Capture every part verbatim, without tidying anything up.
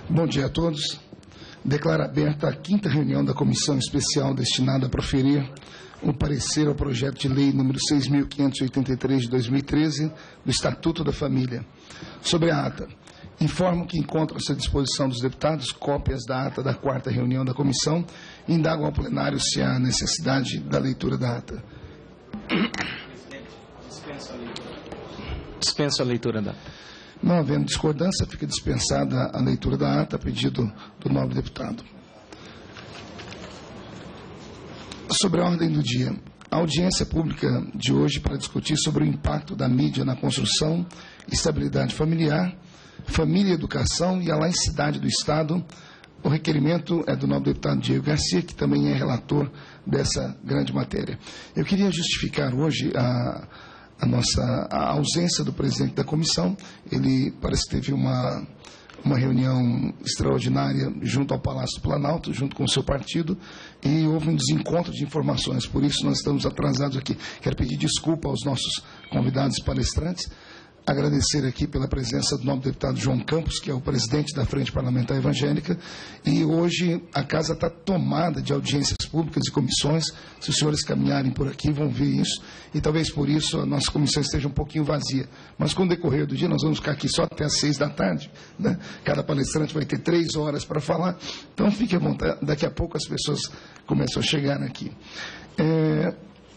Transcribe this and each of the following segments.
Bom dia a todos. Declaro aberta a quinta reunião da Comissão Especial destinada a proferir o parecer ao projeto de lei número seis mil quinhentos e oitenta e três de dois mil e treze do Estatuto da Família. Sobre a ata, informo que encontram-se à disposição dos deputados cópias da ata da quarta reunião da comissão e indago ao plenário se há necessidade da leitura da ata. Dispenso a leitura. Dispenso a leitura da ata. Não havendo discordância, fica dispensada a leitura da ata a pedido do nobre deputado. Sobre a ordem do dia, a audiência pública de hoje para discutir sobre o impacto da mídia na construção, estabilidade familiar, família e educação e a laicidade do Estado. O requerimento é do nobre deputado Diego Garcia, que também é relator dessa grande matéria. Eu queria justificar hoje a... a nossa a ausência do presidente da comissão. Ele parece que teve uma, uma reunião extraordinária junto ao Palácio do Planalto, junto com o seu partido, e houve um desencontro de informações, por isso nós estamos atrasados aqui. Quero pedir desculpa aos nossos convidados palestrantes, agradecer aqui pela presença do nobre deputado João Campos, que é o presidente da Frente Parlamentar Evangélica, e hoje a casa está tomada de audiências públicas e comissões. Se os senhores caminharem por aqui vão ver isso, e talvez por isso a nossa comissão esteja um pouquinho vazia. Mas com o decorrer do dia nós vamos ficar aqui só até às seis da tarde, né? Cada palestrante vai ter três horas para falar, então fique à vontade, daqui a pouco as pessoas começam a chegar aqui. É...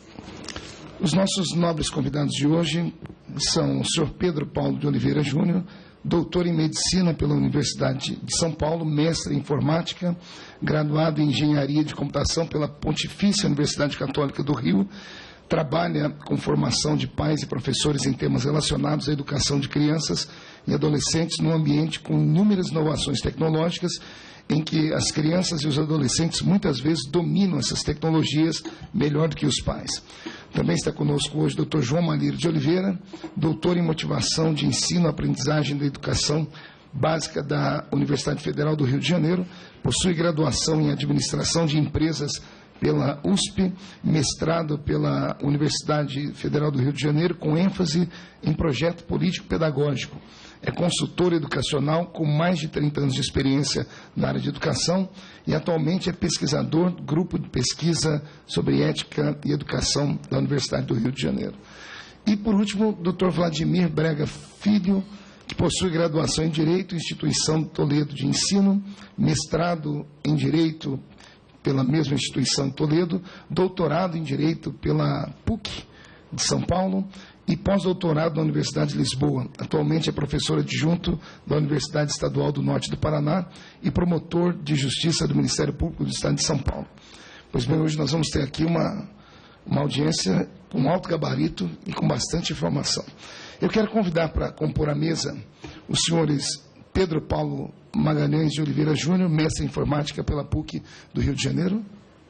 Os nossos nobres convidados de hoje são o senhor Pedro Paulo de Oliveira Júnior, doutor em Medicina pela Universidade de São Paulo, mestre em Informática, graduado em Engenharia de Computação pela Pontifícia Universidade Católica do Rio, trabalha com formação de pais e professores em temas relacionados à educação de crianças e adolescentes num ambiente com inúmeras inovações tecnológicas, em que as crianças e os adolescentes muitas vezes dominam essas tecnologias melhor do que os pais. Também está conosco hoje o doutor João Malheiro de Oliveira, doutor em Motivação de Ensino e Aprendizagem da Educação Básica da Universidade Federal do Rio de Janeiro, possui graduação em Administração de Empresas pela U S P, mestrado pela Universidade Federal do Rio de Janeiro, com ênfase em projeto político-pedagógico. É consultor educacional com mais de trinta anos de experiência na área de educação e atualmente é pesquisador do Grupo de Pesquisa sobre Ética e Educação da Universidade do Rio de Janeiro. E, por último, o doutor Vladimir Brega Filho, que possui graduação em Direito, Instituição Toledo de Ensino, mestrado em Direito pela mesma instituição de Toledo, doutorado em Direito pela P U C de São Paulo e pós-doutorado na Universidade de Lisboa. Atualmente é professor adjunto da Universidade Estadual do Norte do Paraná e promotor de Justiça do Ministério Público do Estado de São Paulo. Pois bem, hoje nós vamos ter aqui uma, uma audiência com alto gabarito e com bastante informação. Eu quero convidar para compor a mesa os senhores Pedro Paulo Magalhães de Oliveira Júnior, mestre em Informática pela P U C do Rio de Janeiro.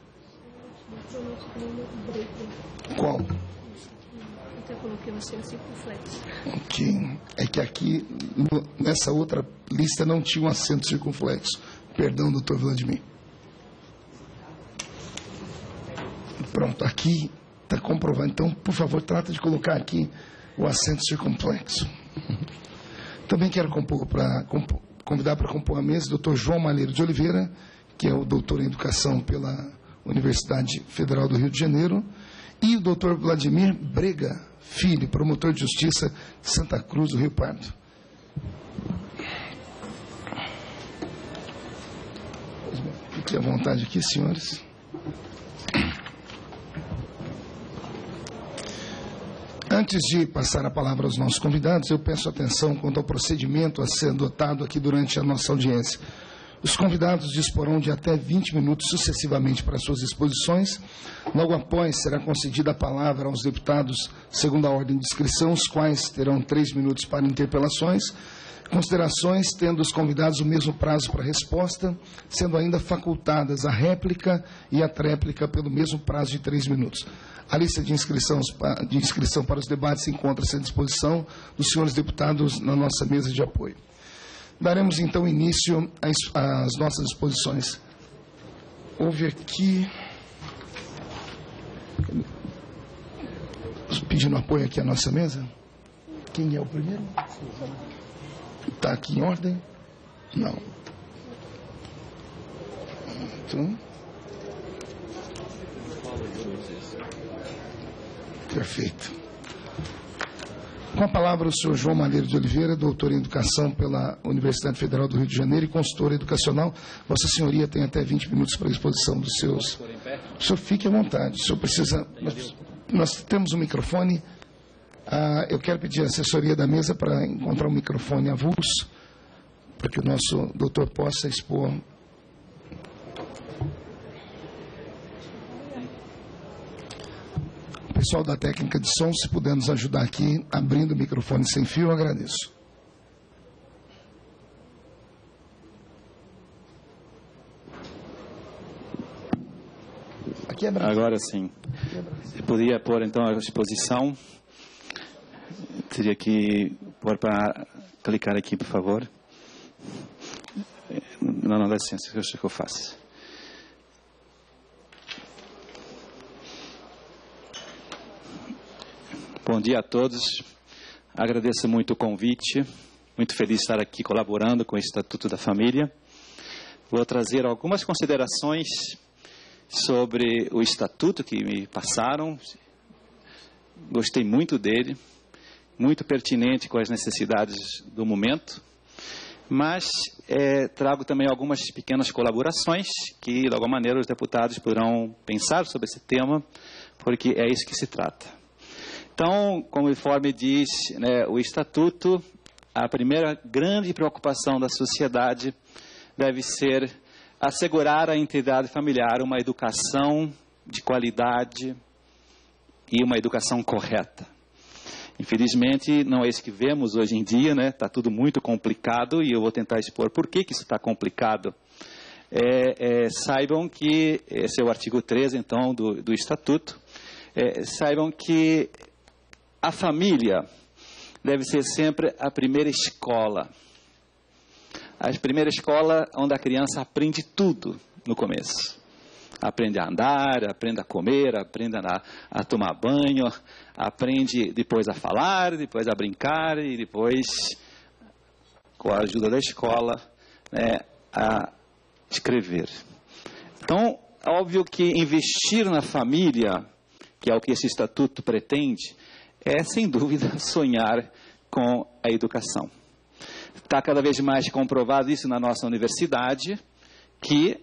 Qual? Eu coloquei um acento circunflexo. Ok. É que aqui, no, nessa outra lista, não tinha um acento circunflexo. Perdão, doutor Vladimir. Pronto, aqui está comprovado. Então, por favor, trata de colocar aqui o acento circunflexo. Também quero compor pra, compor, convidar para compor a mesa o doutor João Malheiro de Oliveira, que é o doutor em Educação pela Universidade Federal do Rio de Janeiro, e o doutor Vladimir Brega Filho, promotor de Justiça de Santa Cruz do Rio Pardo. Fiquem à vontade aqui, senhores. Antes de passar a palavra aos nossos convidados, eu peço atenção quanto ao procedimento a ser adotado aqui durante a nossa audiência. Os convidados disporão de até vinte minutos sucessivamente para suas exposições. Logo após, será concedida a palavra aos deputados segundo a ordem de inscrição, os quais terão três minutos para interpelações. Considerações, tendo os convidados o mesmo prazo para resposta, sendo ainda facultadas a réplica e a tréplica pelo mesmo prazo de três minutos. A lista de inscrição, de inscrição para os debates encontra-se à disposição dos senhores deputados na nossa mesa de apoio. Daremos, então, início às, às nossas exposições. Houve aqui... Pedindo apoio aqui à nossa mesa. Quem é o primeiro? Está aqui em ordem? Não. Pronto. Perfeito. Com a palavra o senhor João Malheiro de Oliveira, doutor em Educação pela Universidade Federal do Rio de Janeiro e consultor educacional. Vossa Senhoria tem até vinte minutos para a exposição dos seus... O senhor fique à vontade. O senhor precisa... Nós, nós temos um microfone. Ah, eu quero pedir a assessoria da mesa para encontrar um microfone avulso, para que o nosso doutor possa expor... Pessoal da técnica de som, se puder nos ajudar aqui, abrindo o microfone sem fio, eu agradeço. Aqui é Brasil. Agora sim. Eu podia pôr então a exposição. Teria que pôr para clicar aqui, por favor. Não, não, dá licença, eu acho que eu faço. Bom dia a todos. Agradeço muito o convite. Muito feliz de estar aqui colaborando com o Estatuto da Família. Vou trazer algumas considerações sobre o Estatuto que me passaram. Gostei muito dele. Muito pertinente com as necessidades do momento. Mas é, trago também algumas pequenas colaborações que, de alguma maneira, os deputados poderão pensar sobre esse tema, porque é isso que se trata. Então, como o informe diz, né, o Estatuto, a primeira grande preocupação da sociedade deve ser assegurar à entidade familiar uma educação de qualidade e uma educação correta. Infelizmente, não é isso que vemos hoje em dia, né? Está tudo muito complicado e eu vou tentar expor por que, que isso está complicado. É, é, saibam que, esse é o artigo treze, então, do, do Estatuto, é, saibam que a família deve ser sempre a primeira escola. A primeira escola onde a criança aprende tudo no começo. Aprende a andar, aprende a comer, aprende a, a tomar banho, aprende depois a falar, depois a brincar e depois, com a ajuda da escola, né, a escrever. Então, óbvio que investir na família, que é o que esse estatuto pretende, é, sem dúvida, sonhar com a educação. Está cada vez mais comprovado isso na nossa universidade, que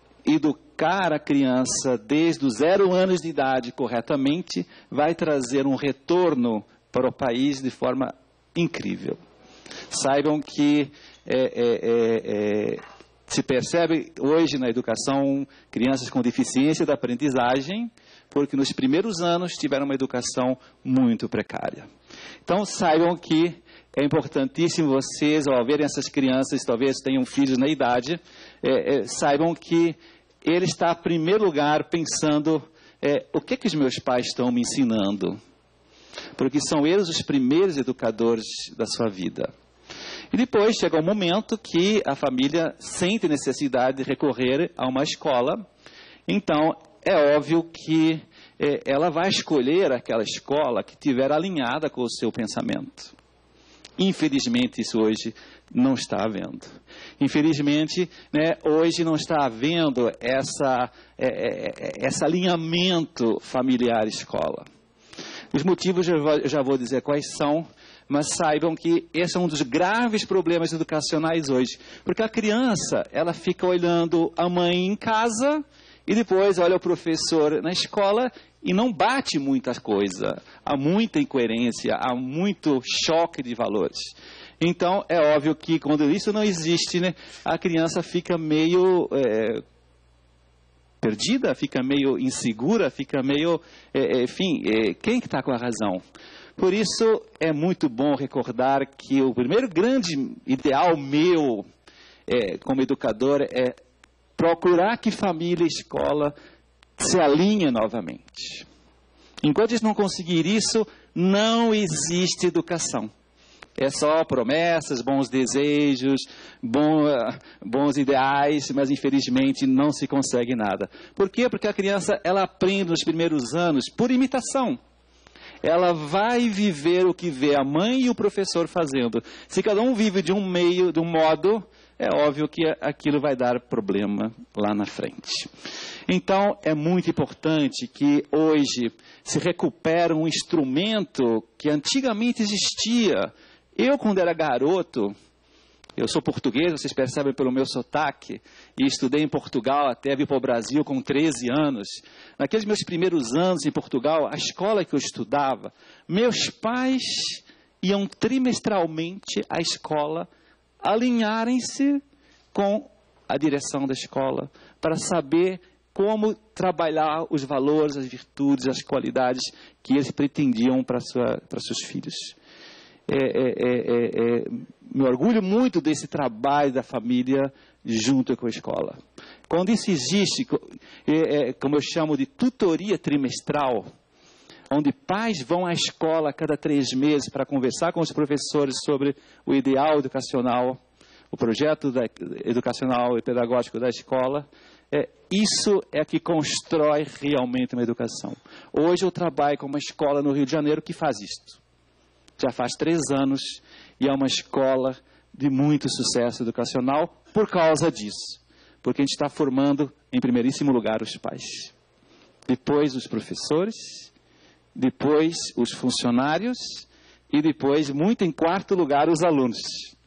educar a criança desde os zero anos de idade corretamente vai trazer um retorno para o país de forma incrível. Saibam que é, é, é, é, se percebe hoje na educação crianças com deficiência da aprendizagem, porque nos primeiros anos tiveram uma educação muito precária. Então, saibam que é importantíssimo vocês, ao verem essas crianças, talvez tenham filhos na idade, é, é, saibam que ele está, em primeiro lugar, pensando é, o que, que os meus pais estão me ensinando. Porque são eles os primeiros educadores da sua vida. E depois chega um momento que a família sente necessidade de recorrer a uma escola. Então, é óbvio que é, ela vai escolher aquela escola que estiver alinhada com o seu pensamento. Infelizmente, isso hoje não está havendo. Infelizmente, né, hoje não está havendo essa, é, é, esse alinhamento familiar-escola. Os motivos eu já vou dizer quais são, mas saibam que esse é um dos graves problemas educacionais hoje. Porque a criança, ela fica olhando a mãe em casa e depois olha o professor na escola e não bate muita coisa. Há muita incoerência, há muito choque de valores. Então, é óbvio que quando isso não existe, né, a criança fica meio é, perdida, fica meio insegura, fica meio... É, enfim, é, quem que está com a razão? Por isso, é muito bom recordar que o primeiro grande ideal meu é, como educador é procurar que família e escola se alinhem novamente. Enquanto eles não conseguirem isso, não existe educação. É só promessas, bons desejos, bom, bons ideais, mas infelizmente não se consegue nada. Por quê? Porque a criança, ela aprende nos primeiros anos por imitação. Ela vai viver o que vê a mãe e o professor fazendo. Se cada um vive de um meio, de um modo, é óbvio que aquilo vai dar problema lá na frente. Então, é muito importante que hoje se recupere um instrumento que antigamente existia. Eu, quando era garoto, eu sou português, vocês percebem pelo meu sotaque, e estudei em Portugal até vir para o Brasil com treze anos. Naqueles meus primeiros anos em Portugal, a escola que eu estudava, meus pais iam trimestralmente à escola alinharem-se com a direção da escola para saber como trabalhar os valores, as virtudes, as qualidades que eles pretendiam para sua, para seus filhos. É, é, é, é, me orgulho muito desse trabalho da família junto com a escola. Quando isso existe, é, é, como eu chamo de tutoria trimestral, onde pais vão à escola a cada três meses para conversar com os professores sobre o ideal educacional, o projeto da, educacional e pedagógico da escola, é, isso é que constrói realmente uma educação. Hoje eu trabalho com uma escola no Rio de Janeiro que faz isso. Já faz três anos e é uma escola de muito sucesso educacional por causa disso. Porque a gente está formando, em primeiríssimo lugar, os pais. Depois os professores, depois os funcionários e depois, muito em quarto lugar, os alunos.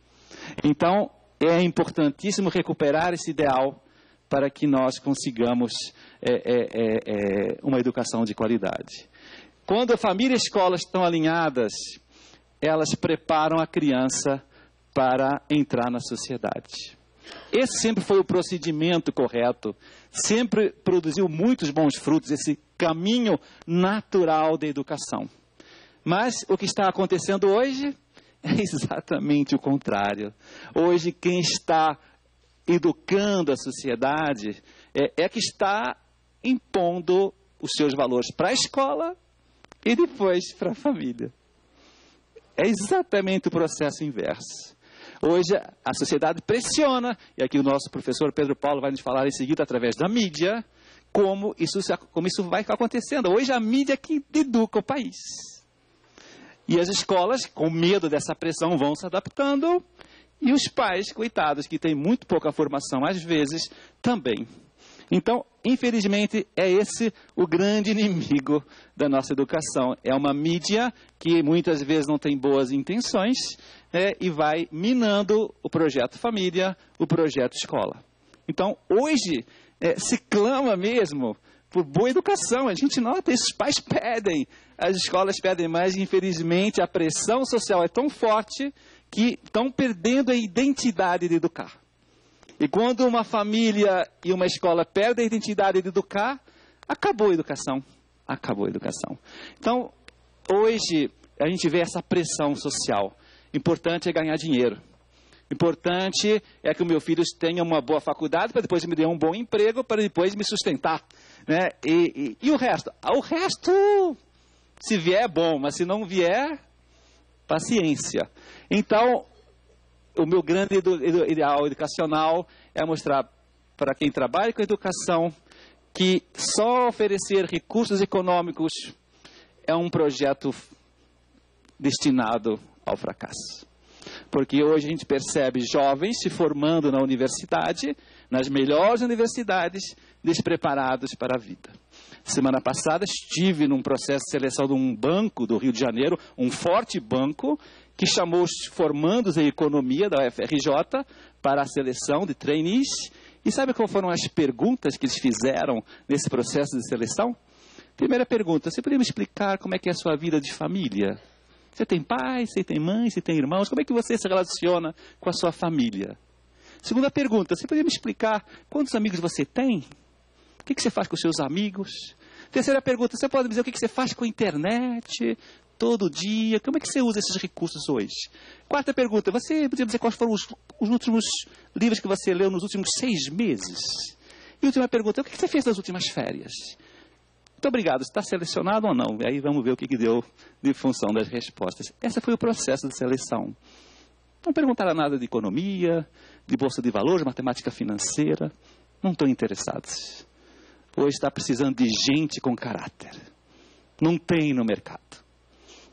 Então, é importantíssimo recuperar esse ideal para que nós consigamos é, é, é, é, uma educação de qualidade. Quando a família e a escola estão alinhadas, elas preparam a criança para entrar na sociedade. Esse sempre foi o procedimento correto, sempre produziu muitos bons frutos, esse caminho natural da educação. Mas o que está acontecendo hoje é exatamente o contrário. Hoje quem está educando a sociedade é, é que está impondo os seus valores para a escola e depois para a família. É exatamente o processo inverso. Hoje a sociedade pressiona, e aqui o nosso professor Pedro Paulo vai nos falar em seguida através da mídia, como isso, como isso vai acontecendo. Hoje a mídia é que educa o país. E as escolas, com medo dessa pressão, vão se adaptando, e os pais, coitados, que têm muito pouca formação, às vezes, também. Então, infelizmente, é esse o grande inimigo da nossa educação. É uma mídia que muitas vezes não tem boas intenções, né, e vai minando o projeto família, o projeto escola. Então, hoje, é, se clama mesmo por boa educação. A gente nota isso, os pais pedem, as escolas pedem mais, e infelizmente a pressão social é tão forte que estão perdendo a identidade de educar. E quando uma família e uma escola perdem a identidade de educar, acabou a educação. Acabou a educação. Então, hoje, a gente vê essa pressão social. Importante é ganhar dinheiro. Importante é que o meu filho tenha uma boa faculdade para depois me dar um bom emprego, para depois me sustentar. Né? E, e, e o resto? O resto, se vier, é bom, mas se não vier, paciência. Então, o meu grande ideal educacional é mostrar para quem trabalha com educação que só oferecer recursos econômicos é um projeto destinado ao fracasso. Porque hoje a gente percebe jovens se formando na universidade, nas melhores universidades, despreparados para a vida. Semana passada estive num processo de seleção de um banco do Rio de Janeiro, um forte banco, que chamou os formandos em economia da U F R J para a seleção de trainees. E sabe quais foram as perguntas que eles fizeram nesse processo de seleção? Primeira pergunta, você poderia me explicar como é que é a sua vida de família? Você tem pai, você tem mãe, você tem irmãos? Como é que você se relaciona com a sua família? Segunda pergunta, você poderia me explicar quantos amigos você tem? O que você faz com os seus amigos? Terceira pergunta, você pode me dizer o que você faz com a internet todo dia? Como é que você usa esses recursos hoje? Quarta pergunta, você poderia dizer quais foram os, os últimos livros que você leu nos últimos seis meses? E última pergunta, o que você fez nas últimas férias? Muito obrigado, está selecionado ou não? E aí vamos ver o que, que deu de função das respostas. Esse foi o processo de seleção. Não perguntaram nada de economia, de bolsa de valores, matemática financeira. Não estão interessados. Hoje está precisando de gente com caráter. Não tem no mercado.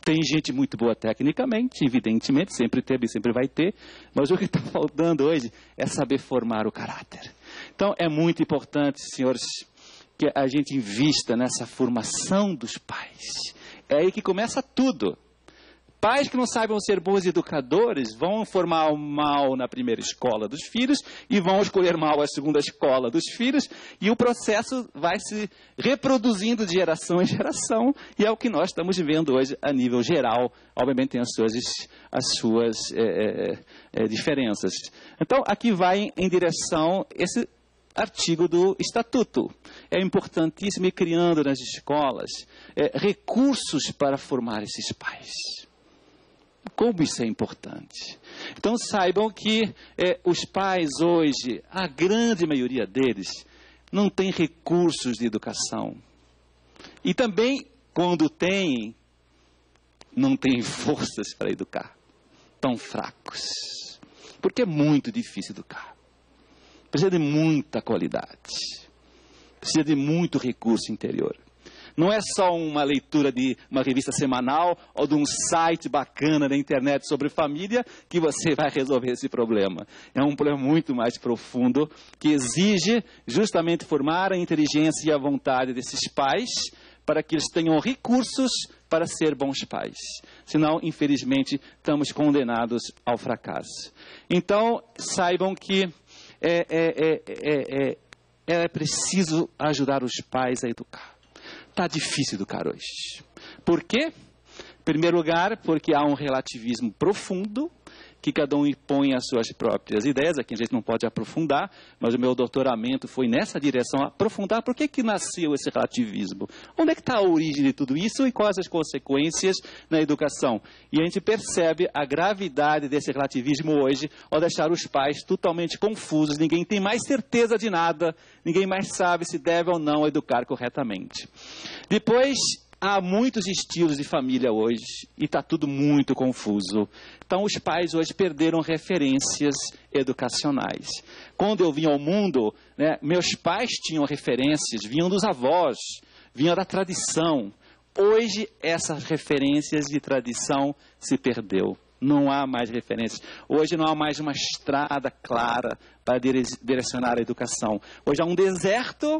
Tem gente muito boa tecnicamente, evidentemente, sempre teve e sempre vai ter, mas o que está faltando hoje é saber formar o caráter. Então, é muito importante, senhores, que a gente invista nessa formação dos pais. É aí que começa tudo. Pais que não saibam ser bons educadores vão formar mal na primeira escola dos filhos e vão escolher mal a segunda escola dos filhos, e o processo vai se reproduzindo de geração em geração, e é o que nós estamos vendo hoje a nível geral. Obviamente tem as suas, as suas é, é, diferenças. Então, aqui vai em direção esse artigo do Estatuto. É importantíssimo ir criando nas escolas é, recursos para formar esses pais. Como isso é importante. Então saibam que é, os pais hoje, a grande maioria deles, não tem recursos de educação. E também, quando tem, não tem forças para educar. Tão fracos. Porque é muito difícil educar. Precisa de muita qualidade. Precisa de muito recurso interior. Não é só uma leitura de uma revista semanal ou de um site bacana na internet sobre família que você vai resolver esse problema. É um problema muito mais profundo que exige justamente formar a inteligência e a vontade desses pais para que eles tenham recursos para ser bons pais. Senão, infelizmente, estamos condenados ao fracasso. Então, saibam que é, é, é, é, é, é preciso ajudar os pais a educar. Está difícil educar hoje. Por quê? Em primeiro lugar, porque há um relativismo profundo, que cada um impõe as suas próprias ideias. Aqui a gente não pode aprofundar, mas o meu doutoramento foi nessa direção, aprofundar por que que nasceu esse relativismo. Onde é que está a origem de tudo isso e quais as consequências na educação? E a gente percebe a gravidade desse relativismo hoje, ao deixar os pais totalmente confusos, ninguém tem mais certeza de nada, ninguém mais sabe se deve ou não educar corretamente. Depois, há muitos estilos de família hoje e está tudo muito confuso. Então, os pais hoje perderam referências educacionais. Quando eu vim ao mundo, né, meus pais tinham referências, vinham dos avós, vinham da tradição. Hoje, essas referências de tradição se perdeu. Não há mais referências. Hoje não há mais uma estrada clara para direcionar a educação. Hoje há um deserto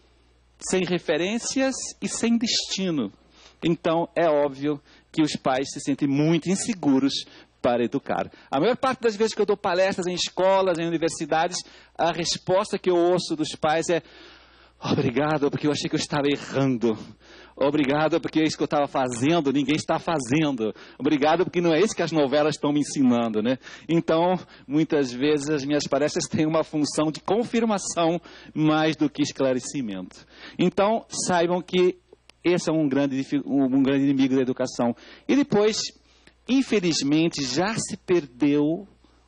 sem referências e sem destino. Então, é óbvio que os pais se sentem muito inseguros para educar. A maior parte das vezes que eu dou palestras em escolas, em universidades, a resposta que eu ouço dos pais é: obrigado, porque eu achei que eu estava errando. Obrigado, porque é isso que eu estava fazendo, ninguém está fazendo. Obrigado, porque não é isso que as novelas estão me ensinando, né? Então, muitas vezes as minhas palestras têm uma função de confirmação mais do que esclarecimento. Então, saibam que esse é um grande, um grande inimigo da educação. E depois, infelizmente, já se perdeu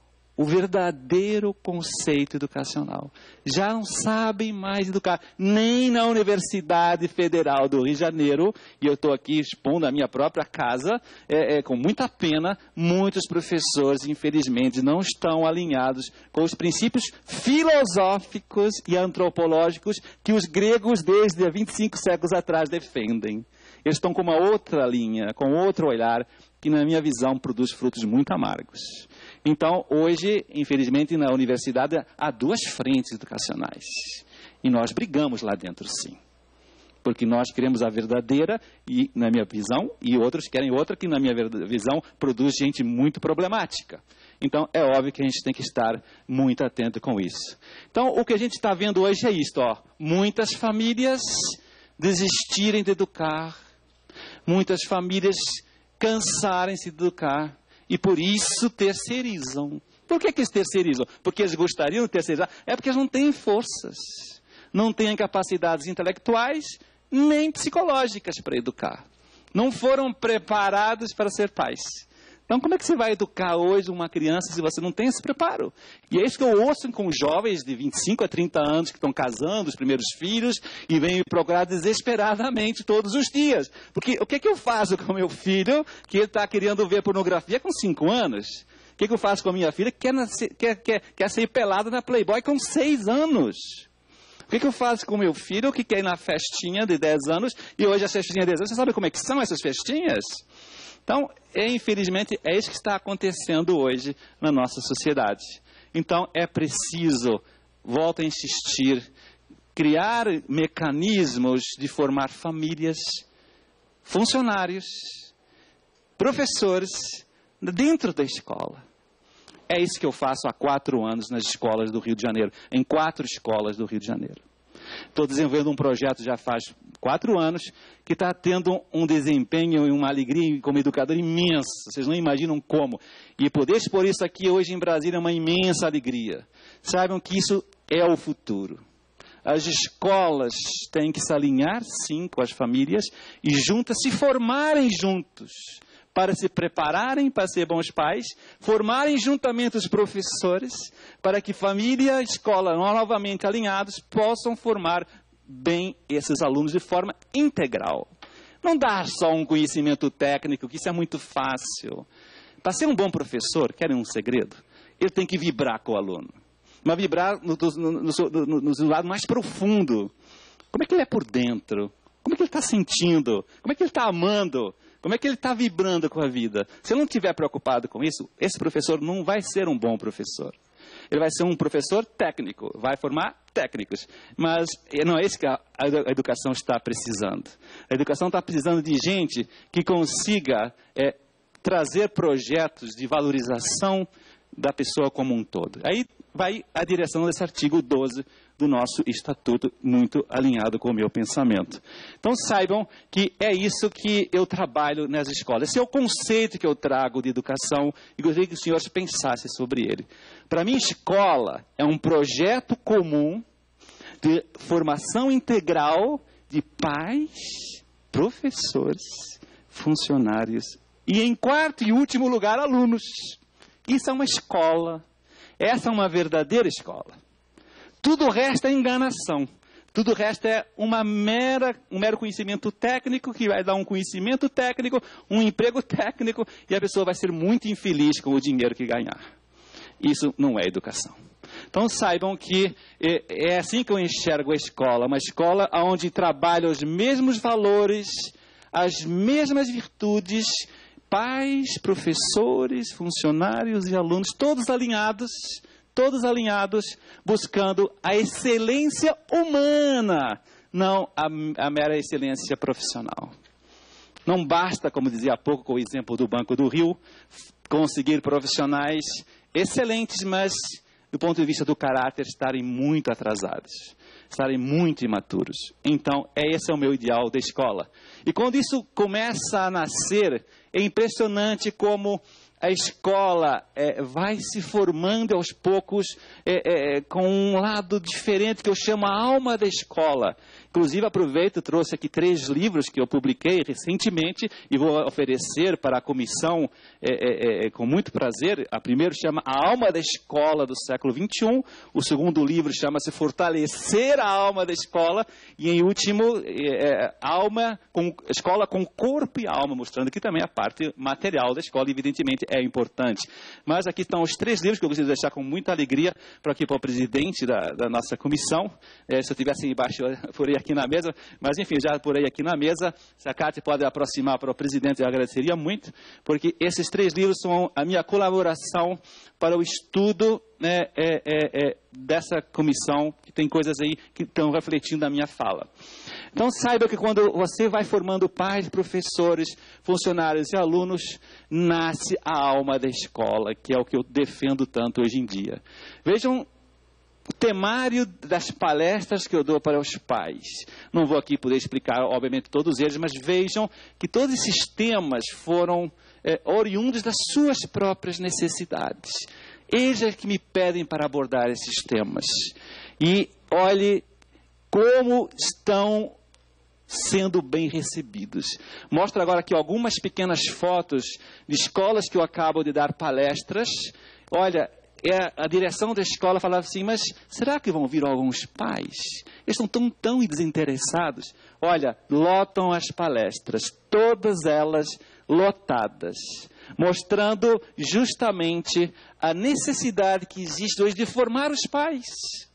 o verdadeiro conceito educacional. Já não sabem mais educar, nem na Universidade Federal do Rio de Janeiro, e eu estou aqui expondo a minha própria casa, é, é, com muita pena, muitos professores, infelizmente, não estão alinhados com os princípios filosóficos e antropológicos que os gregos, desde há vinte e cinco séculos atrás, defendem. Eles estão com uma outra linha, com outro olhar, que, na minha visão, produz frutos muito amargos. Então, hoje, infelizmente, na universidade há duas frentes educacionais. E nós brigamos lá dentro, sim. Porque nós queremos a verdadeira, e, na minha visão, e outros querem outra que, na minha visão, produz gente muito problemática. Então, é óbvio que a gente tem que estar muito atento com isso. Então, o que a gente está vendo hoje é isto, ó. Muitas famílias desistirem de educar. Muitas famílias cansarem-se de educar. E por isso terceirizam. Por que que eles terceirizam? Porque eles gostariam de terceirizar? É porque eles não têm forças. Não têm capacidades intelectuais, nem psicológicas para educar. Não foram preparados para ser pais. Então, como é que você vai educar hoje uma criança se você não tem esse preparo? E é isso que eu ouço com jovens de vinte e cinco a trinta anos que estão casando, os primeiros filhos, e vêm me procurar desesperadamente todos os dias. Porque o que é que eu faço com meu filho que ele está querendo ver pornografia com cinco anos? O que é que eu faço com a minha filha que quer, nascer, quer, quer, quer ser pelada na Playboy com seis anos? O que, que eu faço com o meu filho que quer ir na festinha de dez anos, e hoje a festinha de dez anos, você sabe como é que são essas festinhas? Então, é, infelizmente, é isso que está acontecendo hoje na nossa sociedade. Então, é preciso, volto a insistir, criar mecanismos de formar famílias, funcionários, professores, dentro da escola. É isso que eu faço há quatro anos nas escolas do Rio de Janeiro, em quatro escolas do Rio de Janeiro. Estou desenvolvendo um projeto já faz quatro anos que está tendo um desempenho e uma alegria como educador imenso. Vocês não imaginam como. E poder expor isso aqui hoje em Brasília é uma imensa alegria. Saibam que isso é o futuro. As escolas têm que se alinhar, sim, com as famílias e juntas se formarem juntos, para se prepararem para ser bons pais, formarem juntamente os professores, para que família e escola, novamente alinhados, possam formar bem esses alunos de forma integral. Não dar só um conhecimento técnico, que isso é muito fácil. Para ser um bom professor, querem um segredo? Ele tem que vibrar com o aluno. Mas vibrar no, no, no, no, no lado mais profundo. Como é que ele é por dentro? Como é que ele está sentindo? Como é que ele está amando? Como é que ele está vibrando com a vida? Se ele não estiver preocupado com isso, esse professor não vai ser um bom professor. Ele vai ser um professor técnico, vai formar técnicos. Mas não é isso que a, a educação está precisando. A educação está precisando de gente que consiga é, trazer projetos de valorização da pessoa como um todo. Aí vai a direção desse artigo doze do nosso estatuto, muito alinhado com o meu pensamento. Então saibam que é isso que eu trabalho nas escolas. Esse é o conceito que eu trago de educação e gostaria que os senhores pensassem sobre ele. Para mim, escola é um projeto comum de formação integral de pais, professores, funcionários e, em quarto e último lugar, alunos. Isso é uma escola. Essa é uma verdadeira escola. Tudo o resto é enganação. Tudo o resto é uma mera, um mero conhecimento técnico, que vai dar um conhecimento técnico, um emprego técnico, e a pessoa vai ser muito infeliz com o dinheiro que ganhar. Isso não é educação. Então saibam que é, é assim que eu enxergo a escola. Uma escola onde trabalham os mesmos valores, as mesmas virtudes, pais, professores, funcionários e alunos, todos alinhados, todos alinhados, buscando a excelência humana, não a, a mera excelência profissional. Não basta, como dizia há pouco com o exemplo do Banco do Rio, conseguir profissionais excelentes, mas do ponto de vista do caráter estarem muito atrasados, estarem muito imaturos. Então, esse é o meu ideal da escola. E quando isso começa a nascer, é impressionante como a escola é, vai se formando aos poucos é, é, com um lado diferente que eu chamo a alma da escola. Inclusive, aproveito e trouxe aqui três livros que eu publiquei recentemente e vou oferecer para a comissão é, é, é, com muito prazer. A primeira chama A Alma da Escola do Século vinte e um. O segundo livro chama-se Fortalecer a Alma da Escola. E, em último, é, é, alma com, Escola com Corpo e Alma, mostrando que também a parte material da escola, evidentemente, é importante. Mas aqui estão os três livros que eu gostaria de deixar com muita alegria para aqui para o presidente da, da nossa comissão. É, se eu tivesse embaixo, por aí aqui na mesa, mas enfim, já por aí aqui na mesa, se a Cátia pode aproximar para o presidente, eu agradeceria muito, porque esses três livros são a minha colaboração para o estudo né, é, é, é, dessa comissão, que tem coisas aí que estão refletindo na minha fala. Então saiba que quando você vai formando pais, professores, funcionários e alunos, nasce a alma da escola, que é o que eu defendo tanto hoje em dia. Vejam o temário das palestras que eu dou para os pais. Não vou aqui poder explicar, obviamente, todos eles, mas vejam que todos esses temas foram é, oriundos das suas próprias necessidades. Eles é que me pedem para abordar esses temas. E olhe como estão sendo bem recebidos. Mostro agora aqui algumas pequenas fotos de escolas que eu acabo de dar palestras. Olha, É, a direção da escola falava assim, mas será que vão vir alguns pais? Eles estão tão, tão desinteressados. Olha, lotam as palestras, todas elas lotadas, mostrando justamente a necessidade que existe hoje de formar os pais.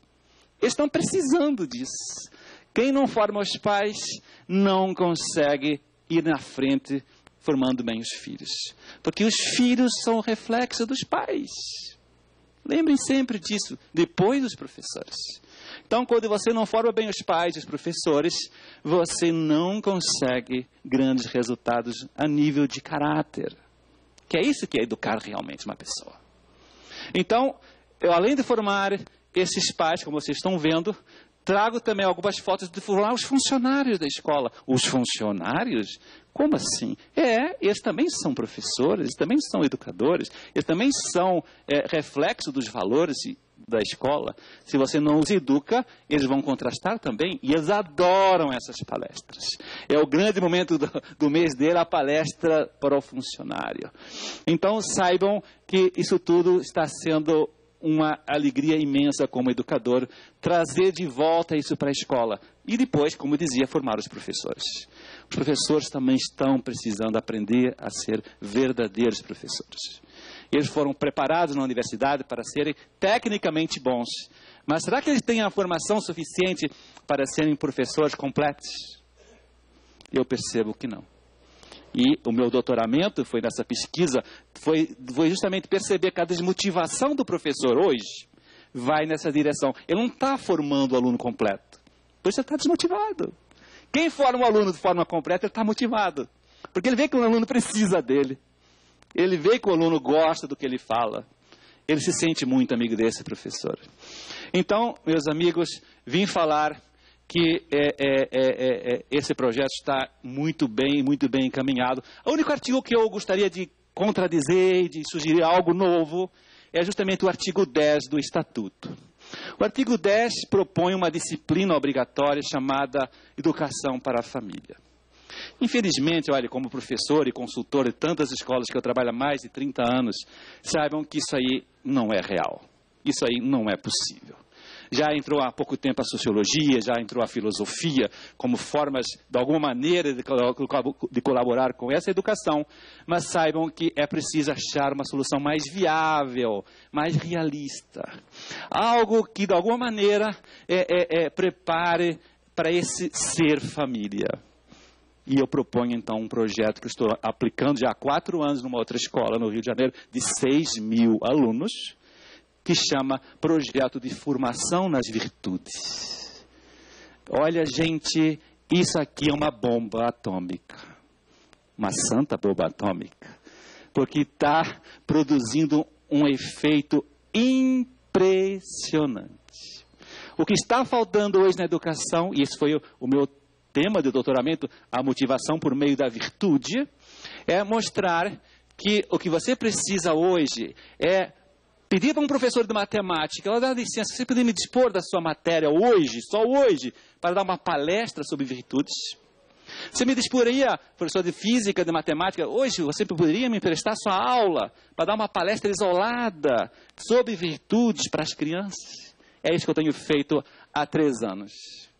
Eles estão precisando disso. Quem não forma os pais não consegue ir na frente formando bem os filhos. Porque os filhos são o reflexo dos pais. Lembrem sempre disso, depois dos professores. Então, quando você não forma bem os pais e os professores, você não consegue grandes resultados a nível de caráter. Que é isso que é educar realmente uma pessoa. Então, eu além de formar esses pais, como vocês estão vendo, trago também algumas fotos de formar os funcionários da escola. Os funcionários? Como assim? É, eles também são professores, eles também são educadores, eles também são é, reflexo dos valores da escola. Se você não os educa, eles vão contrastar também, e eles adoram essas palestras. É o grande momento do, do mês dele, a palestra para o funcionário. Então, saibam que isso tudo está sendo uma alegria imensa como educador, trazer de volta isso para a escola. E depois, como eu dizia, formar os professores. Os professores também estão precisando aprender a ser verdadeiros professores. Eles foram preparados na universidade para serem tecnicamente bons. Mas será que eles têm a formação suficiente para serem professores completos? Eu percebo que não. E o meu doutoramento foi nessa pesquisa, foi, foi justamente perceber que a desmotivação do professor hoje vai nessa direção. Ele não está formando o aluno completo, por isso ele está desmotivado. Quem forma um aluno de forma completa, ele está motivado, porque ele vê que o aluno precisa dele, ele vê que o aluno gosta do que ele fala, ele se sente muito amigo desse professor. Então, meus amigos, vim falar que é, é, é, é, esse projeto está muito bem, muito bem encaminhado. O único artigo que eu gostaria de contradizer, de sugerir algo novo, é justamente o artigo dez do Estatuto. O artigo dez propõe uma disciplina obrigatória chamada Educação para a Família. Infelizmente, olha, como professor e consultor de tantas escolas que eu trabalho há mais de trinta anos, saibam que isso aí não é real. Isso aí não é possível. Já entrou há pouco tempo a sociologia, já entrou a filosofia, como formas, de alguma maneira, de, de colaborar com essa educação. Mas saibam que é preciso achar uma solução mais viável, mais realista. Algo que, de alguma maneira, é, é, é, prepare para esse ser família. E eu proponho, então, um projeto que eu estou aplicando já há quatro anos numa outra escola no Rio de Janeiro, de seis mil alunos, que chama Projeto de Formação nas Virtudes. Olha, gente, isso aqui é uma bomba atômica. Uma santa bomba atômica. Porque está produzindo um efeito impressionante. O que está faltando hoje na educação, e esse foi o, o meu tema de doutoramento, a motivação por meio da virtude, é mostrar que o que você precisa hoje é pedir para um professor de matemática, ela dá licença, você poderia me dispor da sua matéria hoje, só hoje, para dar uma palestra sobre virtudes? Você me disporia, professor de física, de matemática, hoje você poderia me emprestar sua aula para dar uma palestra isolada sobre virtudes para as crianças? É isso que eu tenho feito há três anos.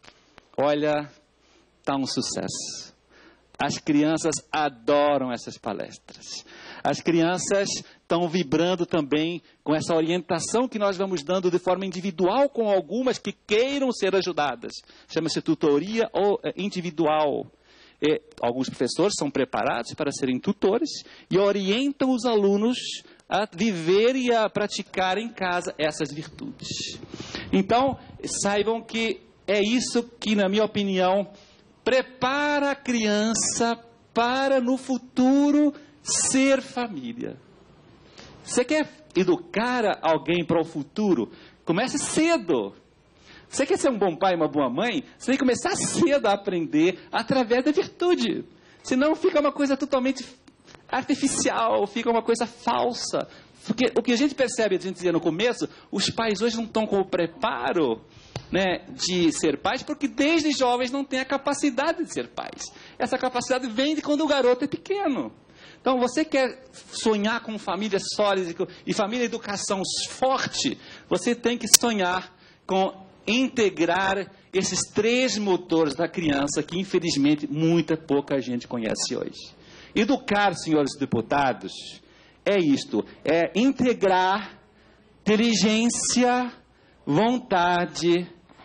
Olha, está um sucesso. As crianças adoram essas palestras. As crianças estão vibrando também com essa orientação que nós vamos dando de forma individual com algumas que queiram ser ajudadas. Chama-se tutoria ou individual. E alguns professores são preparados para serem tutores e orientam os alunos a viver e a praticar em casa essas virtudes. Então, saibam que é isso que, na minha opinião, prepara a criança para, no futuro, ser família. Você quer educar alguém para o futuro? Comece cedo. Você quer ser um bom pai, uma boa mãe? Você tem que começar cedo a aprender através da virtude. Senão fica uma coisa totalmente artificial, fica uma coisa falsa. Porque o que a gente percebe, a gente dizia no começo, os pais hoje não estão com o preparo, né, de ser pais, porque desde jovens não têm a capacidade de ser pais. Essa capacidade vem de quando o garoto é pequeno. Então, você quer sonhar com famílias sólidas e família e educação forte, você tem que sonhar com integrar esses três motores da criança que, infelizmente, muita pouca gente conhece hoje. Educar, senhores deputados, é isto, é integrar inteligência, vontade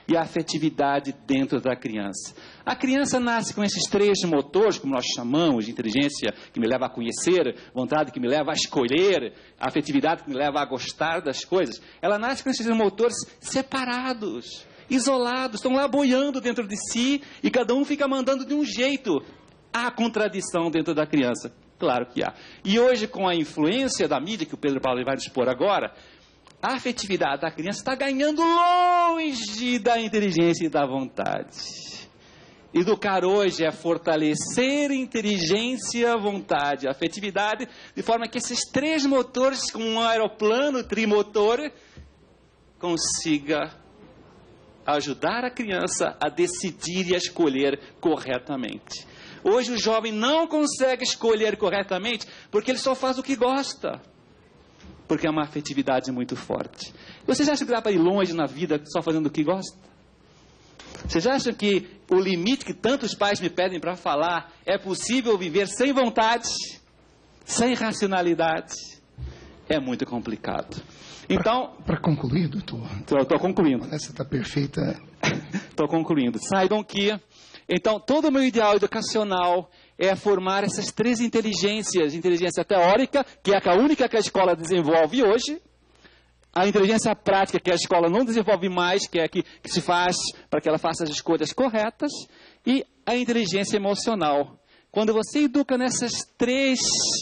e a afetividade dentro da criança. A criança nasce com esses três motores, como nós chamamos, de inteligência que me leva a conhecer, vontade que me leva a escolher, a afetividade que me leva a gostar das coisas. Ela nasce com esses motores separados, isolados, estão lá boiando dentro de si e cada um fica mandando de um jeito. Há contradição dentro da criança. Claro que há. E hoje, com a influência da mídia, que o Pedro Paulo vai dispor agora, a afetividade da criança está ganhando longe da inteligência e da vontade. Educar hoje é fortalecer inteligência, vontade, afetividade, de forma que esses três motores, como um aeroplano trimotor, consiga ajudar a criança a decidir e a escolher corretamente. Hoje o jovem não consegue escolher corretamente porque ele só faz o que gosta. Porque é uma afetividade muito forte. Vocês acham que dá para ir longe na vida só fazendo o que gosta? Vocês acham que o limite que tantos pais me pedem para falar é possível viver sem vontade, sem racionalidade? É muito complicado. Então, para concluir, doutor. Estou concluindo. Essa está perfeita. Estou concluindo. Saibam que, então, todo o meu ideal educacional é formar essas três inteligências. Inteligência teórica, que é a única que a escola desenvolve hoje. A inteligência prática, que a escola não desenvolve mais, que é a que, que se faz para que ela faça as escolhas corretas. E a inteligência emocional. Quando você educa nessas três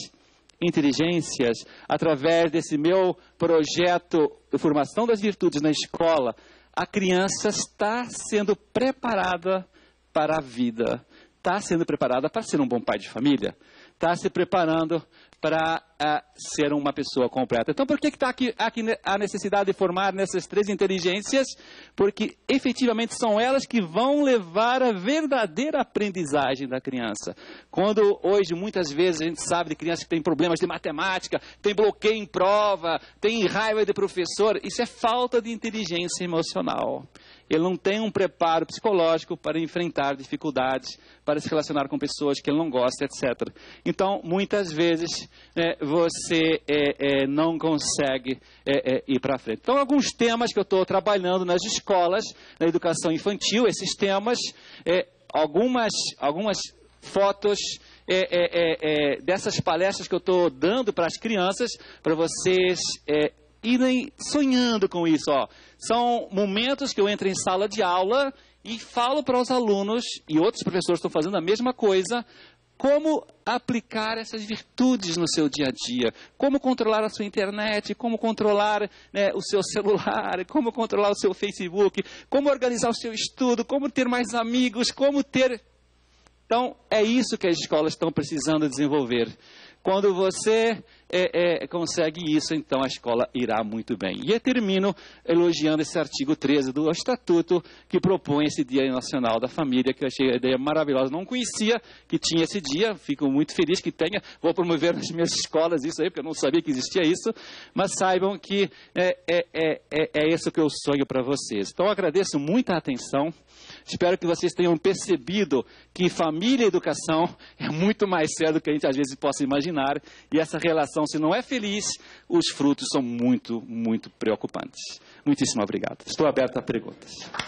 inteligências, através desse meu projeto de formação das virtudes na escola, a criança está sendo preparada para a vida, está sendo preparada para ser um bom pai de família, está se preparando para uh, ser uma pessoa completa. Então, por que está aqui, aqui a necessidade de formar nessas três inteligências? Porque, efetivamente, são elas que vão levar a verdadeira aprendizagem da criança. Quando, hoje, muitas vezes, a gente sabe de crianças que têm problemas de matemática, tem bloqueio em prova, tem raiva de professor, isso é falta de inteligência emocional. Ele não tem um preparo psicológico para enfrentar dificuldades, para se relacionar com pessoas que ele não gosta, etcétera. Então, muitas vezes, é, você é, é, não consegue é, é, ir para frente. Então, alguns temas que eu estou trabalhando nas escolas, na educação infantil, esses temas, é, algumas, algumas fotos é, é, é, é, dessas palestras que eu estou dando para as crianças, para vocês é, irem sonhando com isso, ó. São momentos que eu entro em sala de aula e falo para os alunos, e outros professores estão fazendo a mesma coisa, como aplicar essas virtudes no seu dia a dia, como controlar a sua internet, como controlar, né, o seu celular, como controlar o seu Facebook, como organizar o seu estudo, como ter mais amigos, como ter... Então, é isso que as escolas estão precisando desenvolver. Quando você é, é, consegue isso, então a escola irá muito bem. E eu termino elogiando esse artigo treze do Estatuto, que propõe esse Dia Nacional da Família, que eu achei a ideia maravilhosa. Não conhecia que tinha esse dia, fico muito feliz que tenha. Vou promover nas minhas escolas isso aí, porque eu não sabia que existia isso. Mas saibam que é, é, é, é, é isso que eu sonho para vocês. Então, eu agradeço muito a atenção. Espero que vocês tenham percebido que família e educação é muito mais sério do que a gente às vezes possa imaginar. E essa relação, se não é feliz, os frutos são muito, muito preocupantes. Muitíssimo obrigado. Estou aberto a perguntas.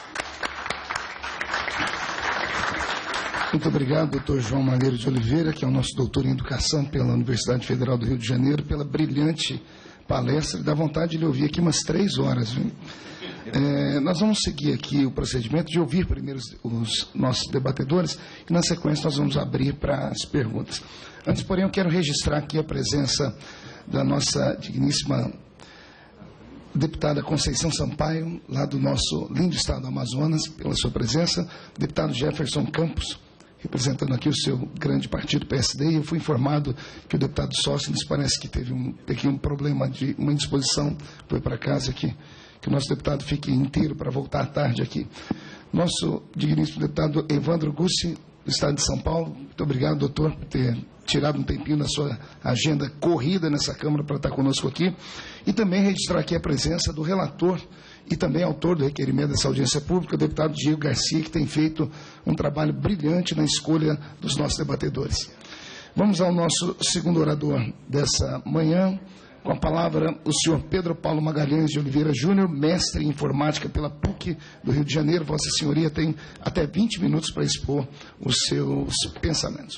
Muito obrigado, doutor João Malheiro de Oliveira, que é o nosso doutor em Educação pela Universidade Federal do Rio de Janeiro, pela brilhante palestra. Dá vontade de lhe ouvir aqui umas três horas, viu? É, nós vamos seguir aqui o procedimento de ouvir primeiro os, os nossos debatedores e, na sequência, nós vamos abrir para as perguntas. Antes, porém, eu quero registrar aqui a presença da nossa digníssima deputada Conceição Sampaio, lá do nosso lindo estado do Amazonas, pela sua presença, o deputado Jefferson Campos, representando aqui o seu grande partido P S D, e eu fui informado que o deputado Sóstenes parece que teve um pequeno problema de uma indisposição, foi para casa aqui. Que o nosso deputado fique inteiro para voltar tarde aqui. Nosso digníssimo deputado Evandro Gussi, do Estado de São Paulo. Muito obrigado, doutor, por ter tirado um tempinho da sua agenda corrida nessa Câmara para estar conosco aqui. E também registrar aqui a presença do relator e também autor do requerimento dessa audiência pública, o deputado Diego Garcia, que tem feito um trabalho brilhante na escolha dos nossos debatedores. Vamos ao nosso segundo orador dessa manhã, Com a palavra, o senhor Pedro Paulo Magalhães de Oliveira Júnior, mestre em informática pela P U C do Rio de Janeiro. Vossa Senhoria tem até vinte minutos para expor os seus pensamentos.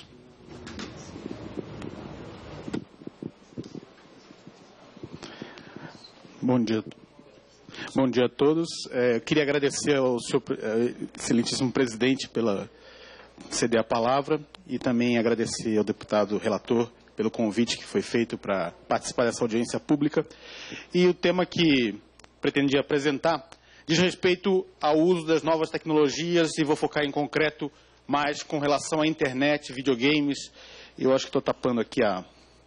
Bom dia. Bom dia a todos. É, queria agradecer ao senhor é, excelentíssimo presidente pela ceder a palavra e também agradecer ao deputado relator pelo convite que foi feito para participar dessa audiência pública. E o tema que pretendia apresentar diz respeito ao uso das novas tecnologias e vou focar em concreto mais com relação à internet, videogames. Eu acho que estou tapando aqui a,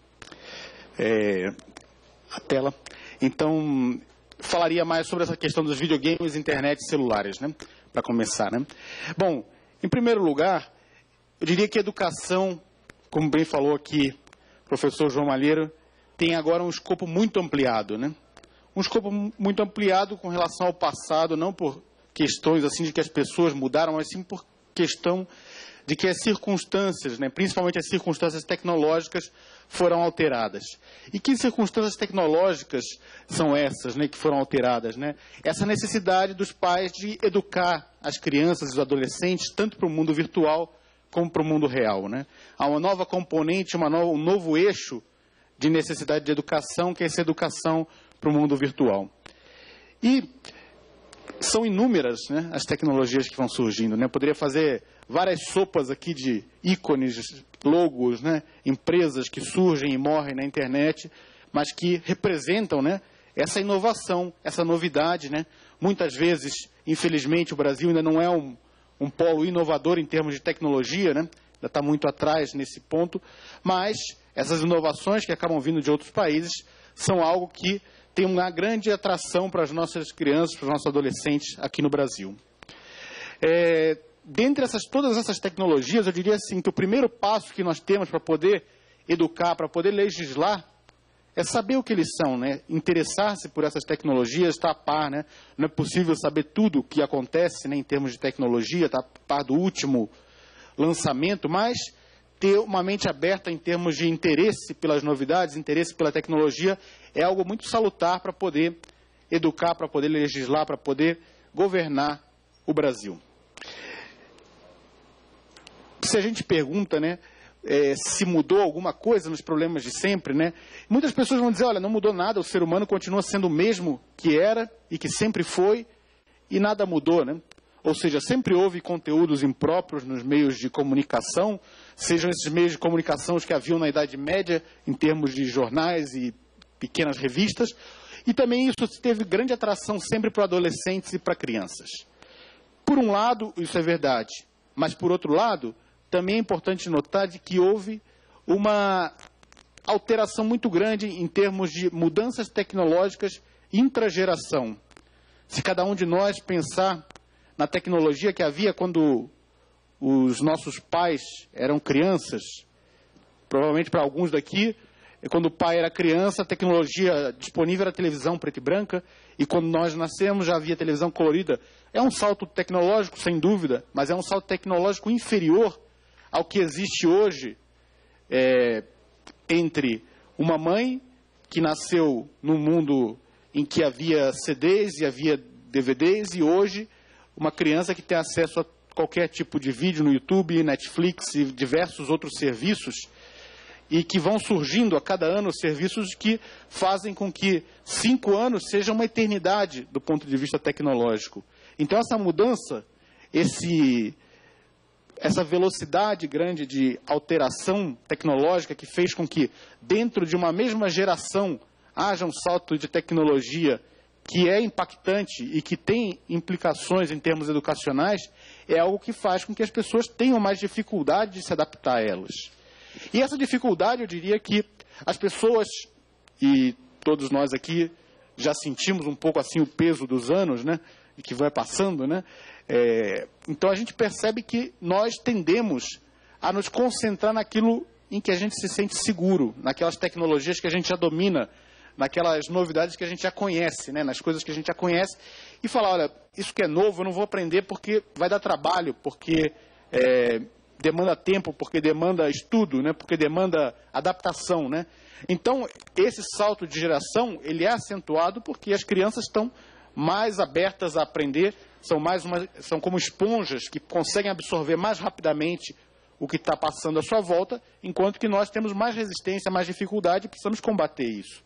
é, a tela. Então, falaria mais sobre essa questão dos videogames, internet e celulares, né? Para começar, né? Bom, em primeiro lugar, eu diria que a educação, como bem falou aqui o professor João Malheiro, tem agora um escopo muito ampliado, né? Um escopo muito ampliado com relação ao passado, não por questões assim de que as pessoas mudaram, mas sim por questão de que as circunstâncias, né, principalmente as circunstâncias tecnológicas, foram alteradas. E que circunstâncias tecnológicas são essas, né, que foram alteradas? Né? Essa necessidade dos pais de educar as crianças e os adolescentes, tanto para o mundo virtual como para o mundo real. Né? Há uma nova componente, uma no, um novo eixo de necessidade de educação, que é essa educação para o mundo virtual. E são inúmeras, né, as tecnologias que vão surgindo. Né? Eu poderia fazer várias sopas aqui de ícones, logos, né, empresas que surgem e morrem na internet, mas que representam, né, essa inovação, essa novidade. Né? Muitas vezes, infelizmente, o Brasil ainda não é um, um polo inovador em termos de tecnologia, né? Ainda está muito atrás nesse ponto, mas essas inovações que acabam vindo de outros países são algo que tem uma grande atração para as nossas crianças, para os nossos adolescentes aqui no Brasil. É, dentre essas, todas essas tecnologias, eu diria assim, que o primeiro passo que nós temos para poder educar, para poder legislar, é saber o que eles são, né? Interessar-se por essas tecnologias, estar a par, né? Não é possível saber tudo o que acontece, né, em termos de tecnologia, estar a par do último lançamento, mas ter uma mente aberta em termos de interesse pelas novidades, interesse pela tecnologia, é algo muito salutar para poder educar, para poder legislar, para poder governar o Brasil. Se a gente pergunta, né, é, se mudou alguma coisa nos problemas de sempre, né, muitas pessoas vão dizer, olha, não mudou nada, o ser humano continua sendo o mesmo que era e que sempre foi e nada mudou, né? Ou seja, sempre houve conteúdos impróprios nos meios de comunicação, sejam esses meios de comunicação os que haviam na Idade Média, em termos de jornais e pequenas revistas, e também isso teve grande atração sempre para adolescentes e para crianças. Por um lado, isso é verdade, mas por outro lado, também é importante notar de que houve uma alteração muito grande em termos de mudanças tecnológicas intrageração. Se cada um de nós pensar na tecnologia que havia quando os nossos pais eram crianças, provavelmente para alguns daqui, quando o pai era criança, a tecnologia disponível era televisão preta e branca, e quando nós nascemos já havia televisão colorida. É um salto tecnológico, sem dúvida, mas é um salto tecnológico inferior ao que existe hoje é, entre uma mãe que nasceu num mundo em que havia C Ds e havia D V Ds, e hoje uma criança que tem acesso a qualquer tipo de vídeo no YouTube, Netflix e diversos outros serviços, e que vão surgindo a cada ano serviços que fazem com que cinco anos seja uma eternidade do ponto de vista tecnológico. Então essa mudança, esse, essa velocidade grande de alteração tecnológica que fez com que dentro de uma mesma geração haja um salto de tecnologia que é impactante e que tem implicações em termos educacionais, é algo que faz com que as pessoas tenham mais dificuldade de se adaptar a elas. E essa dificuldade, eu diria que as pessoas, e todos nós aqui já sentimos um pouco assim o peso dos anos, né, e que vai passando, né, é, então a gente percebe que nós tendemos a nos concentrar naquilo em que a gente se sente seguro, naquelas tecnologias que a gente já domina, naquelas novidades que a gente já conhece, né, nas coisas que a gente já conhece, e falar, olha, isso que é novo eu não vou aprender porque vai dar trabalho, porque é, demanda tempo, porque demanda estudo, né? Porque demanda adaptação, né? Então, esse salto de geração, ele é acentuado porque as crianças estão mais abertas a aprender, são, mais uma, são como esponjas que conseguem absorver mais rapidamente o que está passando à sua volta, enquanto que nós temos mais resistência, mais dificuldade e precisamos combater isso.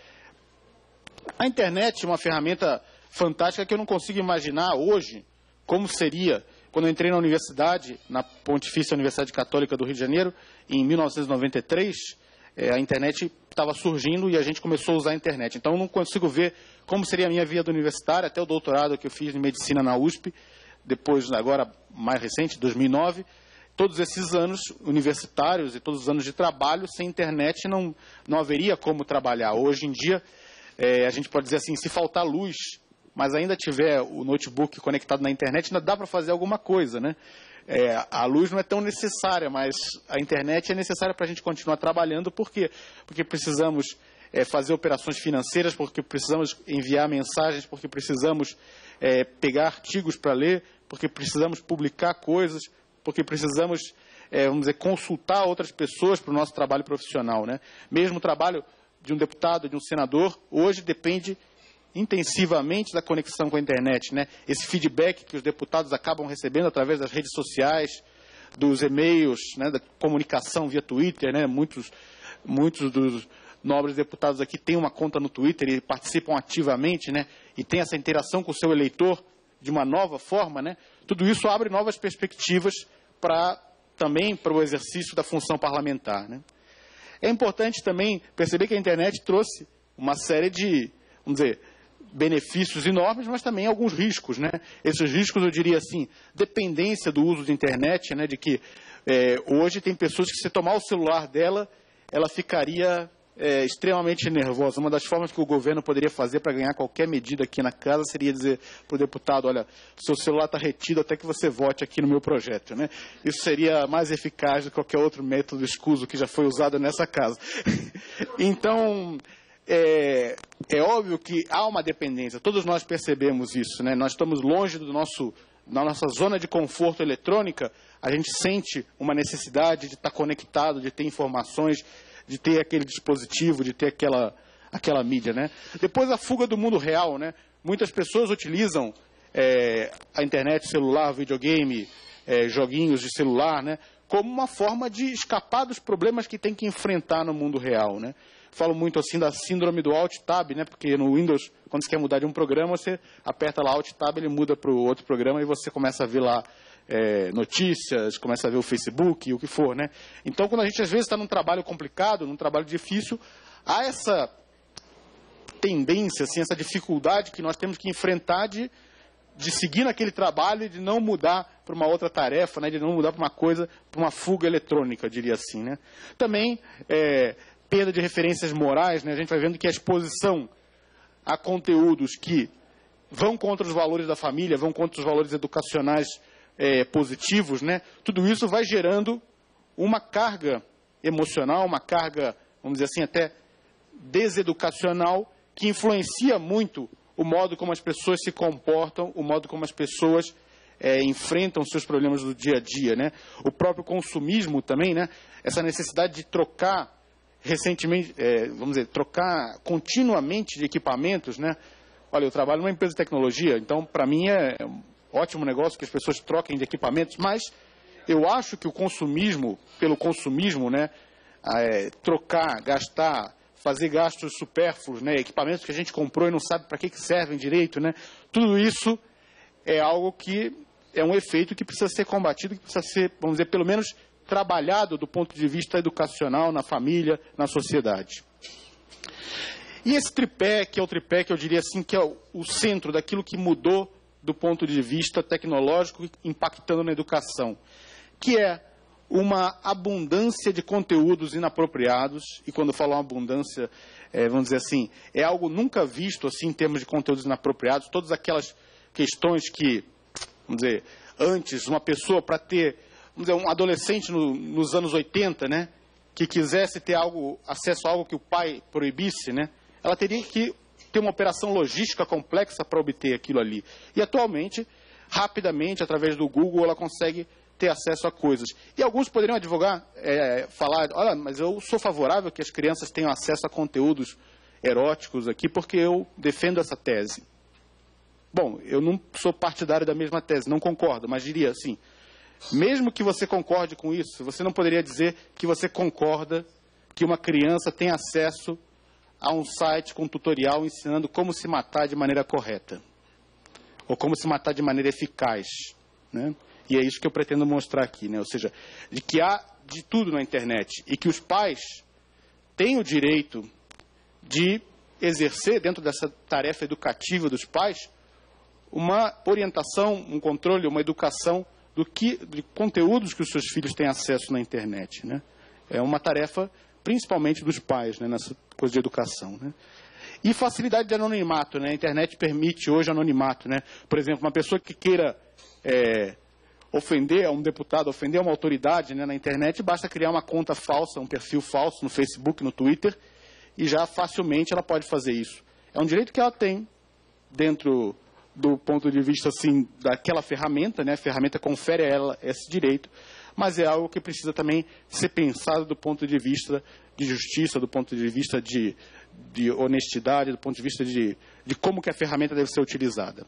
A internet é uma ferramenta fantástica que eu não consigo imaginar hoje como seria quando eu entrei na universidade, na Pontifícia Universidade Católica do Rio de Janeiro, em mil novecentos e noventa e três, é, a internet estava surgindo e a gente começou a usar a internet. Então, eu não consigo ver como seria a minha vida universitária, até o doutorado que eu fiz em medicina na U S P, depois, agora mais recente, dois mil e nove, todos esses anos universitários e todos os anos de trabalho, sem internet não, não haveria como trabalhar. Hoje em dia, é, a gente pode dizer assim, se faltar luz, mas ainda tiver o notebook conectado na internet, ainda dá para fazer alguma coisa, né? É, a luz não é tão necessária, mas a internet é necessária para a gente continuar trabalhando. Por quê? Porque precisamos é, fazer operações financeiras, porque precisamos enviar mensagens, porque precisamos é, pegar artigos para ler, porque precisamos publicar coisas, porque precisamos, é, vamos dizer, consultar outras pessoas para o nosso trabalho profissional, né? Mesmo o trabalho de um deputado, de um senador, hoje depende intensivamente da conexão com a internet, né? Esse feedback que os deputados acabam recebendo através das redes sociais, dos e-mails, né, da comunicação via Twitter, né? Muitos, muitos dos nobres deputados aqui têm uma conta no Twitter e participam ativamente, né? E tem essa interação com o seu eleitor de uma nova forma, né? Tudo isso abre novas perspectivas para também para o exercício da função parlamentar, né? É importante também perceber que a internet trouxe uma série de, vamos dizer, benefícios enormes, mas também alguns riscos, né? Esses riscos, eu diria assim, dependência do uso de internet, né? De que é, hoje tem pessoas que, se tomar o celular dela, ela ficaria é, extremamente nervosa. Uma das formas que o governo poderia fazer para ganhar qualquer medida aqui na casa seria dizer para o deputado, olha, seu celular está retido até que você vote aqui no meu projeto, né? Isso seria mais eficaz do que qualquer outro método escuso que já foi usado nessa casa. Então, É, é óbvio que há uma dependência, todos nós percebemos isso, né? Nós estamos longe do nosso, da nossa zona de conforto eletrônica, a gente sente uma necessidade de estar conectado, de ter informações, de ter aquele dispositivo, de ter aquela, aquela mídia, né? Depois a fuga do mundo real, né? Muitas pessoas utilizam é, a internet, celular, videogame, é, joguinhos de celular, né? Como uma forma de escapar dos problemas que tem que enfrentar no mundo real, né? Falo muito assim da síndrome do Alt-Tab, né? Porque no Windows, quando você quer mudar de um programa, você aperta lá Alt-Tab, ele muda para o outro programa e você começa a ver lá é, notícias, começa a ver o Facebook, o que for, né? Então, quando a gente às vezes está num trabalho complicado, num trabalho difícil, há essa tendência, assim, essa dificuldade que nós temos que enfrentar de, de seguir naquele trabalho e de não mudar para uma outra tarefa, né? De não mudar para uma coisa, para uma fuga eletrônica, eu diria assim, né? Também é, perda de referências morais, né? A gente vai vendo que a exposição a conteúdos que vão contra os valores da família, vão contra os valores educacionais é, positivos, né? Tudo isso vai gerando uma carga emocional, uma carga, vamos dizer assim, até deseducacional, que influencia muito o modo como as pessoas se comportam, o modo como as pessoas é, enfrentam seus problemas do dia a dia, né? O próprio consumismo também, né? Essa necessidade de trocar recentemente, é, vamos dizer, trocar continuamente de equipamentos, né? Olha, eu trabalho numa empresa de tecnologia, então, para mim, é um ótimo negócio que as pessoas troquem de equipamentos, mas eu acho que o consumismo, pelo consumismo, né? É, trocar, gastar, fazer gastos supérfluos, né? Equipamentos que a gente comprou e não sabe para que, que servem direito, né? Tudo isso é algo que é um efeito que precisa ser combatido, que precisa ser, vamos dizer, pelo menos trabalhado do ponto de vista educacional, na família, na sociedade. E esse tripé, que é o tripé que eu diria assim, que é o, o centro daquilo que mudou do ponto de vista tecnológico, impactando na educação, que é uma abundância de conteúdos inapropriados, e quando eu falo uma abundância, é, vamos dizer assim, é algo nunca visto assim em termos de conteúdos inapropriados, todas aquelas questões que, vamos dizer, antes uma pessoa para ter, vamos dizer, um adolescente no, nos anos oitenta, né, que quisesse ter algo, acesso a algo que o pai proibisse, né, ela teria que ter uma operação logística complexa para obter aquilo ali. E atualmente, rapidamente, através do Google, ela consegue ter acesso a coisas. E alguns poderiam advogar, é, falar, olha, mas eu sou favorável que as crianças tenham acesso a conteúdos eróticos aqui, porque eu defendo essa tese. Bom, eu não sou partidário da mesma tese, não concordo, mas diria assim, mesmo que você concorde com isso, você não poderia dizer que você concorda que uma criança tem acesso a um site com tutorial ensinando como se matar de maneira correta, ou como se matar de maneira eficaz, né? E é isso que eu pretendo mostrar aqui, né? Ou seja, de que há de tudo na internet e que os pais têm o direito de exercer, dentro dessa tarefa educativa dos pais, uma orientação, um controle, uma educação do que, de conteúdos que os seus filhos têm acesso na internet, né? É uma tarefa principalmente dos pais, né, nessa coisa de educação, né? E facilidade de anonimato, né? A internet permite hoje anonimato, né? Por exemplo, uma pessoa que queira é, ofender a um deputado, ofender a uma autoridade, né, na internet, basta criar uma conta falsa, um perfil falso no Facebook, no Twitter, e já facilmente ela pode fazer isso. É um direito que ela tem dentro do ponto de vista, assim, daquela ferramenta, né? A ferramenta confere a ela esse direito, mas é algo que precisa também ser pensado do ponto de vista de justiça, do ponto de vista de, de honestidade, do ponto de vista de, de como que a ferramenta deve ser utilizada.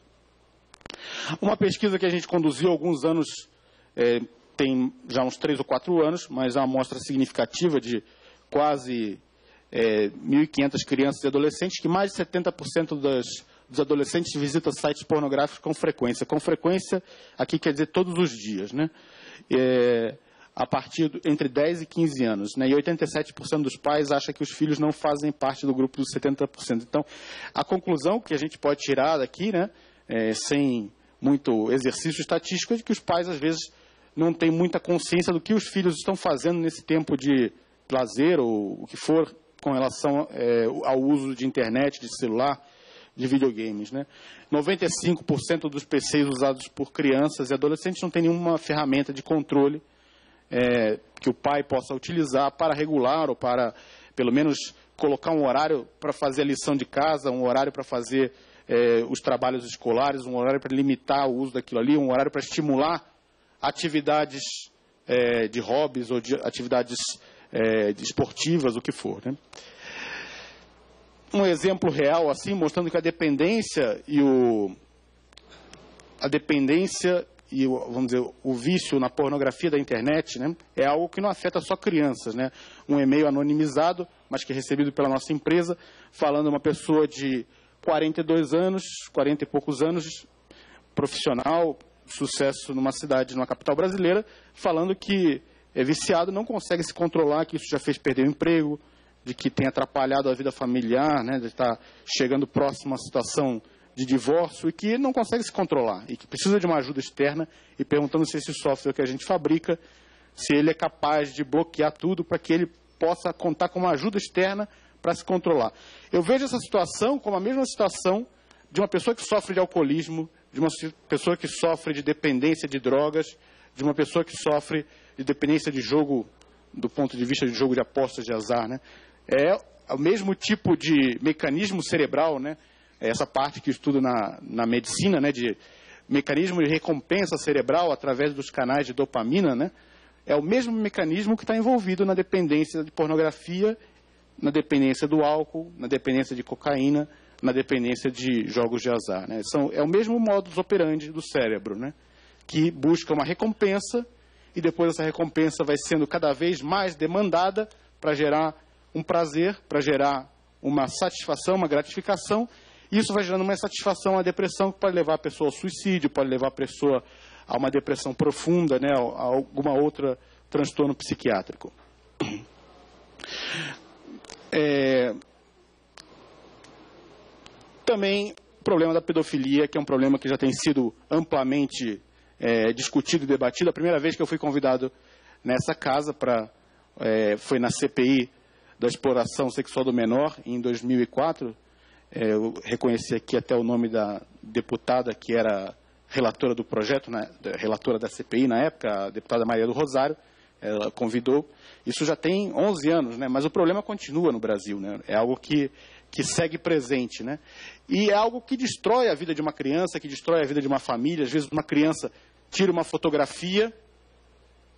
Uma pesquisa que a gente conduziu há alguns anos, é, tem já uns três ou quatro anos, mas é uma amostra significativa de quase é, mil e quinhentas crianças e adolescentes, que mais de setenta por cento das dos adolescentes visitam sites pornográficos com frequência. Com frequência, aqui quer dizer todos os dias, né? É, a partir do, entre dez e quinze anos, né? E oitenta e sete por cento dos pais acham que os filhos não fazem parte do grupo dos setenta por cento. Então, a conclusão que a gente pode tirar daqui, né, é, sem muito exercício estatístico, é de que os pais, às vezes, não têm muita consciência do que os filhos estão fazendo nesse tempo de lazer ou o que for com relação é, ao uso de internet, de celular, de videogames, né? noventa e cinco por cento dos P Cs usados por crianças e adolescentes não tem nenhuma ferramenta de controle é, que o pai possa utilizar para regular ou para, pelo menos, colocar um horário para fazer a lição de casa, um horário para fazer é, os trabalhos escolares, um horário para limitar o uso daquilo ali, um horário para estimular atividades é, de hobbies ou de atividades é, de esportivas, o que for, né? Um exemplo real, assim, mostrando que a dependência e o a dependência e o, vamos dizer, o vício na pornografia da internet, né, é algo que não afeta só crianças, né? Um e-mail anonimizado, mas que é recebido pela nossa empresa, falando uma pessoa de quarenta e dois anos, quarenta e poucos anos, profissional, sucesso numa cidade, numa capital brasileira, falando que é viciado, não consegue se controlar, que isso já fez perder o emprego, de que tem atrapalhado a vida familiar, né, de estar chegando próximo a situação de divórcio e que não consegue se controlar e que precisa de uma ajuda externa e perguntando se esse software que a gente fabrica, se ele é capaz de bloquear tudo para que ele possa contar com uma ajuda externa para se controlar. Eu vejo essa situação como a mesma situação de uma pessoa que sofre de alcoolismo, de uma pessoa que sofre de dependência de drogas, de uma pessoa que sofre de dependência de jogo, do ponto de vista de jogo de apostas de azar, né? É o mesmo tipo de mecanismo cerebral, né? Essa parte que eu estudo na, na medicina, né? De mecanismo de recompensa cerebral através dos canais de dopamina, né? É o mesmo mecanismo que está envolvido na dependência de pornografia, na dependência do álcool, na dependência de cocaína, na dependência de jogos de azar, né? São, é o mesmo modus operandi do cérebro, né? Que busca uma recompensa e depois essa recompensa vai sendo cada vez mais demandada para gerar um prazer, para gerar uma satisfação, uma gratificação, e isso vai gerando uma satisfação, a depressão, que pode levar a pessoa ao suicídio, pode levar a pessoa a uma depressão profunda, né, a alguma outra transtorno psiquiátrico. É... Também o problema da pedofilia, que é um problema que já tem sido amplamente é, discutido e debatido. A primeira vez que eu fui convidado nessa casa para, é, foi na C P I da exploração sexual do menor, em dois mil e quatro. É, eu reconheci aqui até o nome da deputada que era relatora do projeto, né, relatora da C P I na época, a deputada Maria do Rosário. Ela convidou. Isso já tem onze anos, né, mas o problema continua no Brasil, né? É algo que, que segue presente, né? E é algo que destrói a vida de uma criança, que destrói a vida de uma família. Às vezes uma criança tira uma fotografia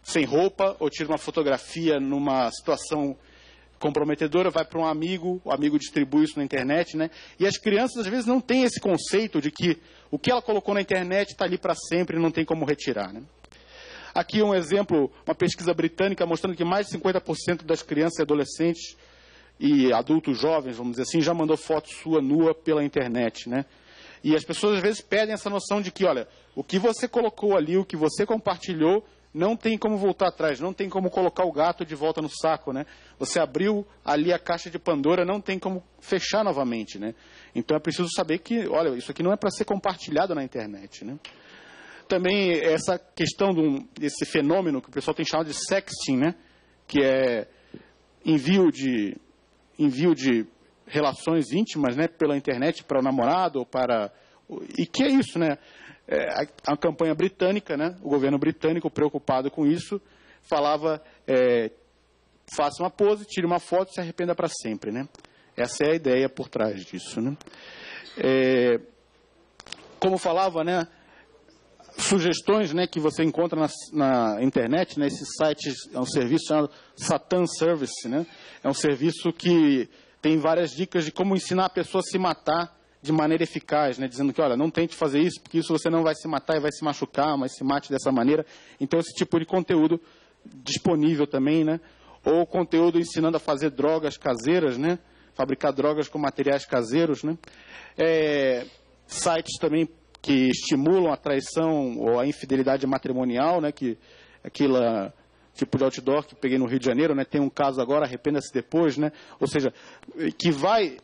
sem roupa, ou tira uma fotografia numa situação comprometedora, vai para um amigo, o amigo distribui isso na internet, né? E as crianças, às vezes, não têm esse conceito de que o que ela colocou na internet está ali para sempre e não tem como retirar, né? Aqui um exemplo, uma pesquisa britânica mostrando que mais de cinquenta por cento das crianças e adolescentes e adultos jovens, vamos dizer assim, já mandou foto sua nua pela internet, né? E as pessoas, às vezes, perdem essa noção de que, olha, o que você colocou ali, o que você compartilhou, não tem como voltar atrás, não tem como colocar o gato de volta no saco, né? Você abriu ali a caixa de Pandora, não tem como fechar novamente, né? Então é preciso saber que, olha, isso aqui não é para ser compartilhado na internet, né? Também essa questão desse fenômeno que o pessoal tem chamado de sexting, né? Que é envio de, envio de relações íntimas, né? Pela internet para o namorado ou para... E que é isso, né? É, a, a campanha britânica, né? O governo britânico, preocupado com isso, falava, é, faça uma pose, tire uma foto e se arrependa para sempre, né? Essa é a ideia por trás disso, né? É, como falava, né? Sugestões, né, que você encontra na, na internet, né? Esse site é um serviço chamado Satan Service, né? É um serviço que tem várias dicas de como ensinar a pessoa a se matar de maneira eficaz, né? Dizendo que, olha, não tente fazer isso, porque isso você não vai se matar e vai se machucar, mas se mate dessa maneira. Então, esse tipo de conteúdo disponível também, né? Ou conteúdo ensinando a fazer drogas caseiras, né? Fabricar drogas com materiais caseiros, né? É, sites também que estimulam a traição ou a infidelidade matrimonial, né? Que aquilo tipo de outdoor que peguei no Rio de Janeiro, né? Tem um caso agora, arrependa-se depois, né? Ou seja, que vai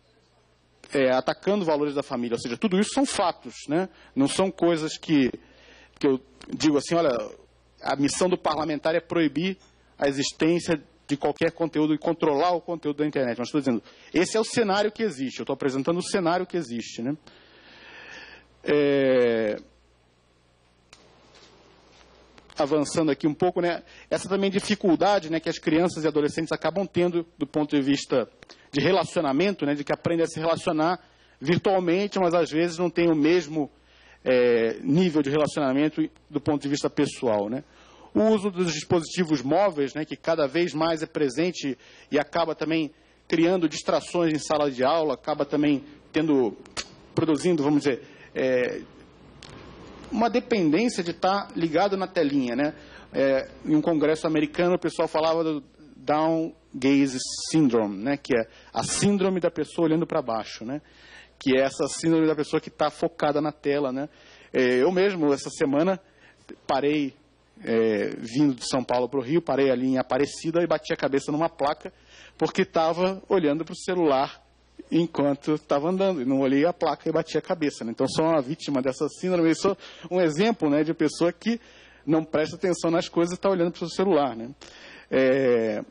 É, atacando valores da família. Ou seja, tudo isso são fatos, né? Não são coisas que, que eu digo assim, olha, a missão do parlamentar é proibir a existência de qualquer conteúdo e controlar o conteúdo da internet. Mas estou dizendo, esse é o cenário que existe. Eu estou apresentando o cenário que existe, né? É... Avançando aqui um pouco, né? Essa também dificuldade, né, que as crianças e adolescentes acabam tendo do ponto de vista de relacionamento, né, de que aprendem a se relacionar virtualmente, mas às vezes não tem o mesmo é, nível de relacionamento do ponto de vista pessoal, né? O uso dos dispositivos móveis, né, que cada vez mais é presente e acaba também criando distrações em sala de aula, acaba também tendo, produzindo, vamos dizer, é, uma dependência de estar ligado na telinha, né? É, em um congresso americano, o pessoal falava do Down Gaze Syndrome, né? Que é a síndrome da pessoa olhando para baixo, né? Que é essa síndrome da pessoa que está focada na tela, né? É, eu mesmo, essa semana, parei, é, vindo de São Paulo para o Rio, parei ali em Aparecida e bati a cabeça numa placa, porque estava olhando para o celular enquanto estava andando, e não olhei a placa e bati a cabeça, né? Então, sou uma vítima dessa síndrome, eu sou um exemplo, né, de pessoa que não presta atenção nas coisas e está olhando para o celular, né? É...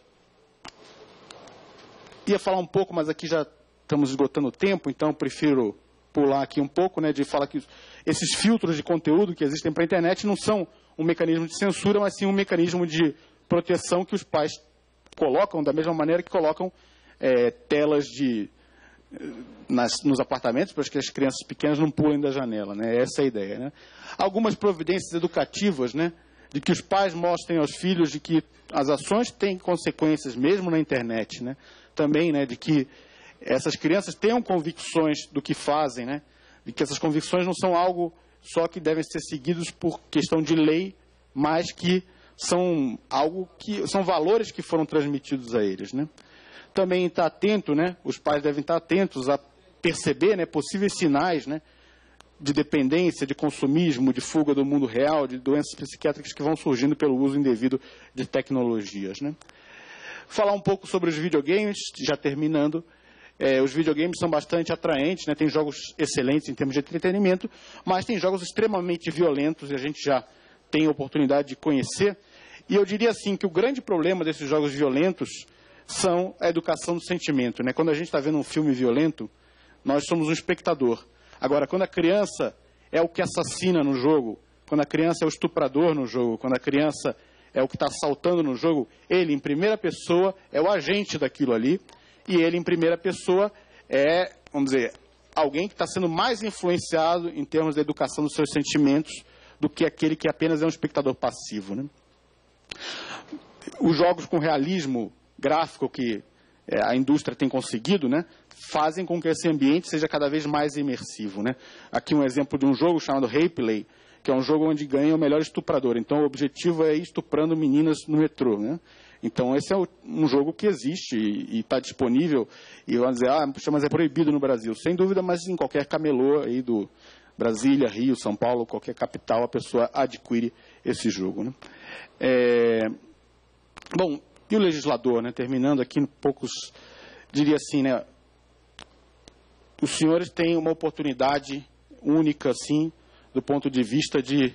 Ia falar um pouco, mas aqui já estamos esgotando o tempo, então eu prefiro pular aqui um pouco, né, de falar que esses filtros de conteúdo que existem para a internet não são um mecanismo de censura, mas sim um mecanismo de proteção que os pais colocam da mesma maneira que colocam É, telas de, nas, nos apartamentos para que as crianças pequenas não pulem da janela, né? Essa é a ideia, né? Algumas providências educativas, né? De que os pais mostrem aos filhos de que as ações têm consequências mesmo na internet, né? Também, né? De que essas crianças tenham convicções do que fazem, né? De que essas convicções não são algo só que devem ser seguidos por questão de lei, mas que são algo que são valores que foram transmitidos a eles, né? Também estar atento, né? Os pais devem estar atentos a perceber, né, possíveis sinais, né, de dependência, de consumismo, de fuga do mundo real, de doenças psiquiátricas que vão surgindo pelo uso indevido de tecnologias, né? Falar um pouco sobre os videogames, já terminando. É, os videogames são bastante atraentes, né? Tem jogos excelentes em termos de entretenimento, mas tem jogos extremamente violentos e a gente já tem a oportunidade de conhecer. E eu diria assim que o grande problema desses jogos violentos são a educação do sentimento, né? Quando a gente está vendo um filme violento, nós somos um espectador. Agora, quando a criança é o que assassina no jogo, quando a criança é o estuprador no jogo, quando a criança é o que está assaltando no jogo, ele, em primeira pessoa, é o agente daquilo ali, e ele, em primeira pessoa, é, vamos dizer, alguém que está sendo mais influenciado em termos da educação dos seus sentimentos do que aquele que apenas é um espectador passivo, né? Os jogos com realismo gráfico que é, a indústria tem conseguido, né, fazem com que esse ambiente seja cada vez mais imersivo, né? Aqui um exemplo de um jogo chamado Ripley, que é um jogo onde ganha o melhor estuprador. Então, o objetivo é ir estuprando meninas no metrô, né? Então, esse é um jogo que existe e está disponível. E vão dizer, ah, mas é proibido no Brasil. Sem dúvida, mas em qualquer camelô aí do Brasília, Rio, São Paulo, qualquer capital, a pessoa adquire esse jogo, né? É... Bom, e o legislador, né? Terminando aqui, poucos, diria assim, né? Os senhores têm uma oportunidade única, assim, do ponto de vista de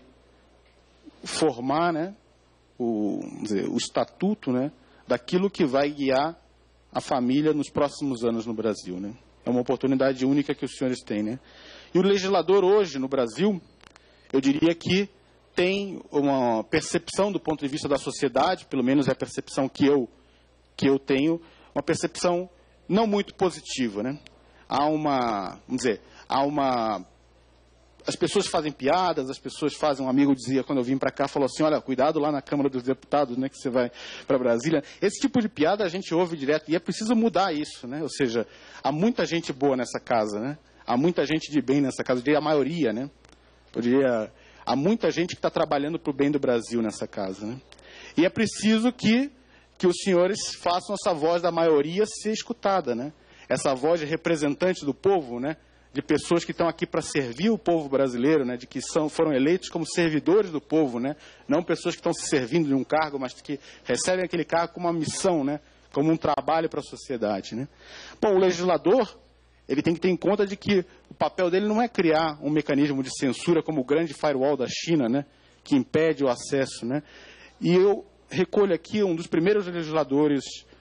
formar, né, o, vamos dizer, o estatuto, né, daquilo que vai guiar a família nos próximos anos no Brasil, né? É uma oportunidade única que os senhores têm, né? E o legislador hoje no Brasil, eu diria que tem uma percepção do ponto de vista da sociedade, pelo menos é a percepção que eu, que eu tenho, uma percepção não muito positiva, né? Há uma, vamos dizer, há uma... As pessoas fazem piadas, as pessoas fazem... Um amigo dizia, quando eu vim para cá, falou assim, olha, cuidado lá na Câmara dos Deputados, né, que você vai para Brasília. Esse tipo de piada a gente ouve direto, e é preciso mudar isso, né? Ou seja, há muita gente boa nessa casa, né? Há muita gente de bem nessa casa, eu diria a maioria, né? Eu diria, há muita gente que está trabalhando para o bem do Brasil nessa casa, né? E é preciso que, que os senhores façam essa voz da maioria ser escutada, né? Essa voz de representante do povo, né? De pessoas que estão aqui para servir o povo brasileiro, né? De que são, foram eleitos como servidores do povo, né? Não pessoas que estão se servindo de um cargo, mas que recebem aquele cargo como uma missão, né? Como um trabalho para a sociedade, né? Bom, o legislador, ele tem que ter em conta de que o papel dele não é criar um mecanismo de censura como o grande firewall da China, né? Que impede o acesso, né? E eu recolho aqui um dos primeiros legisladores...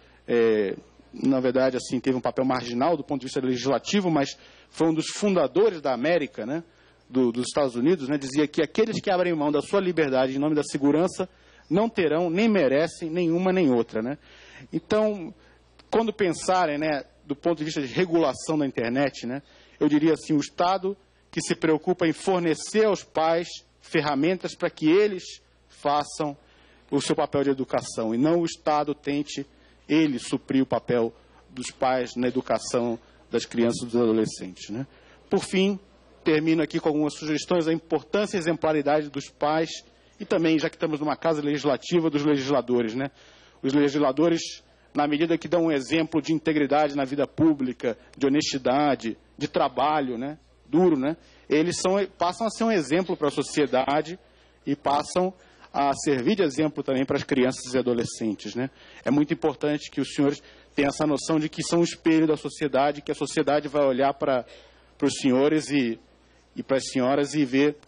É, na verdade, assim, teve um papel marginal do ponto de vista legislativo, mas foi um dos fundadores da América, né, do, dos Estados Unidos, né, dizia que aqueles que abrem mão da sua liberdade em nome da segurança não terão, nem merecem nenhuma nem outra, né? Então, quando pensarem, né, do ponto de vista de regulação da internet, né, eu diria assim, o Estado que se preocupa em fornecer aos pais ferramentas para que eles façam o seu papel de educação, e não o Estado tente ele suprir o papel dos pais na educação das crianças e dos adolescentes, né? Por fim, termino aqui com algumas sugestões da importância e exemplaridade dos pais e também, já que estamos numa casa legislativa, dos legisladores, né? Os legisladores, na medida que dão um exemplo de integridade na vida pública, de honestidade, de trabalho, né? Duro, né? Eles são, passam a ser um exemplo para a sociedade e passam a servir de exemplo também para as crianças e adolescentes, né? É muito importante que os senhores tenham essa noção de que são o espelho da sociedade, que a sociedade vai olhar para, para os senhores e, e para as senhoras e ver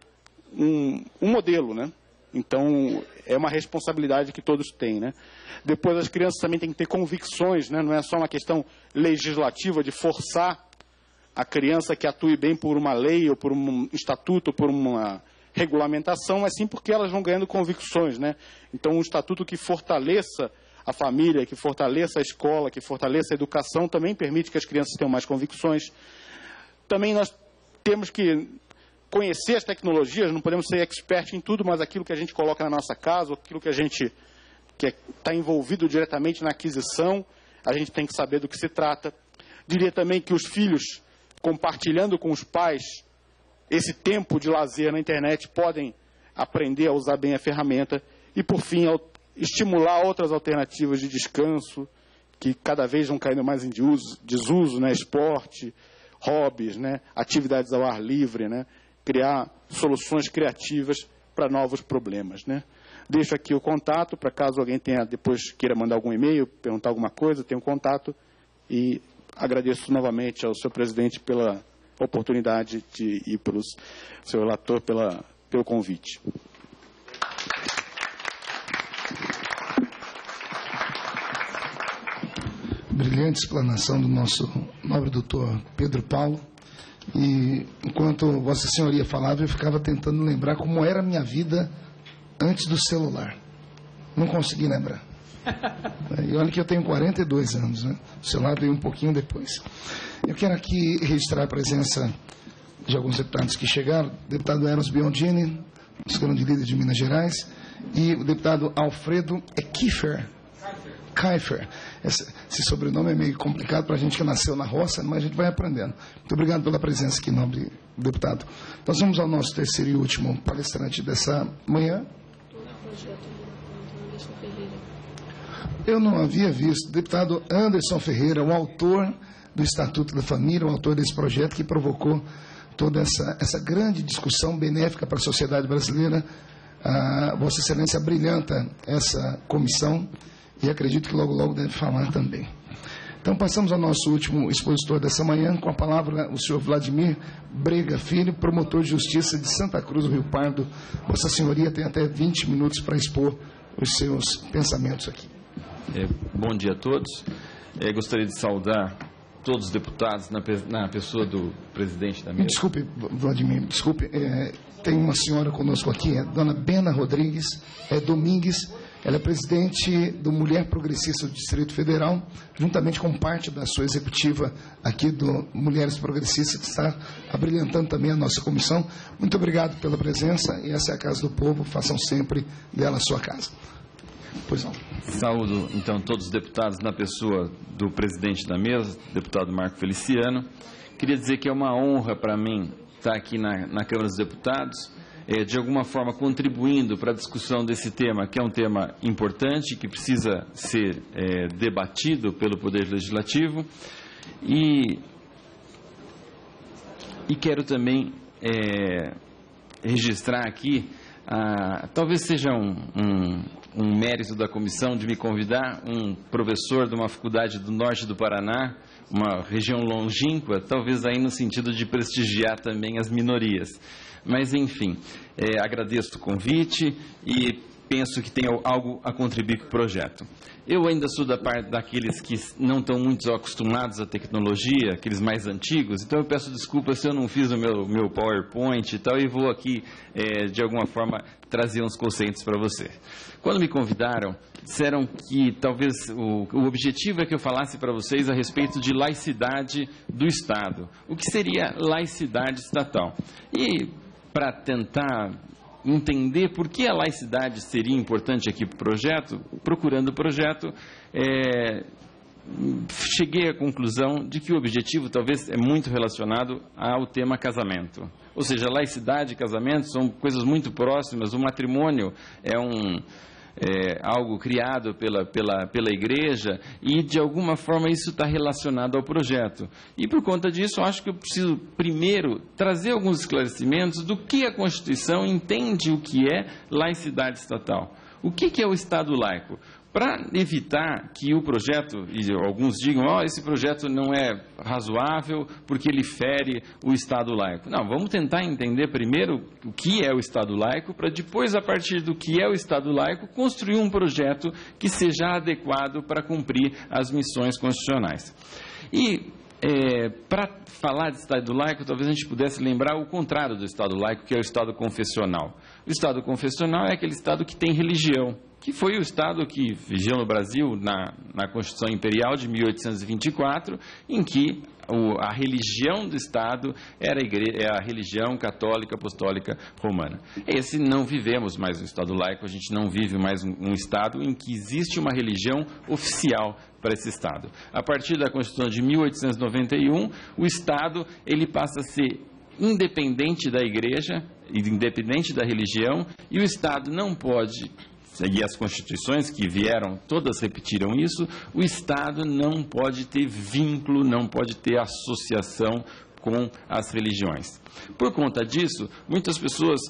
um, um modelo, né? Então, é uma responsabilidade que todos têm, né? Depois, as crianças também têm que ter convicções, né? Não é só uma questão legislativa de forçar a criança que atue bem por uma lei ou por um estatuto, ou por uma regulamentação, mas sim porque elas vão ganhando convicções, né? Então, um estatuto que fortaleça a família, que fortaleça a escola, que fortaleça a educação, também permite que as crianças tenham mais convicções. Também nós temos que conhecer as tecnologias, não podemos ser expert em tudo, mas aquilo que a gente coloca na nossa casa, aquilo que a gente que está envolvido diretamente na aquisição, a gente tem que saber do que se trata. Diria também que os filhos, compartilhando com os pais esse tempo de lazer na internet, podem aprender a usar bem a ferramenta e, por fim, estimular outras alternativas de descanso, que cada vez vão caindo mais em desuso, desuso, né? Esporte, hobbies, né? Atividades ao ar livre, né? Criar soluções criativas para novos problemas, né? Deixo aqui o contato, para caso alguém tenha, depois queira mandar algum e-mail, perguntar alguma coisa, tem um contato, e agradeço novamente ao senhor presidente pela oportunidade de, e pelo seu relator pela, pelo convite. Brilhante explanação do nosso nobre doutor Pedro Paulo. E enquanto Vossa Senhoria falava, eu ficava tentando lembrar como era a minha vida antes do celular. Não consegui lembrar. E olha que eu tenho quarenta e dois anos, né? O celular veio um pouquinho depois. Eu quero aqui registrar a presença de alguns deputados que chegaram. O deputado Eros Biondini, nosso grande líder de Minas Gerais, e o deputado Alfredo Kiefer. Kiefer. Esse, esse sobrenome é meio complicado para a gente que nasceu na roça, mas a gente vai aprendendo. Muito obrigado pela presença aqui, nobre deputado. Nós vamos ao nosso terceiro e último palestrante dessa manhã. Eu não havia visto. Deputado Anderson Ferreira, o autor do Estatuto da Família, o autor desse projeto que provocou toda essa, essa grande discussão benéfica para a sociedade brasileira. A Vossa Excelência brilhanta essa comissão e acredito que logo, logo deve falar também. Então, passamos ao nosso último expositor dessa manhã, com a palavra o senhor Vladimir Brega Filho, promotor de justiça de Santa Cruz do Rio Pardo. Vossa Senhoria tem até vinte minutos para expor os seus pensamentos aqui. É, bom dia a todos. É, gostaria de saudar todos os deputados na, na pessoa do presidente da mesa. Desculpe, Vladimir, desculpe. É, tem uma senhora conosco aqui, é a dona Bena Rodrigues é, Domingues. Ela é presidente do Mulher Progressista do Distrito Federal, juntamente com parte da sua executiva aqui do Mulheres Progressistas, que está abrilhantando também a nossa comissão. Muito obrigado pela presença, e essa é a Casa do Povo, façam sempre dela a sua casa. Pois não. Saúdo, então, todos os deputados na pessoa do presidente da mesa, deputado Marco Feliciano. Queria dizer que é uma honra para mim estar aqui na, na Câmara dos Deputados, É, de alguma forma contribuindo para a discussão desse tema, que é um tema importante, que precisa ser é, debatido pelo Poder Legislativo. E, e quero também é, registrar aqui, ah, talvez seja um, um, um mérito da comissão de me convidar, um professor de uma faculdade do norte do Paraná, uma região longínqua, talvez aí no sentido de prestigiar também as minorias. Mas, enfim, é, agradeço o convite e penso que tem algo a contribuir com o projeto. Eu ainda sou da parte daqueles que não estão muito acostumados à tecnologia, aqueles mais antigos, então eu peço desculpas se eu não fiz o meu, meu PowerPoint e tal, e vou aqui, é, de alguma forma, trazer uns conceitos para você. Quando me convidaram, disseram que talvez o, o objetivo é que eu falasse para vocês a respeito de laicidade do Estado. O que seria laicidade estatal? E para tentar entender por que a laicidade seria importante aqui para o projeto, procurando o projeto, é, cheguei à conclusão de que o objetivo talvez é muito relacionado ao tema casamento. Ou seja, laicidade e casamento são coisas muito próximas. O matrimônio é um... É, algo criado pela, pela, pela igreja e, de alguma forma, isso está relacionado ao projeto. E, por conta disso, eu acho que eu preciso, primeiro, trazer alguns esclarecimentos do que a Constituição entende o que é laicidade estatal. O que, que é o Estado laico? Para evitar que o projeto, e alguns digam, ó, oh, esse projeto não é razoável porque ele fere o Estado laico. Não, vamos tentar entender primeiro o que é o Estado laico, para depois, a partir do que é o Estado laico, construir um projeto que seja adequado para cumprir as missões constitucionais. E, é, para falar de Estado laico, talvez a gente pudesse lembrar o contrário do Estado laico, que é o Estado confessional. O Estado confessional é aquele Estado que tem religião, que foi o Estado que vigiu no Brasil na, na Constituição Imperial de mil oitocentos e vinte e quatro, em que o, a religião do Estado era a, igre, era a religião católica apostólica romana. Esse não vivemos mais um Estado laico, a gente não vive mais um, um Estado em que existe uma religião oficial para esse Estado. A partir da Constituição de mil oitocentos e noventa e um, o Estado ele passa a ser independente da Igreja, independente da religião, e o Estado não pode... e as constituições que vieram, todas repetiram isso, o Estado não pode ter vínculo, não pode ter associação com as religiões. Por conta disso, muitas pessoas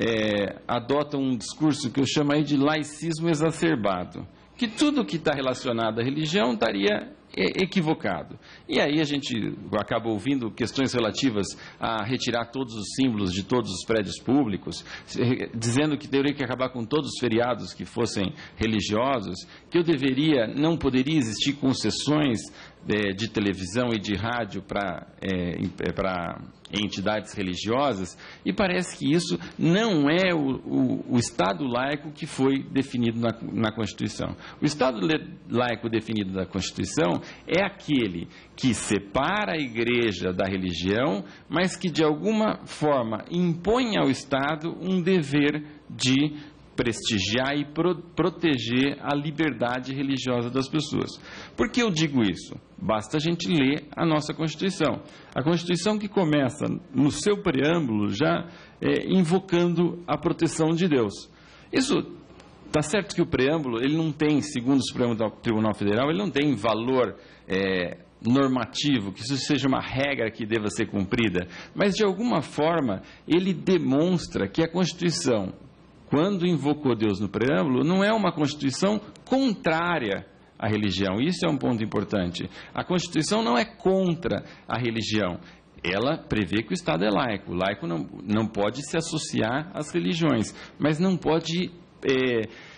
é, adotam um discurso que eu chamo aí de laicismo exacerbado, que tudo que está relacionado à religião estaria equivocado. E aí a gente acaba ouvindo questões relativas a retirar todos os símbolos de todos os prédios públicos, dizendo que teria que acabar com todos os feriados que fossem religiosos, que eu deveria, não poderia existir concessões é, de televisão e de rádio para é, para entidades religiosas, e parece que isso não é o, o, o Estado laico que foi definido na, na Constituição. O Estado laico definido na Constituição é aquele que separa a igreja da religião, mas que de alguma forma impõe ao Estado um dever de prestigiar e pro, proteger a liberdade religiosa das pessoas. Por que eu digo isso? Basta a gente ler a nossa Constituição. A Constituição que começa no seu preâmbulo já é, invocando a proteção de Deus. Isso, está certo que o preâmbulo, ele não tem, segundo o Supremo Tribunal Federal, ele não tem valor é, normativo, que isso seja uma regra que deva ser cumprida, mas de alguma forma ele demonstra que a Constituição, quando invocou Deus no preâmbulo, não é uma Constituição contrária à religião. Isso é um ponto importante. A Constituição não é contra a religião. Ela prevê que o Estado é laico. O laico não, não pode se associar às religiões, mas não pode, é,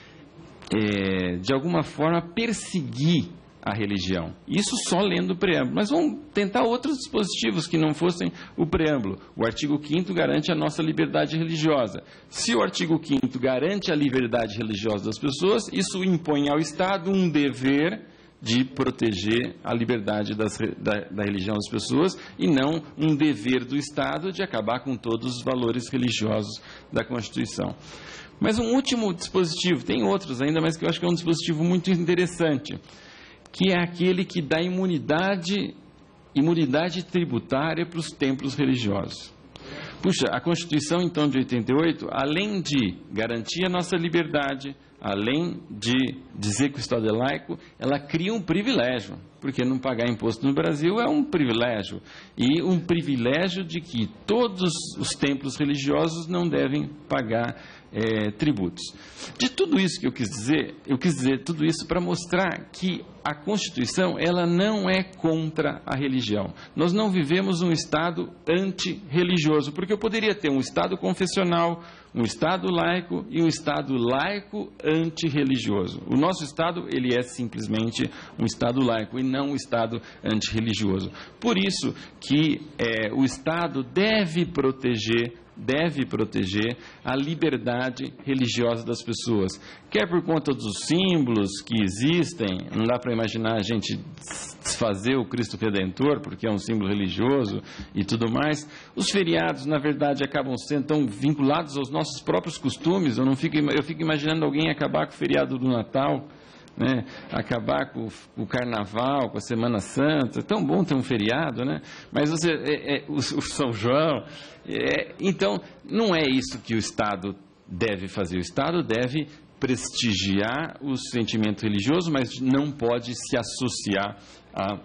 é, de alguma forma, perseguir a religião. Isso só lendo o preâmbulo. Mas vamos tentar outros dispositivos que não fossem o preâmbulo. O artigo quinto garante a nossa liberdade religiosa. Se o artigo quinto garante a liberdade religiosa das pessoas, isso impõe ao Estado um dever de proteger a liberdade das, da, da religião das pessoas e não um dever do Estado de acabar com todos os valores religiosos da Constituição. Mas um último dispositivo, tem outros ainda, mas que eu acho que é um dispositivo muito interessante, que é aquele que dá imunidade, imunidade tributária para os templos religiosos. Puxa, a Constituição, então, de oitenta e oito, além de garantir a nossa liberdade, além de dizer que o Estado é laico, ela cria um privilégio, porque não pagar imposto no Brasil é um privilégio, e um privilégio de que todos os templos religiosos não devem pagar é, tributos. De tudo isso que eu quis dizer, eu quis dizer tudo isso para mostrar que a Constituição, ela não é contra a religião. Nós não vivemos um Estado antirreligioso, porque eu poderia ter um Estado confessional, um Estado laico e um Estado laico antirreligioso. O nosso Estado, ele é simplesmente um Estado laico e não um Estado antirreligioso. Por isso que é, o Estado deve proteger deve proteger a liberdade religiosa das pessoas, quer por conta dos símbolos que existem, não dá para imaginar a gente desfazer o Cristo Redentor, porque é um símbolo religioso e tudo mais. Os feriados, na verdade, acabam sendo tão vinculados aos nossos próprios costumes. Eu, não fico, eu fico imaginando alguém acabar com o feriado do Natal, né? Acabar com o Carnaval, com a Semana Santa. É tão bom ter um feriado, né? Mas você, é, é, o, o São João. É, então, não é isso que o Estado deve fazer. O Estado deve prestigiar o sentimento religioso, mas não pode se associar a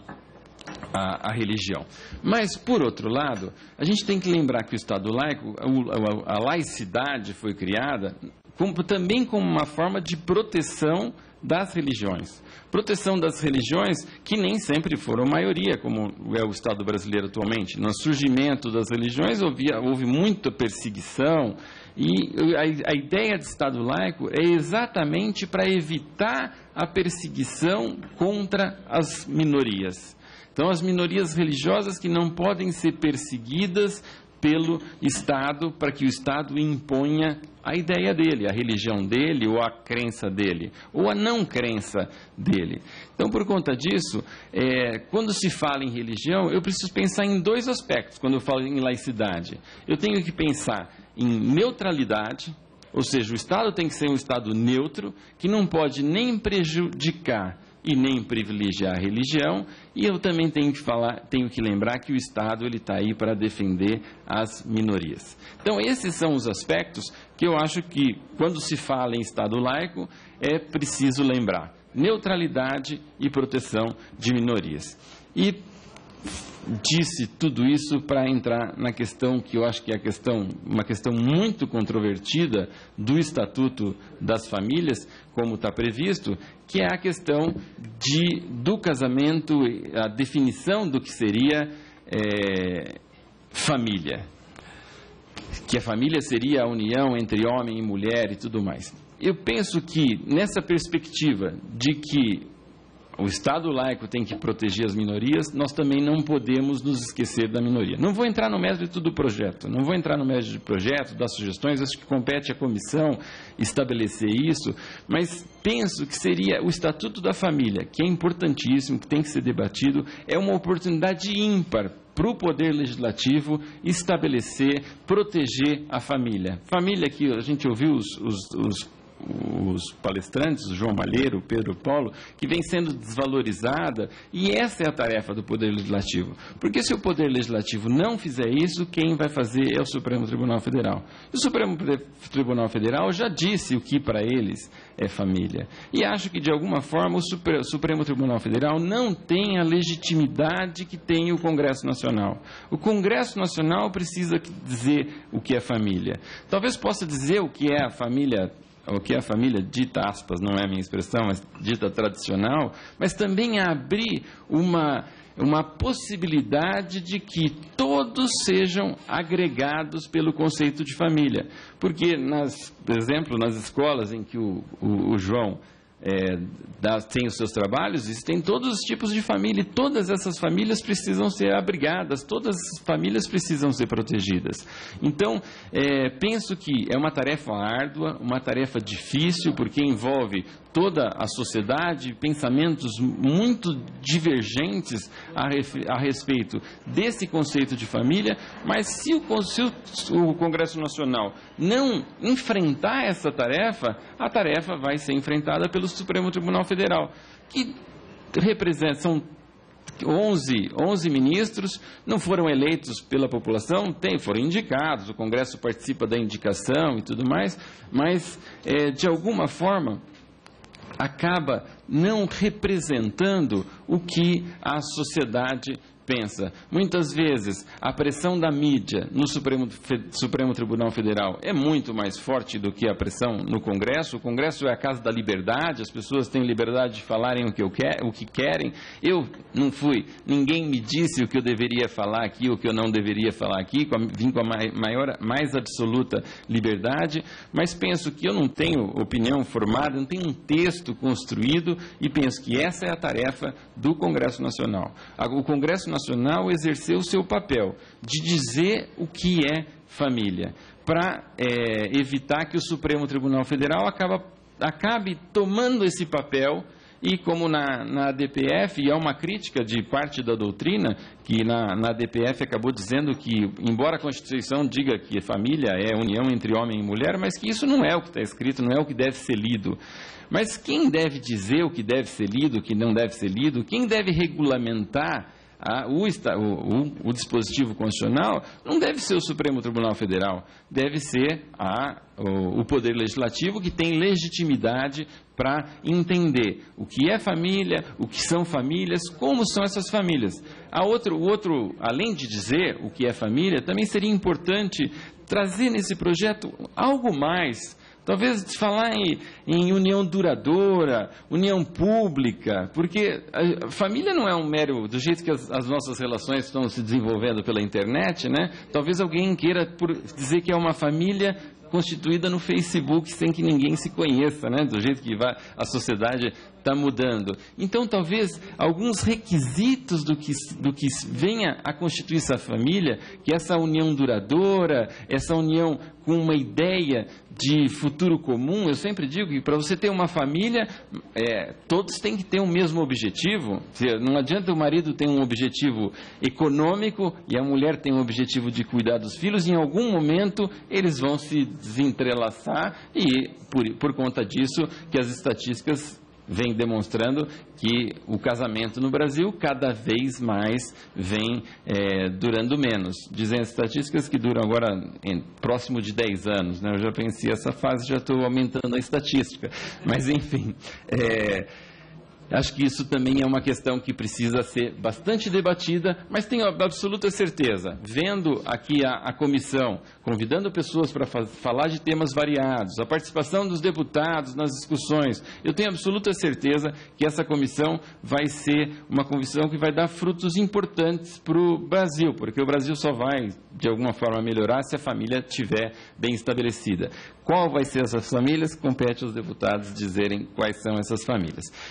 A, a religião. Mas, por outro lado, a gente tem que lembrar que o Estado laico, a, a, a laicidade foi criada como, também como uma forma de proteção das religiões. Proteção das religiões que nem sempre foram maioria, como é o Estado brasileiro atualmente. No surgimento das religiões houve, houve muita perseguição, e a, a ideia de Estado laico é exatamente para evitar a perseguição contra as minorias. Então, as minorias religiosas que não podem ser perseguidas pelo Estado, para que o Estado imponha a ideia dele, a religião dele, ou a crença dele, ou a não crença dele. Então, por conta disso, é, quando se fala em religião, eu preciso pensar em dois aspectos, quando eu falo em laicidade. Eu tenho que pensar em neutralidade, ou seja, o Estado tem que ser um Estado neutro, que não pode nem prejudicar e nem privilegiar a religião, e eu também tenho que falar, tenho que lembrar que o Estado ele está aí para defender as minorias. Então, esses são os aspectos que eu acho que, quando se fala em Estado laico, é preciso lembrar: neutralidade e proteção de minorias. E disse tudo isso para entrar na questão que eu acho que é a questão, uma questão muito controvertida do Estatuto das Famílias, como está previsto, que é a questão de, do casamento, a definição do que seria é, família. Que a família seria a união entre homem e mulher e tudo mais. Eu penso que, nessa perspectiva de que o Estado laico tem que proteger as minorias, nós também não podemos nos esquecer da minoria. Não vou entrar no mérito do projeto, não vou entrar no mérito do projeto, das sugestões, acho que compete à comissão estabelecer isso, mas penso que seria o Estatuto da Família, que é importantíssimo, que tem que ser debatido, é uma oportunidade ímpar para o Poder Legislativo estabelecer, proteger a família. Família que a gente ouviu os, os, os os palestrantes, o João Malheiro, o Pedro Paulo, que vem sendo desvalorizada, e essa é a tarefa do Poder Legislativo. Porque se o Poder Legislativo não fizer isso, quem vai fazer é o Supremo Tribunal Federal. E o Supremo Tribunal Federal já disse o que para eles é família. E acho que, de alguma forma, o Supremo Tribunal Federal não tem a legitimidade que tem o Congresso Nacional. O Congresso Nacional precisa dizer o que é família. Talvez possa dizer o que é a família, o que é a família, dita aspas, não é a minha expressão, mas dita tradicional, mas também abrir uma, uma possibilidade de que todos sejam agregados pelo conceito de família. Porque, nas, por exemplo, nas escolas em que o, o, o João É, dá, tem os seus trabalhos, existem todos os tipos de família, e todas essas famílias precisam ser abrigadas, todas as famílias precisam ser protegidas. Então, é, penso que é uma tarefa árdua, uma tarefa difícil, porque envolve toda a sociedade, pensamentos muito divergentes a, a respeito desse conceito de família, mas se o, se o, o Congresso Nacional não enfrentar essa tarefa, a tarefa vai ser enfrentada pelo Supremo Tribunal Federal, que representa, são onze, onze ministros, não foram eleitos pela população, tem, foram indicados, o Congresso participa da indicação e tudo mais, mas, é, de alguma forma, acaba não representando o que a sociedade pensa. Muitas vezes, a pressão da mídia no Supremo, Supremo Tribunal Federal é muito mais forte do que a pressão no Congresso. O Congresso é a casa da liberdade, as pessoas têm liberdade de falarem o que, eu quer, o que querem. Eu não fui, ninguém me disse o que eu deveria falar aqui, o que eu não deveria falar aqui, vim com a maior, mais absoluta liberdade, mas penso que eu não tenho opinião formada, não tenho um texto construído, e penso que essa é a tarefa do Congresso Nacional. O Congresso Nacional exerceu o seu papel de dizer o que é família, para é, evitar que o Supremo Tribunal Federal acaba, acabe tomando esse papel. E como na, na D P F, e há uma crítica de parte da doutrina, que na, na D P F acabou dizendo que, embora a Constituição diga que família é união entre homem e mulher, mas que isso não é o que está escrito, não é o que deve ser lido. Mas quem deve dizer o que deve ser lido, o que não deve ser lido, quem deve regulamentar A, o, o, o dispositivo constitucional, não deve ser o Supremo Tribunal Federal, deve ser a, o, o Poder Legislativo, que tem legitimidade para entender o que é família, o que são famílias, como são essas famílias. A outro, o outro, além de dizer o que é família, também seria importante trazer nesse projeto algo mais. Talvez falar em, em união duradoura, união pública, porque a família não é um mero, do jeito que as, as nossas relações estão se desenvolvendo pela internet, né? Talvez alguém queira por, dizer que é uma família constituída no Facebook sem que ninguém se conheça, né? Do jeito que vai, a sociedade está mudando. Então, talvez alguns requisitos do que, do que venha a constituir essa família, que essa união duradoura, essa união com uma ideia de futuro comum. Eu sempre digo que para você ter uma família, é, todos têm que ter o mesmo objetivo. Não adianta o marido ter um objetivo econômico e a mulher tem um objetivo de cuidar dos filhos. Em algum momento eles vão se desentrelaçar e, por, por conta disso, que as estatísticas vem demonstrando que o casamento no Brasil cada vez mais vem é, durando menos. Dizem as estatísticas que duram agora em, próximo de dez anos. Né? Eu já pensei essa fase, já estou aumentando a estatística. Mas, enfim, é, acho que isso também é uma questão que precisa ser bastante debatida, mas tenho absoluta certeza, vendo aqui a, a comissão, convidando pessoas para falar de temas variados, a participação dos deputados nas discussões, eu tenho absoluta certeza que essa comissão vai ser uma comissão que vai dar frutos importantes para o Brasil, porque o Brasil só vai, de alguma forma, melhorar se a família estiver bem estabelecida. Qual vai ser essas famílias? Compete aos deputados dizerem quais são essas famílias. Mas o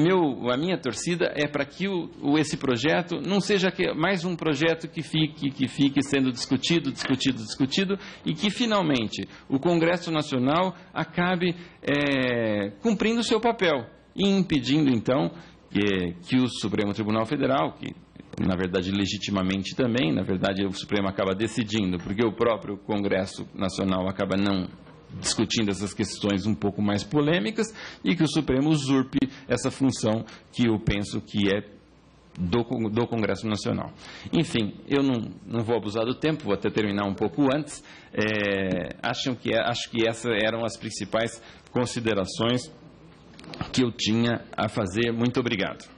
meu, a minha torcida é para que o, o, esse projeto não seja que, mais um projeto que fique, que fique sendo discutido, discutido, discutido, e que finalmente o Congresso Nacional acabe é, cumprindo o seu papel e impedindo então que, que o Supremo Tribunal Federal, que na verdade legitimamente também, na verdade o Supremo acaba decidindo, porque o próprio Congresso Nacional acaba não discutindo essas questões um pouco mais polêmicas, e que o Supremo usurpe essa função que eu penso que é do, do Congresso Nacional. Enfim, eu não, não vou abusar do tempo, vou até terminar um pouco antes. É, acham que, acho que essas eram as principais considerações que eu tinha a fazer. Muito obrigado.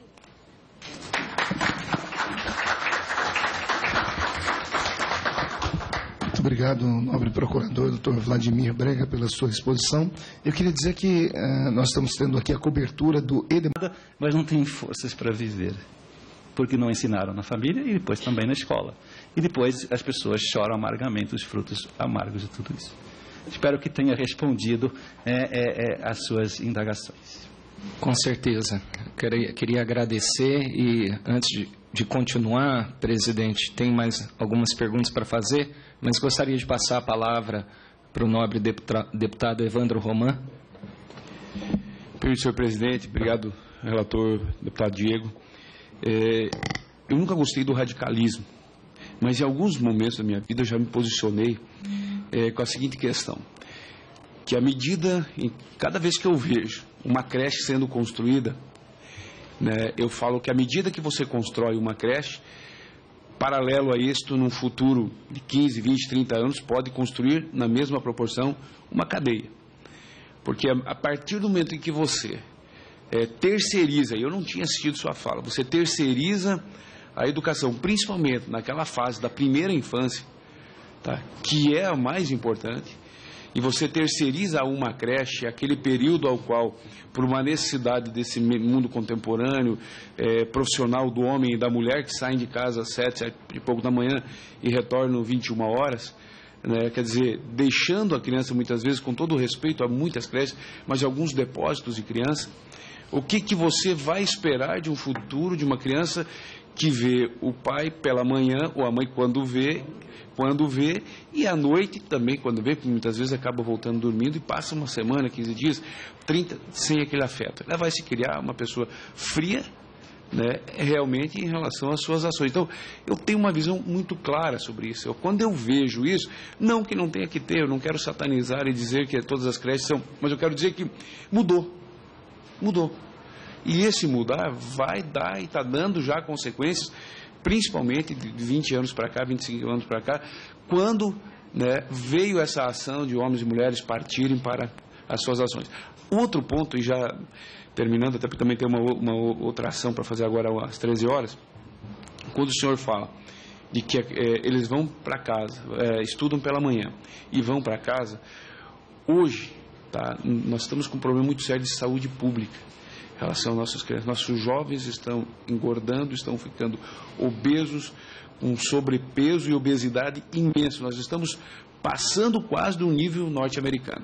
Muito obrigado, nobre procurador, doutor Vladimir Brega, pela sua exposição. Eu queria dizer que uh, nós estamos tendo aqui a cobertura do E D M. Mas não tem forças para viver, porque não ensinaram na família e depois também na escola. E depois as pessoas choram amargamente os frutos amargos de tudo isso. Espero que tenha respondido é, é, é, às suas indagações. Com certeza. Queria, queria agradecer e, antes de, de continuar, presidente, tem mais algumas perguntas para fazer, mas gostaria de passar a palavra para o nobre deputado, deputado Evandro Roman. Permite, senhor presidente. Obrigado, relator, deputado Diego. É, eu nunca gostei do radicalismo, mas em alguns momentos da minha vida eu já me posicionei é, com a seguinte questão, que à medida, em, cada vez que eu vejo uma creche sendo construída, né, eu falo que à medida que você constrói uma creche, paralelo a isto, num futuro de quinze, vinte, trinta anos, pode construir na mesma proporção uma cadeia. Porque a, a partir do momento em que você é, terceiriza, e eu não tinha assistido sua fala, você terceiriza a educação, principalmente naquela fase da primeira infância, tá, que é a mais importante, e você terceiriza a uma creche, aquele período ao qual, por uma necessidade desse mundo contemporâneo, é, profissional do homem e da mulher, que saem de casa às sete, sete e pouco da manhã e retornam vinte e uma horas, né, quer dizer, deixando a criança muitas vezes, com todo o respeito a muitas creches, mas alguns depósitos de criança, o que, que você vai esperar de um futuro de uma criança que vê o pai pela manhã, ou a mãe quando vê, quando vê, e à noite também quando vê, porque muitas vezes acaba voltando dormindo e passa uma semana, quinze dias, trinta, sem aquele afeto. Ela vai se criar uma pessoa fria, né, realmente em relação às suas ações. Então, eu tenho uma visão muito clara sobre isso. Eu, quando eu vejo isso, não que não tenha que ter, eu não quero satanizar e dizer que todas as creches são, mas eu quero dizer que mudou. Mudou. E esse mudar vai dar e está dando já consequências, principalmente de vinte anos para cá, vinte e cinco anos para cá, quando, né, veio essa ação de homens e mulheres partirem para as suas ações. Outro ponto, e já terminando, até porque também tem uma, uma outra ação para fazer agora às treze horas, quando o senhor fala de que é, eles vão para casa, é, estudam pela manhã e vão para casa, hoje, tá, nós estamos com um problema muito sério de saúde pública em relação às nossas crianças. Nossos jovens estão engordando, estão ficando obesos, com sobrepeso e obesidade imenso. Nós estamos passando quase do nível norte-americano.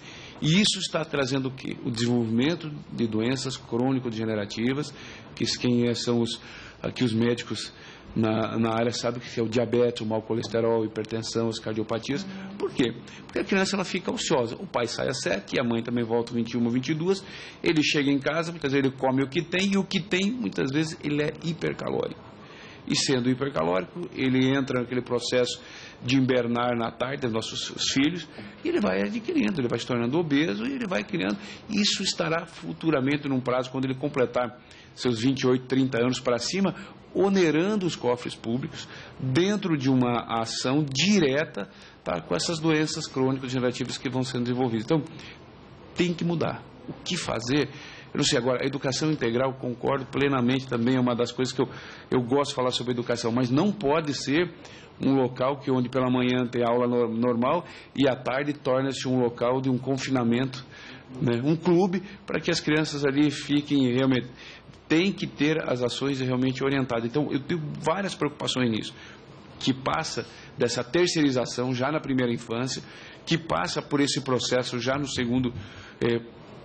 E isso está trazendo o quê? O desenvolvimento de doenças crônico-degenerativas, que quem são os, aqui os médicos na, na área sabem que é o diabetes, o mau colesterol, hipertensão, as cardiopatias. Por quê? Porque a criança ela fica ociosa. O pai sai às sete, e a mãe também volta vinte e uma, vinte e duas. Ele chega em casa, muitas vezes ele come o que tem, e o que tem, muitas vezes, ele é hipercalórico. E sendo hipercalórico, ele entra naquele processo de invernar na tarde dos nossos filhos, e ele vai adquirindo, ele vai se tornando obeso, e ele vai criando. Isso estará futuramente, num prazo, quando ele completar seus vinte e oito, trinta anos para cima, onerando os cofres públicos dentro de uma ação direta, tá, com essas doenças crônico-degenerativas que vão sendo desenvolvidas. Então, tem que mudar. O que fazer? Eu não sei, agora, a educação integral, concordo plenamente, também é uma das coisas que eu, eu gosto de falar sobre educação, mas não pode ser um local que onde pela manhã tem aula no, normal e à tarde torna-se um local de um confinamento, né, um clube, para que as crianças ali fiquem realmente... Tem que ter as ações realmente orientadas. Então, eu tenho várias preocupações nisso, que passa dessa terceirização já na primeira infância, que passa por esse processo já no segundo, eh,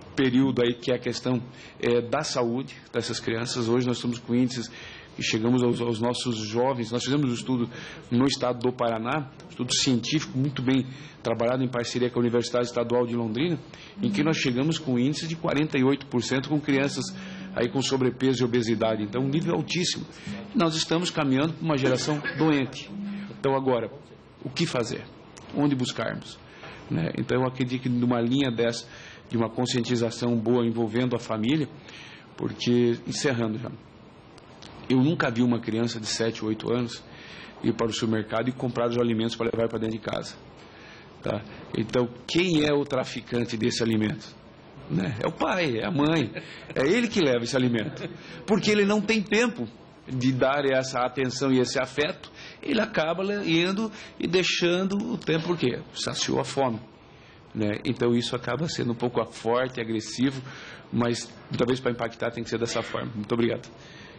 período aí que é a questão é, da saúde dessas crianças. Hoje nós estamos com índices que chegamos aos, aos nossos jovens. Nós fizemos um estudo no estado do Paraná, um estudo científico muito bem trabalhado em parceria com a Universidade Estadual de Londrina, em que nós chegamos com índices de quarenta e oito por cento com crianças aí com sobrepeso e obesidade. Então, um nível altíssimo. E nós estamos caminhando para uma geração doente. Então, agora, o que fazer? Onde buscarmos? Né? Então, eu acredito que numa linha dessa, de uma conscientização boa envolvendo a família, porque, encerrando já, eu nunca vi uma criança de sete, oito anos ir para o supermercado e comprar os alimentos para levar para dentro de casa. Tá? Então, quem é o traficante desse alimento? Né? É o pai, é a mãe, é ele que leva esse alimento, porque ele não tem tempo de dar essa atenção e esse afeto, ele acaba indo e deixando o tempo, porque saciou a fome. Né? Então isso acaba sendo um pouco forte e agressivo, mas talvez para impactar tem que ser dessa forma. Muito obrigado.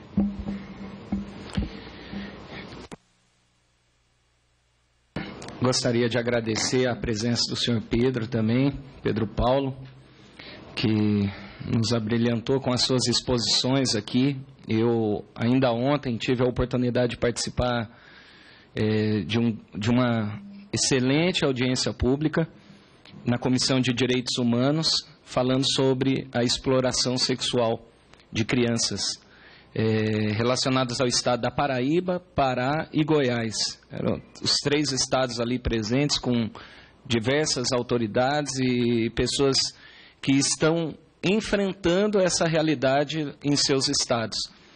Gostaria de agradecer a presença do senhor Pedro também, Pedro Paulo, que nos abrilhantou com as suas exposições aqui. Eu, ainda ontem, tive a oportunidade de participar é, de, um, de uma excelente audiência pública na Comissão de Direitos Humanos, falando sobre a exploração sexual de crianças é, relacionadas ao estado da Paraíba, Pará e Goiás. Eram os três estados ali presentes, com diversas autoridades e pessoas que estão enfrentando essa realidade em seus estados.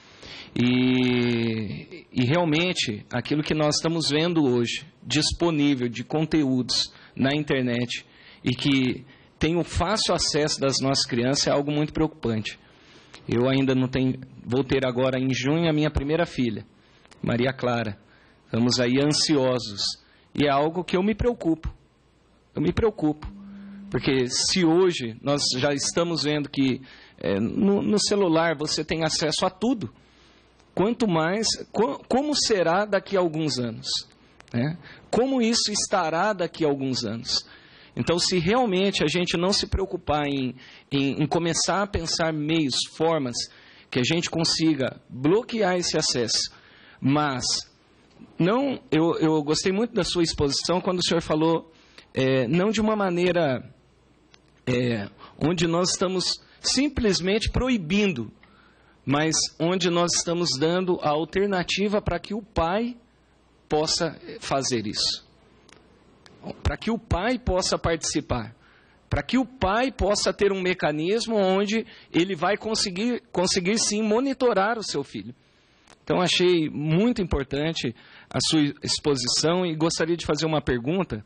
E, e realmente, aquilo que nós estamos vendo hoje, disponível de conteúdos na internet e que tem o fácil acesso das nossas crianças, é algo muito preocupante. Eu ainda não tenho, vou ter agora em junho a minha primeira filha, Maria Clara. Estamos aí ansiosos e é algo que eu me preocupo, eu me preocupo. Porque se hoje nós já estamos vendo que é, no, no celular você tem acesso a tudo, quanto mais, co, como será daqui a alguns anos? Né? Como isso estará daqui a alguns anos? Então, se realmente a gente não se preocupar em, em, em começar a pensar meios, formas, que a gente consiga bloquear esse acesso, mas não, eu, eu gostei muito da sua exposição quando o senhor falou, é, não de uma maneira... É, onde nós estamos simplesmente proibindo, mas onde nós estamos dando a alternativa para que o pai possa fazer isso, para que o pai possa participar, para que o pai possa ter um mecanismo onde ele vai conseguir, conseguir sim monitorar o seu filho. Então achei muito importante a sua exposição e gostaria de fazer uma pergunta,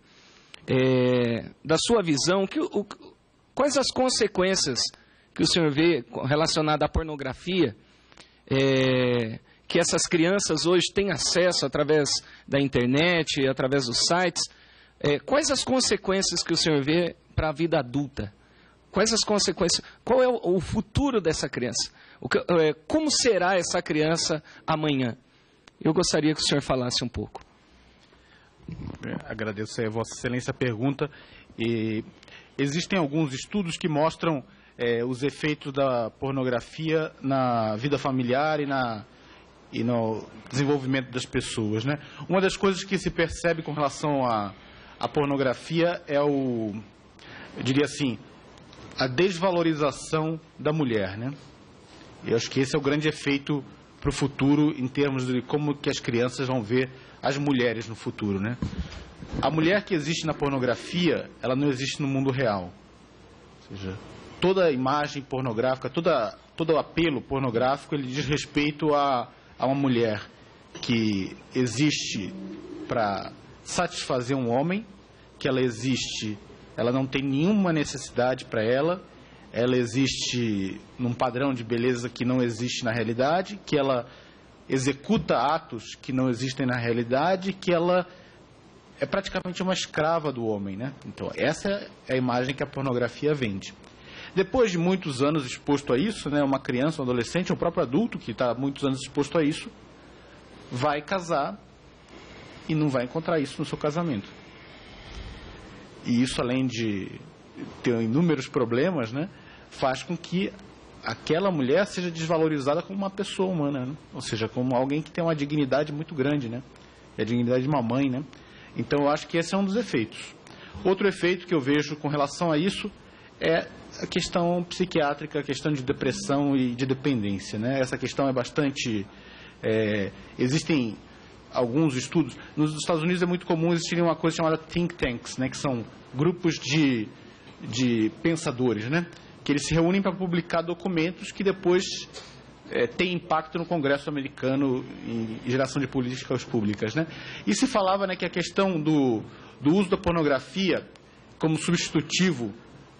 é, da sua visão, que o quais as consequências que o senhor vê relacionadas à pornografia, é, que essas crianças hoje têm acesso através da internet, através dos sites? É, quais as consequências que o senhor vê para a vida adulta? Quais as consequências? Qual é o, o futuro dessa criança? O que, é, como será essa criança amanhã? Eu gostaria que o senhor falasse um pouco. Agradeço a Vossa Excelência a pergunta. E existem alguns estudos que mostram é, os efeitos da pornografia na vida familiar e, na, e no desenvolvimento das pessoas, né? Uma das coisas que se percebe com relação à, à pornografia é o, eu diria assim, a desvalorização da mulher, né? Eu acho que esse é o grande efeito para o futuro em termos de como que as crianças vão ver as mulheres no futuro, né? A mulher que existe na pornografia, ela não existe no mundo real. Ou seja, toda imagem pornográfica, toda, todo apelo pornográfico, ele diz respeito a, a uma mulher que existe para satisfazer um homem, que ela existe, ela não tem nenhuma necessidade para ela, ela existe num padrão de beleza que não existe na realidade, que ela executa atos que não existem na realidade, que ela é praticamente uma escrava do homem, né? Então, essa é a imagem que a pornografia vende. Depois de muitos anos exposto a isso, né, uma criança, um adolescente, um próprio adulto que está muitos anos exposto a isso, vai casar e não vai encontrar isso no seu casamento. E isso, além de ter inúmeros problemas, né, faz com que aquela mulher seja desvalorizada como uma pessoa humana, né? Ou seja, como alguém que tem uma dignidade muito grande, né? É a dignidade de uma mãe, né? Então, eu acho que esse é um dos efeitos. Outro efeito que eu vejo com relação a isso é a questão psiquiátrica, a questão de depressão e de dependência, né? Essa questão é bastante... É, existem alguns estudos... Nos Estados Unidos é muito comum existir uma coisa chamada think tanks, né? Que são grupos de, de pensadores, né? Que eles se reúnem para publicar documentos que depois é, têm impacto no Congresso americano em geração de políticas públicas, né? E se falava, né, que a questão do, do uso da pornografia como substitutivo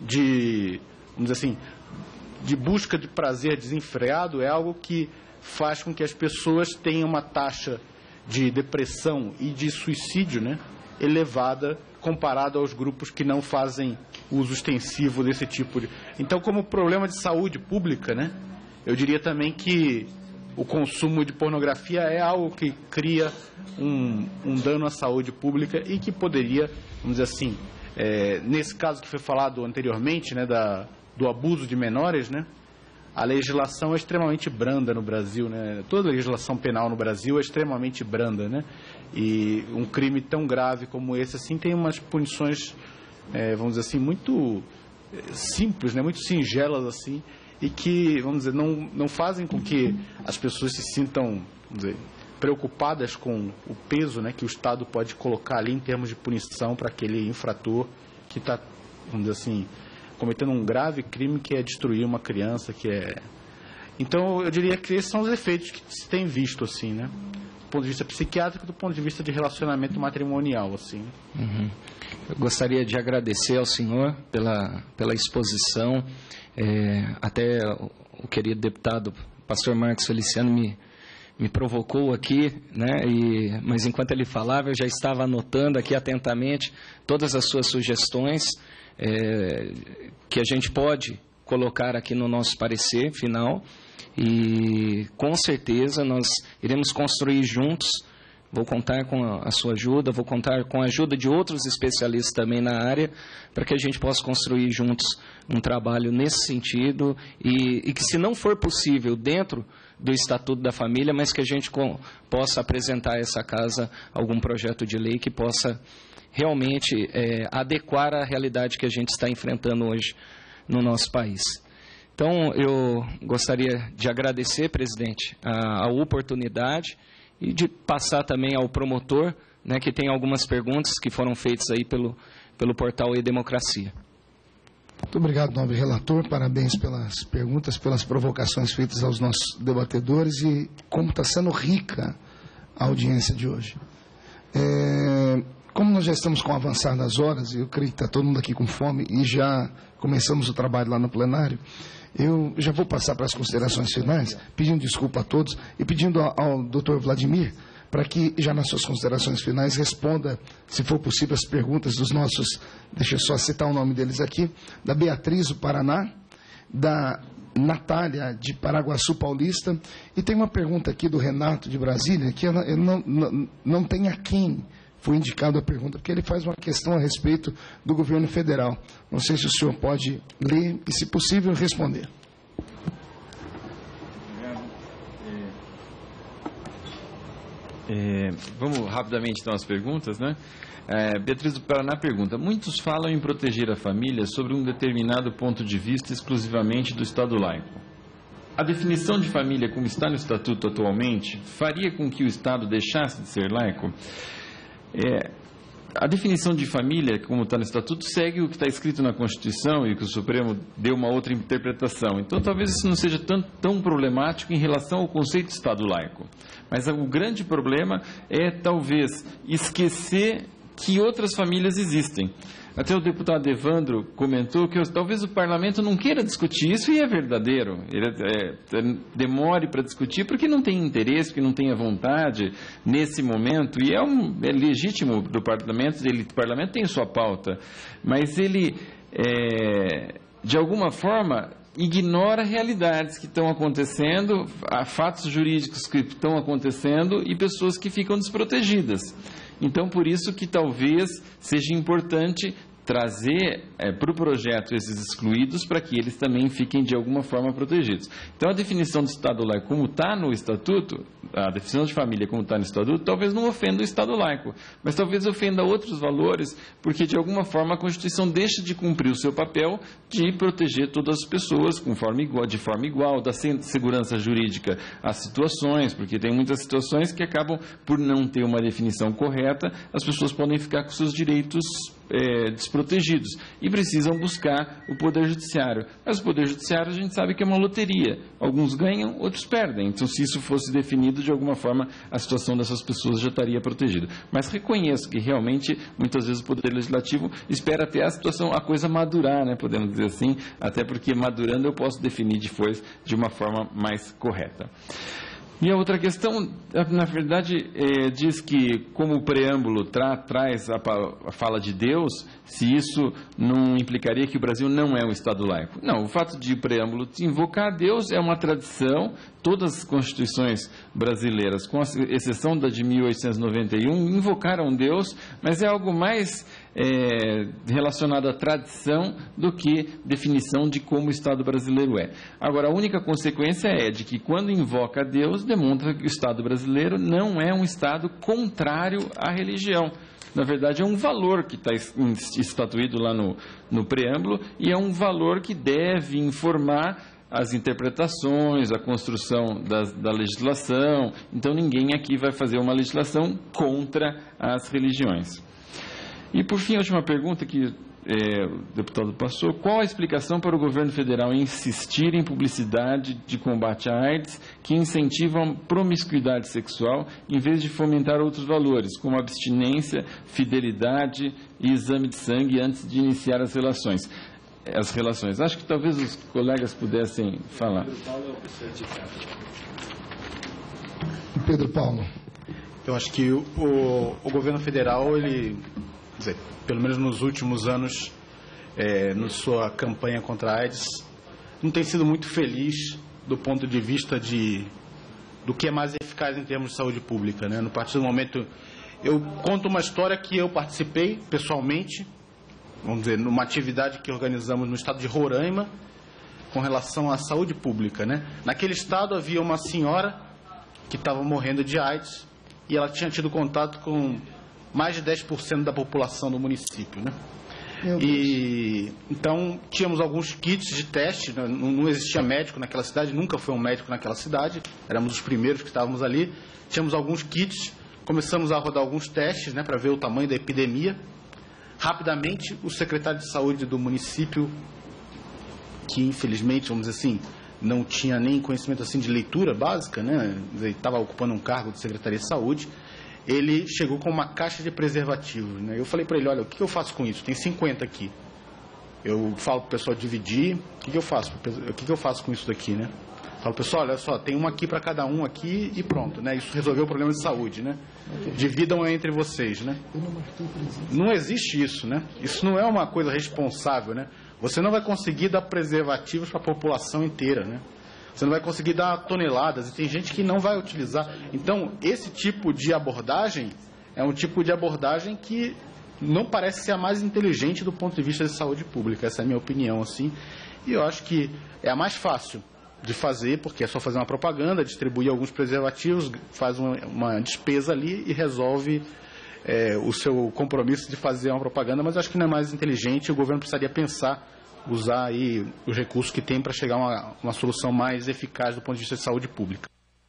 de, vamos dizer assim, de busca de prazer desenfreado é algo que faz com que as pessoas tenham uma taxa de depressão e de suicídio, né, elevada comparado aos grupos que não fazem uso extensivo desse tipo de... Então, como problema de saúde pública, né, eu diria também que o consumo de pornografia é algo que cria um, um dano à saúde pública e que poderia, vamos dizer assim, é, nesse caso que foi falado anteriormente, né, da, do abuso de menores, né, a legislação é extremamente branda no Brasil, né? Toda a legislação penal no Brasil é extremamente branda, né? E um crime tão grave como esse, assim, tem umas punições, é, vamos dizer assim, muito simples, né? Muito singelas, assim, e que, vamos dizer, não, não fazem com que as pessoas se sintam, vamos dizer, preocupadas com o peso, né, que o Estado pode colocar ali em termos de punição para aquele infrator que está, vamos dizer assim, cometendo um grave crime que é destruir uma criança, que é... Então, eu diria que esses são os efeitos que se tem visto, assim, né? Do ponto de vista psiquiátrico, do ponto de vista de relacionamento matrimonial, assim. Uhum. Eu gostaria de agradecer ao senhor pela, pela exposição. É, até o, o querido deputado pastor Marcos Feliciano me, me provocou aqui, né? E, mas enquanto ele falava, eu já estava anotando aqui atentamente todas as suas sugestões, É, que a gente pode colocar aqui no nosso parecer final, e com certeza nós iremos construir juntos. Vou contar com a sua ajuda, vou contar com a ajuda de outros especialistas também na área, para que a gente possa construir juntos um trabalho nesse sentido, e, e que, se não for possível dentro do Estatuto da Família, mas que a gente com, possa apresentar a essa casa algum projeto de lei que possa realmente é, adequar à realidade que a gente está enfrentando hoje no nosso país. Então, eu gostaria de agradecer, presidente, a, a oportunidade, e de passar também ao promotor, né, que tem algumas perguntas que foram feitas aí pelo, pelo portal E-Democracia. Muito obrigado, nobre relator. Parabéns pelas perguntas, pelas provocações feitas aos nossos debatedores, e como está sendo rica a audiência de hoje. É, como nós já estamos com o avançar das horas, eu creio que está todo mundo aqui com fome e já começamos o trabalho lá no plenário, eu já vou passar para as considerações finais, pedindo desculpa a todos e pedindo ao, ao doutor Vladimir para que, já nas suas considerações finais, responda, se for possível, as perguntas dos nossos, deixa eu só citar o nome deles aqui, da Beatriz, do Paraná, da Natália, de Paraguaçu Paulista, e tem uma pergunta aqui do Renato, de Brasília, que eu não, eu não, não, não tem a quem foi indicado a pergunta, porque ele faz uma questão a respeito do governo federal. Não sei se o senhor pode ler e, se possível, responder. É, vamos rapidamente então às perguntas, né? É, Beatriz do Paraná pergunta: muitos falam em proteger a família sobre um determinado ponto de vista exclusivamente do Estado laico. A definição de família como está no Estatuto atualmente faria com que o Estado deixasse de ser laico? É, a definição de família, como está no Estatuto, segue o que está escrito na Constituição e que o Supremo deu uma outra interpretação. Então, talvez isso não seja tão, tão problemático em relação ao conceito de Estado laico. Mas o grande problema é, talvez, esquecer que outras famílias existem. Até o deputado Evandro comentou que talvez o parlamento não queira discutir isso, e é verdadeiro. Ele é, é, demore para discutir porque não tem interesse, porque não tem a vontade nesse momento, e é, um, é legítimo do parlamento, ele, o parlamento tem sua pauta, mas ele, é, de alguma forma, ignora realidades que estão acontecendo, fatos jurídicos que estão acontecendo e pessoas que ficam desprotegidas. Então, por isso que talvez seja importante trazer é, para o projeto esses excluídos para que eles também fiquem de alguma forma protegidos. Então, a definição do Estado laico como está no Estatuto, a definição de família como está no Estatuto, talvez não ofenda o Estado laico, mas talvez ofenda outros valores, porque de alguma forma a Constituição deixa de cumprir o seu papel de proteger todas as pessoas conforme igual, de forma igual, da segurança jurídica às situações, porque tem muitas situações que acabam por não ter uma definição correta, as pessoas podem ficar com seus direitos É, desprotegidos e precisam buscar o Poder Judiciário. Mas o Poder Judiciário a gente sabe que é uma loteria. Alguns ganham, outros perdem. Então, se isso fosse definido, de alguma forma, a situação dessas pessoas já estaria protegida. Mas reconheço que, realmente, muitas vezes o Poder Legislativo espera até a situação, a coisa madurar, né, podemos dizer assim, até porque madurando eu posso definir depois de uma forma mais correta. E a outra questão, na verdade, é, diz que, como o preâmbulo tra, traz a, a fala de Deus, se isso não implicaria que o Brasil não é um Estado laico. Não, o fato de o preâmbulo invocar Deus é uma tradição. Todas as constituições brasileiras, com exceção da de mil oitocentos e noventa e um, invocaram Deus, mas é algo mais é, relacionado à tradição do que definição de como o Estado brasileiro é. Agora, a única consequência é de que, quando invoca Deus, demonstra que o Estado brasileiro não é um Estado contrário à religião. Na verdade, é um valor que está estatuído lá no, no preâmbulo e é um valor que deve informar as interpretações, a construção da, da legislação. Então, ninguém aqui vai fazer uma legislação contra as religiões. E, por fim, a última pergunta que é, o deputado passou: qual a explicação para o governo federal insistir em publicidade de combate à AIDS que incentivam promiscuidade sexual em vez de fomentar outros valores, como abstinência, fidelidade e exame de sangue antes de iniciar as relações? As relações. Acho que talvez os colegas pudessem falar. Pedro Paulo. Eu acho que o, o governo federal, ele, quer dizer, pelo menos nos últimos anos, é, na sua campanha contra a AIDS, não tem sido muito feliz do ponto de vista de, do que é mais eficaz em termos de saúde pública, né? No partir do momento, eu conto uma história que eu participei pessoalmente, vamos dizer, numa atividade que organizamos no estado de Roraima, com relação à saúde pública, né? Naquele estado havia uma senhora que estava morrendo de AIDS e ela tinha tido contato com mais de dez por cento da população do município, né? E então tínhamos alguns kits de teste, não, não existia médico naquela cidade, nunca foi um médico naquela cidade, éramos os primeiros que estávamos ali. Tínhamos alguns kits, começamos a rodar alguns testes, né, para ver o tamanho da epidemia. Rapidamente, o secretário de saúde do município, que infelizmente, vamos dizer assim, não tinha nem conhecimento assim de leitura básica, né, estava ocupando um cargo de secretaria de saúde, ele chegou com uma caixa de preservativos, né? Eu falei para ele: olha, o que eu faço com isso? Tem cinquenta aqui. Eu falo para o pessoal dividir. O que eu faço? O que eu faço com isso daqui, né? Falo, pessoal, olha só, tem uma aqui para cada um aqui e pronto, né? Isso resolveu o problema de saúde, né? Dividam entre vocês, né? Não existe isso, né? Isso não é uma coisa responsável, né? Você não vai conseguir dar preservativos para a população inteira, né? Você não vai conseguir dar toneladas, e tem gente que não vai utilizar. Então, esse tipo de abordagem é um tipo de abordagem que não parece ser a mais inteligente do ponto de vista de saúde pública. Essa é a minha opinião, assim. E eu acho que é a mais fácil de fazer, porque é só fazer uma propaganda, distribuir alguns preservativos, faz uma, uma despesa ali e resolve é, o seu compromisso de fazer uma propaganda, mas acho que não é mais inteligente. O governo precisaria pensar, usar aí os recursos que tem para chegar a uma, uma solução mais eficaz do ponto de vista de saúde pública.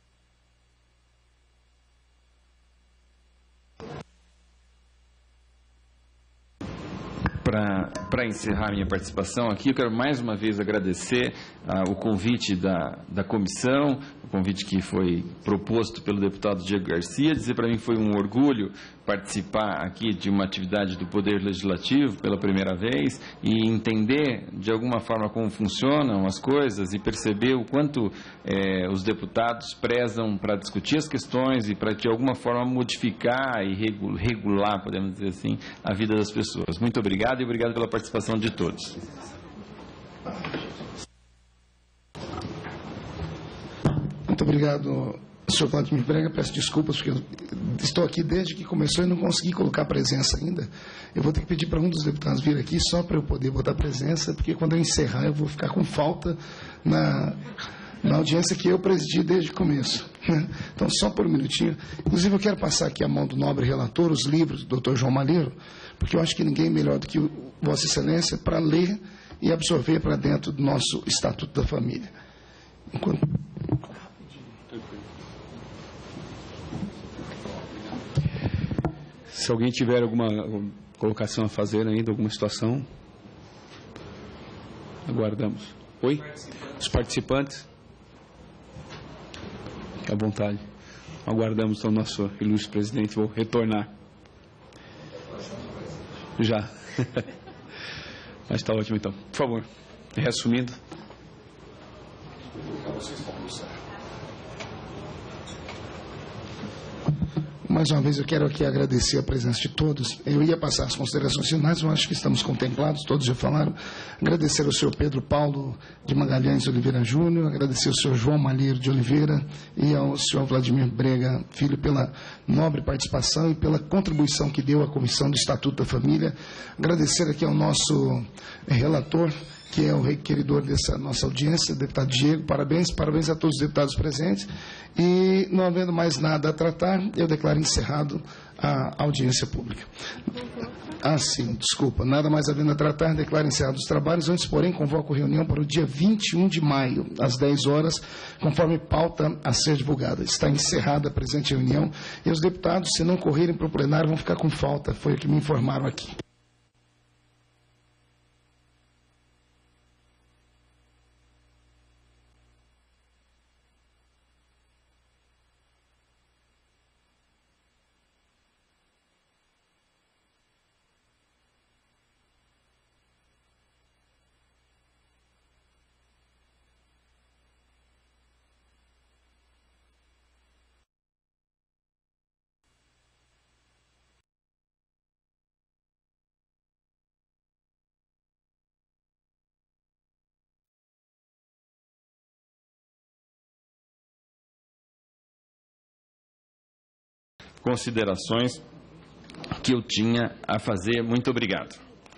Para encerrar minha participação aqui, eu quero mais uma vez agradecer ah, o convite da, da comissão, o convite que foi proposto pelo deputado Diego Garcia. Dizer para mim foi um orgulho participar aqui de uma atividade do Poder Legislativo pela primeira vez e entender de alguma forma como funcionam as coisas e perceber o quanto eh, os deputados prezam para discutir as questões e para de alguma forma modificar e regular, podemos dizer assim, a vida das pessoas. Muito obrigado e obrigado pela participação de todos. Muito obrigado, senhor Vladimir Brega, peço desculpas, porque eu estou aqui desde que começou e não consegui colocar presença ainda. Eu vou ter que pedir para um dos deputados vir aqui só para eu poder botar presença, porque quando eu encerrar eu vou ficar com falta na, na audiência que eu presidi desde o começo. Então, só por um minutinho. Inclusive, eu quero passar aqui a mão do nobre relator, os livros do doutor João Malheiro, porque eu acho que ninguém melhor do que o, Vossa Excelência para ler e absorver para dentro do nosso Estatuto da Família. Enquanto... Se alguém tiver alguma colocação a fazer ainda, alguma situação, aguardamos. Oi? Os participantes? Fique à vontade. Aguardamos então o nosso ilustre presidente. Vou retornar. Já. Mas está ótimo então. Por favor, reassumindo. Mais uma vez, eu quero aqui agradecer a presença de todos. Eu ia passar as considerações finais, mas acho que estamos contemplados, todos já falaram. Agradecer ao senhor Pedro Paulo de Magalhães Oliveira Júnior, agradecer ao senhor João Malheiro de Oliveira e ao senhor Vladimir Brega Filho pela nobre participação e pela contribuição que deu à Comissão do Estatuto da Família. Agradecer aqui ao nosso relator, que é o requeridor dessa nossa audiência, deputado Diego. Parabéns, parabéns a todos os deputados presentes. E, não havendo mais nada a tratar, eu declaro encerrado a audiência pública. Ah, sim, desculpa. Nada mais havendo a tratar, declaro encerrados os trabalhos. Antes, porém, convoco reunião para o dia vinte e um de maio, às dez horas, conforme pauta a ser divulgada. Está encerrada a presente reunião e os deputados, se não correrem para o plenário, vão ficar com falta. Foi o que me informaram aqui. Considerações que eu tinha a fazer. Muito obrigado.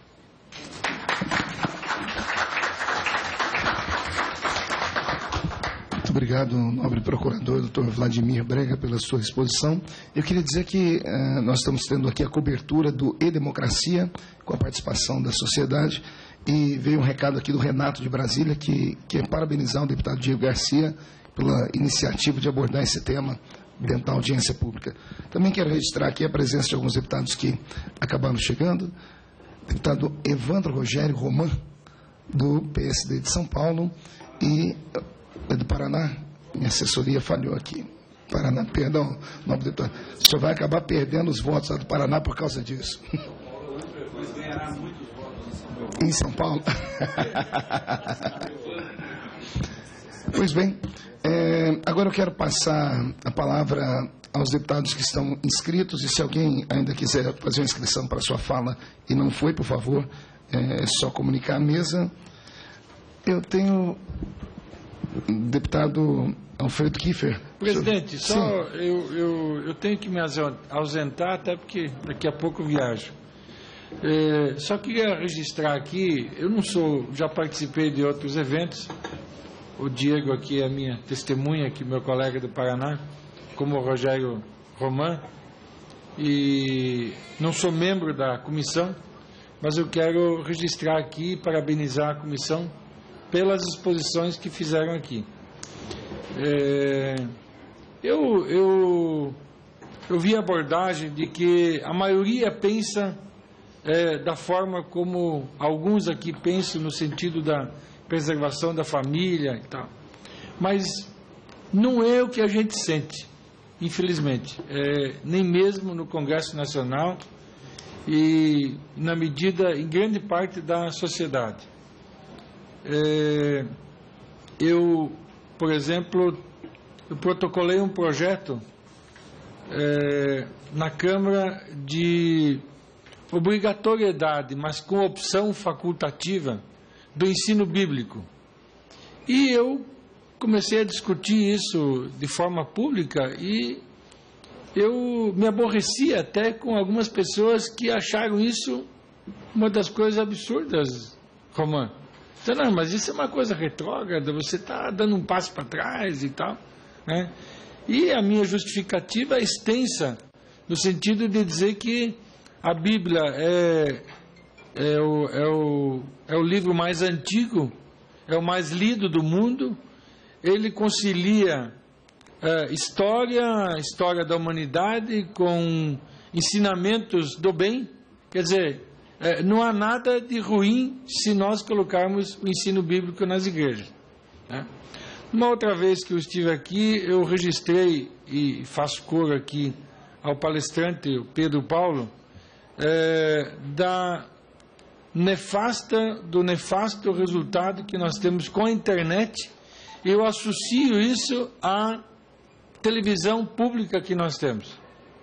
Muito obrigado, nobre procurador, doutor Vladimir Brega, pela sua exposição. Eu queria dizer que uh, nós estamos tendo aqui a cobertura do E-Democracia, com a participação da sociedade, e veio um recado aqui do Renato de Brasília, que quer parabenizar o deputado Diego Garcia pela iniciativa de abordar esse tema dentro da audiência pública. Também quero registrar aqui a presença de alguns deputados que acabaram chegando. Deputado Evandro Rogério Roman, do P S D de São Paulo, e é do Paraná. Minha assessoria falhou aqui. Paraná, perdão, nobre deputado. O senhor vai acabar perdendo os votos lá do Paraná por causa disso. Em São Paulo. Pois bem, é, agora eu quero passar a palavra aos deputados que estão inscritos, e se alguém ainda quiser fazer uma inscrição para a sua fala e não foi, por favor, é só comunicar à mesa. Eu tenho o deputado Alfredo Kiefer. Presidente, só eu, eu, eu tenho que me ausentar, até porque daqui a pouco eu viajo. É, só queria registrar aqui, eu não sou, já participei de outros eventos. O Diego aqui é minha testemunha, aqui meu colega do Paraná, como o Rogério Roman, e não sou membro da comissão, mas eu quero registrar aqui e parabenizar a comissão pelas exposições que fizeram aqui. É, eu, eu, eu vi a abordagem de que a maioria pensa é, da forma como alguns aqui pensam, no sentido da preservação da família e tal. Mas não é o que a gente sente, infelizmente. É, nem mesmo no Congresso Nacional e na medida, em grande parte da sociedade. É, eu, por exemplo, eu protocolei um projeto é, na Câmara de obrigatoriedade, mas com opção facultativa, do ensino bíblico. E eu comecei a discutir isso de forma pública e eu me aborreci até com algumas pessoas que acharam isso uma das coisas absurdas, Romã. Então, não, mas isso é uma coisa retrógrada, você está dando um passo para trás e tal, né? E a minha justificativa é extensa, no sentido de dizer que a Bíblia é, é, o, é, o, é o livro mais antigo, é o mais lido do mundo, ele concilia é, história, história da humanidade com ensinamentos do bem, quer dizer, é, não há nada de ruim se nós colocarmos o ensino bíblico nas igrejas, né? Uma outra vez que eu estive aqui, eu registrei e faço coro aqui ao palestrante Pedro Paulo, é, da nefasta, do nefasto resultado que nós temos com a internet. Eu associo isso à televisão pública que nós temos,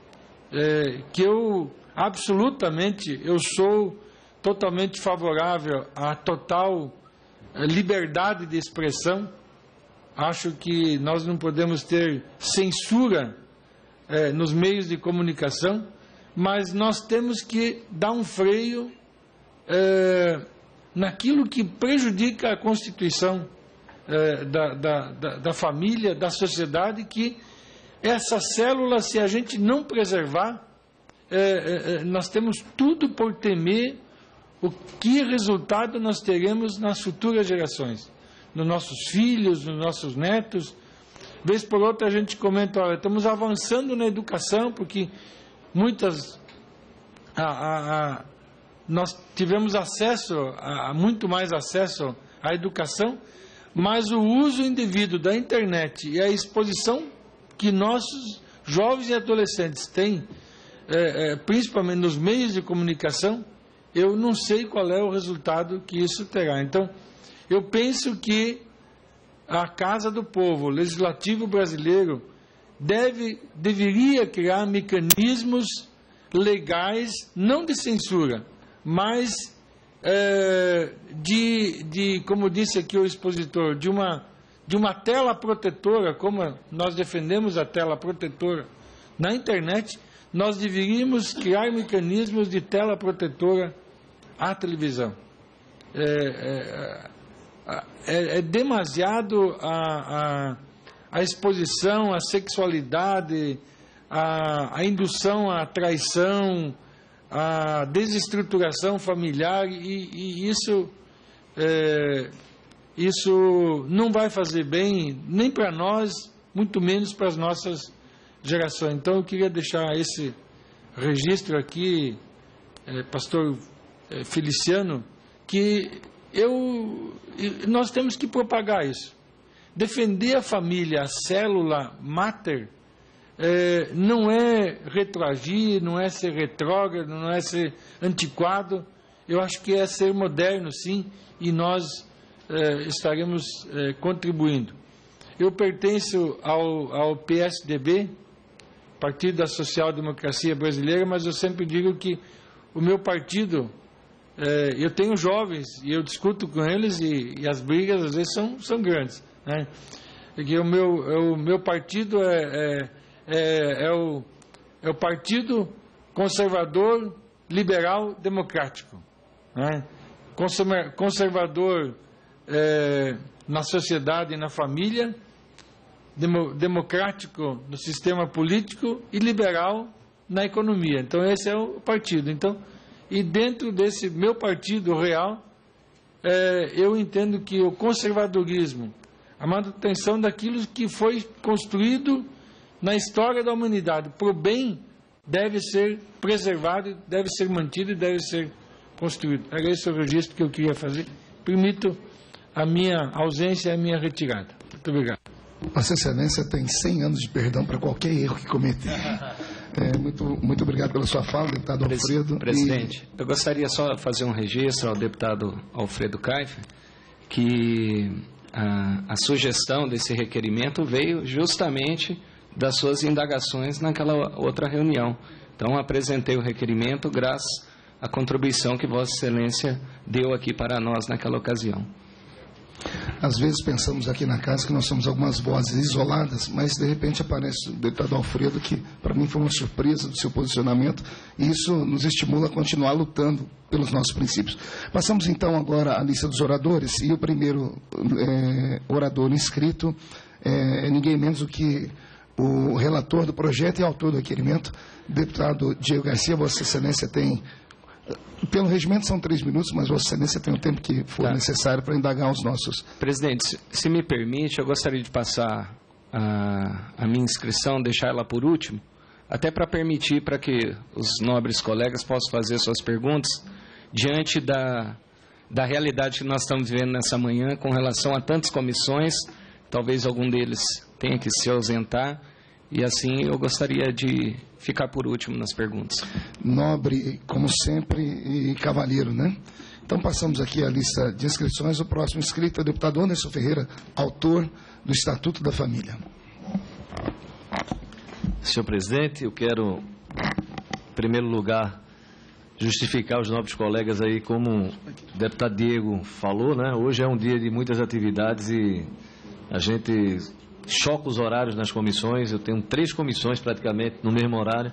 é, que eu absolutamente, eu sou totalmente favorável à total liberdade de expressão. Acho que nós não podemos ter censura eh, nos meios de comunicação, mas nós temos que dar um freio eh, naquilo que prejudica a constituição eh, da, da, da, da família, da sociedade, que essa célula, se a gente não preservar, eh, eh, nós temos tudo por temer o que resultado nós teremos nas futuras gerações. Nos nossos filhos, nos nossos netos. Vez por outra a gente comenta, olha, estamos avançando na educação, porque muitas, a, a, a, nós tivemos acesso, a, a muito mais acesso à educação, mas o uso indevido da internet e a exposição que nossos jovens e adolescentes têm, é, é, principalmente nos meios de comunicação, eu não sei qual é o resultado que isso terá. Então, eu penso que a Casa do Povo, o Legislativo brasileiro, deve, deveria criar mecanismos legais, não de censura, mas é, de, de, como disse aqui o expositor, de uma, de uma tela protetora, como nós defendemos a tela protetora na internet, nós deveríamos criar mecanismos de tela protetora à televisão. É, é, É, é demasiado a, a, a exposição à sexualidade, a, a indução à traição, a desestruturação familiar, e, e isso, é, isso não vai fazer bem nem para nós, muito menos para as nossas gerações. Então eu queria deixar esse registro aqui, é, pastor é, Feliciano, que eu, nós temos que propagar isso. Defender a família, a célula máter, é, não é retroagir, não é ser retrógrado, não é ser antiquado. Eu acho que é ser moderno, sim, e nós é, estaremos é, contribuindo. Eu pertenço ao, ao P S D B, Partido da Social Democracia Brasileira, mas eu sempre digo que o meu partido... É, eu tenho jovens e eu discuto com eles e, e as brigas às vezes são, são grandes, né? Porque o meu, é, o meu partido é, é, é, é, o, é o Partido Conservador Liberal Democrático, né? Conservador é, na sociedade e na família, demo, democrático no sistema político e liberal na economia. Então esse é o partido. Então, e dentro desse meu partido real, é, eu entendo que o conservadorismo, a manutenção daquilo que foi construído na história da humanidade, para o bem, deve ser preservado, deve ser mantido e deve ser construído. Era esse o registro que eu queria fazer. Permito a minha ausência e a minha retirada. Muito obrigado. Vossa Excelência tem cem anos de perdão para qualquer erro que cometer. É, muito, muito obrigado pela sua fala, deputado Alfredo. Presidente, e... eu gostaria só de fazer um registro ao deputado Alfredo Kaifer, que a, a sugestão desse requerimento veio justamente das suas indagações naquela outra reunião. Então, apresentei o requerimento graças à contribuição que Vossa Excelência deu aqui para nós naquela ocasião. Às vezes pensamos aqui na casa que nós somos algumas vozes isoladas, mas de repente aparece o deputado Alfredo, que para mim foi uma surpresa do seu posicionamento, e isso nos estimula a continuar lutando pelos nossos princípios. Passamos então agora à lista dos oradores, e o primeiro é, orador inscrito é, é ninguém menos do que o relator do projeto e autor do requerimento, deputado Diego Garcia. Vossa Excelência tem, pelo regimento são três minutos, mas Vossa Excelência tem o tempo que for tá. necessário para indagar os nossos... Presidente, se me permite, eu gostaria de passar a, a minha inscrição, deixar ela por último, até para permitir para que os nobres colegas possam fazer suas perguntas diante da, da realidade que nós estamos vivendo nessa manhã com relação a tantas comissões. Talvez algum deles tenha que se ausentar, e assim eu gostaria de ficar por último nas perguntas. Nobre, como sempre, e cavalheiro, né? Então passamos aqui a lista de inscrições. O próximo inscrito é o deputado Anderson Ferreira, autor do Estatuto da Família. Senhor presidente, eu quero, em primeiro lugar, justificar os nobres colegas aí, como o deputado Diego falou, né? Hoje é um dia de muitas atividades e a gente choca os horários nas comissões. Eu tenho três comissões praticamente no mesmo horário,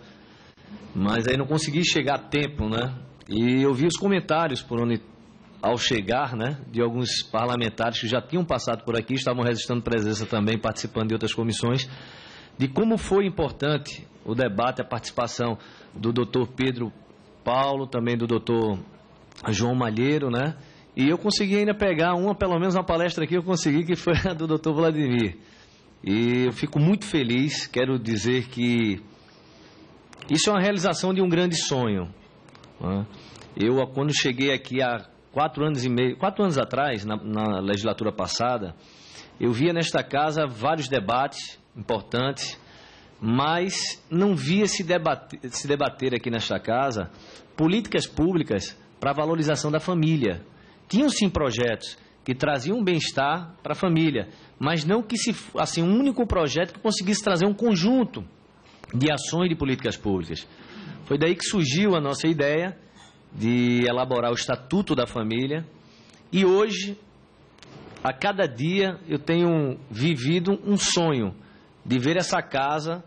mas aí não consegui chegar a tempo, né? E eu vi os comentários por onde, ao chegar, né, de alguns parlamentares que já tinham passado por aqui, estavam registrando presença também, participando de outras comissões, de como foi importante o debate, a participação do doutor Pedro Paulo, também do doutor João Malheiro, né? E eu consegui ainda pegar uma, pelo menos uma palestra aqui eu consegui, que foi a do doutor Vladimir. E eu fico muito feliz, quero dizer que isso é uma realização de um grande sonho. Né? Eu, quando cheguei aqui há quatro anos e meio, quatro anos atrás, na, na legislatura passada, eu via nesta casa vários debates importantes, mas não via se debater, se debater aqui nesta casa políticas públicas para a valorização da família. Tinham sim projetos que traziam bem-estar para a família, mas não que se assim um único projeto que conseguisse trazer um conjunto de ações de políticas públicas. Foi daí que surgiu a nossa ideia de elaborar o Estatuto da Família, e hoje, a cada dia, eu tenho vivido um sonho de ver essa casa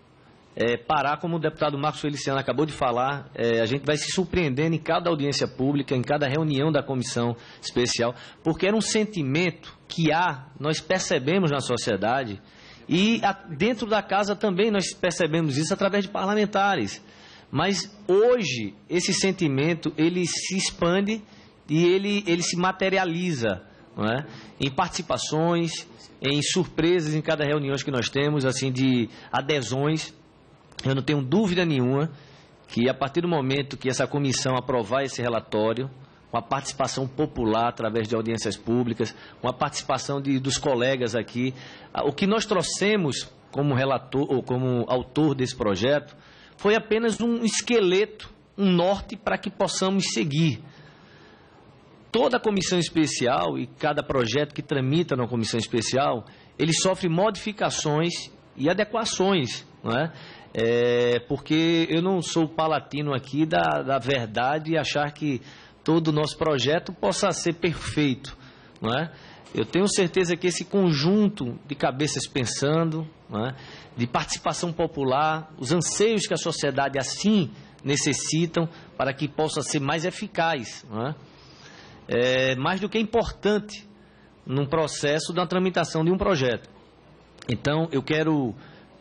É, parar, como o deputado Marcos Feliciano acabou de falar. É, a gente vai se surpreendendo em cada audiência pública, em cada reunião da comissão especial, porque era um sentimento que há, nós percebemos na sociedade, e a, dentro da casa também nós percebemos isso através de parlamentares. Mas hoje esse sentimento ele se expande e ele, ele se materializa, não é? Em participações, em surpresas em cada reunião que nós temos, assim, de adesões. Eu não tenho dúvida nenhuma que, a partir do momento que essa comissão aprovar esse relatório, com a participação popular através de audiências públicas, com a participação de, dos colegas aqui, o que nós trouxemos como relator ou como autor desse projeto foi apenas um esqueleto, um norte para que possamos seguir. Toda a comissão especial e cada projeto que tramita na comissão especial, ele sofre modificações e adequações, não é? É, porque eu não sou palatino aqui da, da verdade e achar que todo o nosso projeto possa ser perfeito, não é? Eu tenho certeza que esse conjunto de cabeças pensando, não é? De participação popular, os anseios que a sociedade assim necessitam para que possa ser mais eficaz, não é? É mais do que importante num processo da tramitação de um projeto. Então, eu quero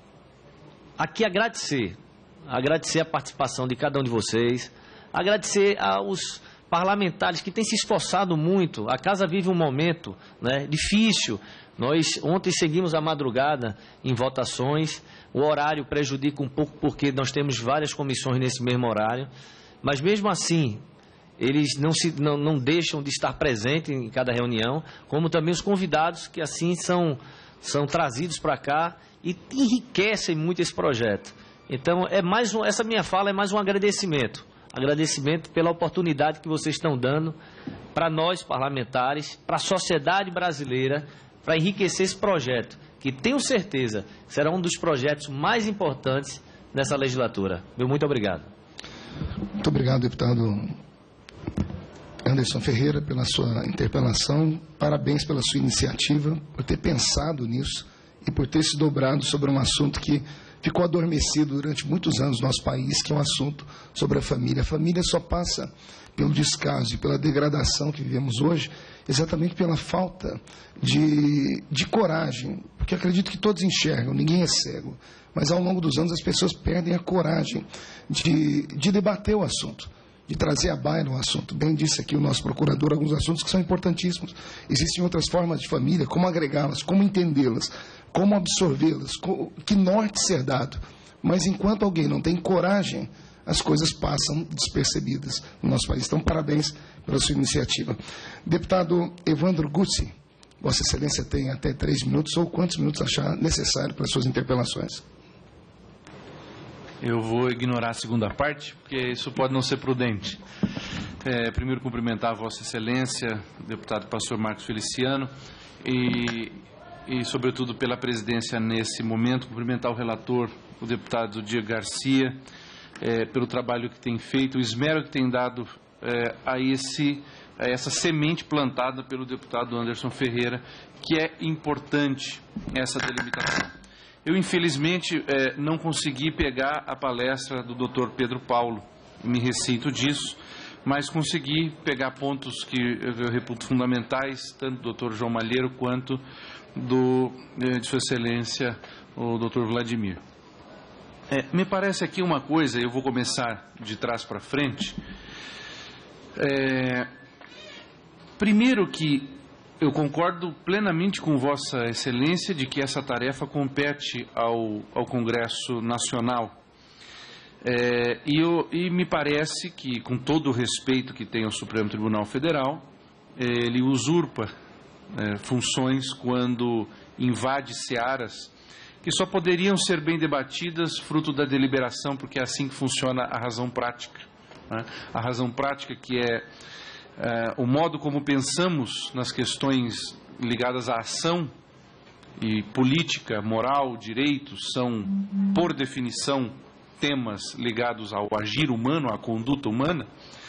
aqui agradecer, agradecer a participação de cada um de vocês, agradecer aos parlamentares que têm se esforçado muito. A casa vive um momento, né, difícil. Nós ontem seguimos a madrugada em votações, o horário prejudica um pouco porque nós temos várias comissões nesse mesmo horário, mas mesmo assim eles não, se, não, não deixam de estar presentes em cada reunião, como também os convidados que assim são, são trazidos para cá e enriquecem muito esse projeto. Então, é mais um, essa minha fala é mais um agradecimento. Agradecimento pela oportunidade que vocês estão dando para nós, parlamentares, para a sociedade brasileira, para enriquecer esse projeto, que tenho certeza será um dos projetos mais importantes nessa legislatura. Meu muito obrigado. Muito obrigado, deputado Anderson Ferreira, pela sua interpelação. Parabéns pela sua iniciativa, por ter pensado nisso e por ter se dobrado sobre um assunto que ficou adormecido durante muitos anos no nosso país, que é um assunto sobre a família. A família só passa pelo descaso e pela degradação que vivemos hoje, exatamente pela falta de, de coragem, porque acredito que todos enxergam, ninguém é cego, mas ao longo dos anos as pessoas perdem a coragem de, de debater o assunto, de trazer à baila o assunto. Bem disse aqui o nosso procurador alguns assuntos que são importantíssimos. Existem outras formas de família, como agregá-las, como entendê-las, como absorvê-las, que norte ser dado. Mas enquanto alguém não tem coragem, as coisas passam despercebidas no nosso país. Então, parabéns pela sua iniciativa. Deputado Evandro Guzzi, Vossa Excelência tem até três minutos, ou quantos minutos achar necessário para as suas interpelações. Eu vou ignorar a segunda parte, porque isso pode não ser prudente. É, primeiro, cumprimentar a Vossa Excelência, o deputado pastor Marcos Feliciano, e, e, sobretudo, pela presidência nesse momento, cumprimentar o relator, o deputado Diego Garcia, é, pelo trabalho que tem feito, o esmero que tem dado é, a, esse, a essa semente plantada pelo deputado Anderson Ferreira, que é importante essa delimitação. Eu, infelizmente, eh, não consegui pegar a palestra do doutor Pedro Paulo, me ressinto disso, mas consegui pegar pontos que eu reputo fundamentais, tanto do doutor João Malheiro quanto do, de Sua Excelência, o doutor Vladimir. É, me parece aqui uma coisa, eu vou começar de trás para frente. É, primeiro que eu concordo plenamente com Vossa Excelência de que essa tarefa compete ao, ao Congresso Nacional. É, e, eu, e me parece que, com todo o respeito que tem ao Supremo Tribunal Federal, ele usurpa é, funções quando invade searas que só poderiam ser bem debatidas fruto da deliberação, porque é assim que funciona a razão prática, né? A razão prática que é Uh, o modo como pensamos nas questões ligadas à ação e política, moral, direitos, são, por definição, temas ligados ao agir humano, à conduta humana.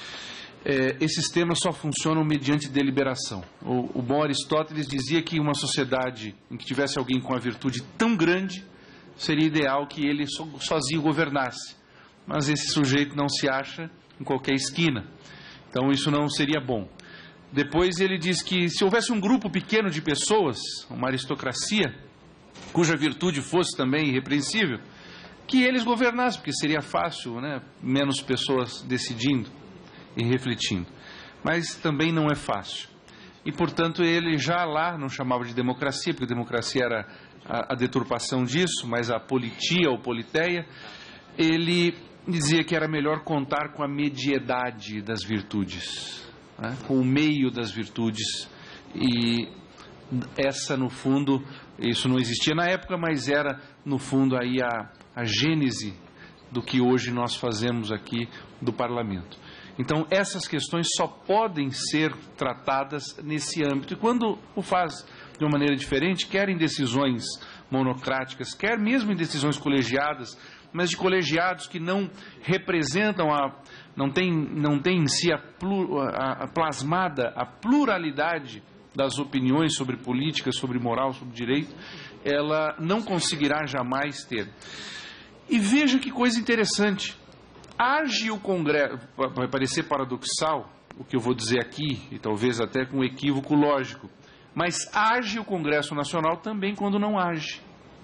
Eh, esses temas só funcionam mediante deliberação. O, o bom Aristóteles dizia que uma sociedade em que tivesse alguém com a virtude tão grande, seria ideal que ele so, sozinho governasse. Mas esse sujeito não se acha em qualquer esquina. Então, isso não seria bom. Depois, ele diz que se houvesse um grupo pequeno de pessoas, uma aristocracia, cuja virtude fosse também irrepreensível, que eles governassem, porque seria fácil, né? Menos pessoas decidindo e refletindo. Mas também não é fácil. E, portanto, ele já lá não chamava de democracia, porque democracia era a, a deturpação disso, mas a politia ou politeia, ele dizia que era melhor contar com a mediedade das virtudes, né? Com o meio das virtudes, e essa, no fundo, isso não existia na época, mas era, no fundo, aí a, a gênese do que hoje nós fazemos aqui do Parlamento. Então, essas questões só podem ser tratadas nesse âmbito, e quando o faz de uma maneira diferente, quer em decisões monocráticas, quer mesmo em decisões colegiadas, mas de colegiados que não representam, a, não tem, não tem em si a, a, a plasmada a pluralidade das opiniões sobre política, sobre moral, sobre direito, ela não conseguirá jamais ter. E veja que coisa interessante, age o Congresso, vai parecer paradoxal o que eu vou dizer aqui, e talvez até com um equívoco lógico, mas age o Congresso Nacional também quando não age.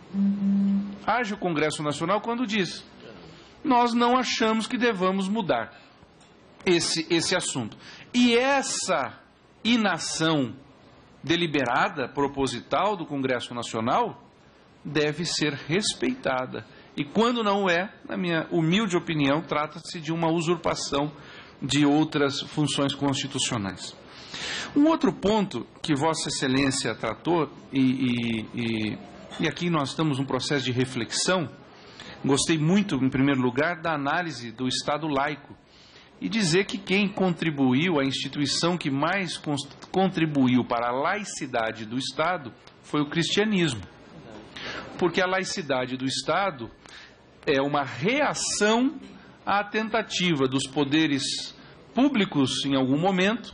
Age o Congresso Nacional quando diz: nós não achamos que devamos mudar esse, esse assunto. E essa inação deliberada, proposital do Congresso Nacional deve ser respeitada. E quando não é, na minha humilde opinião, trata-se de uma usurpação de outras funções constitucionais. Um outro ponto que Vossa Excelência tratou, e, e, e E aqui nós estamos num processo de reflexão. Gostei muito, em primeiro lugar, da análise do Estado laico. E dizer que quem contribuiu, a instituição que mais contribuiu para a laicidade do Estado foi o cristianismo. Porque a laicidade do Estado é uma reação à tentativa dos poderes públicos, em algum momento,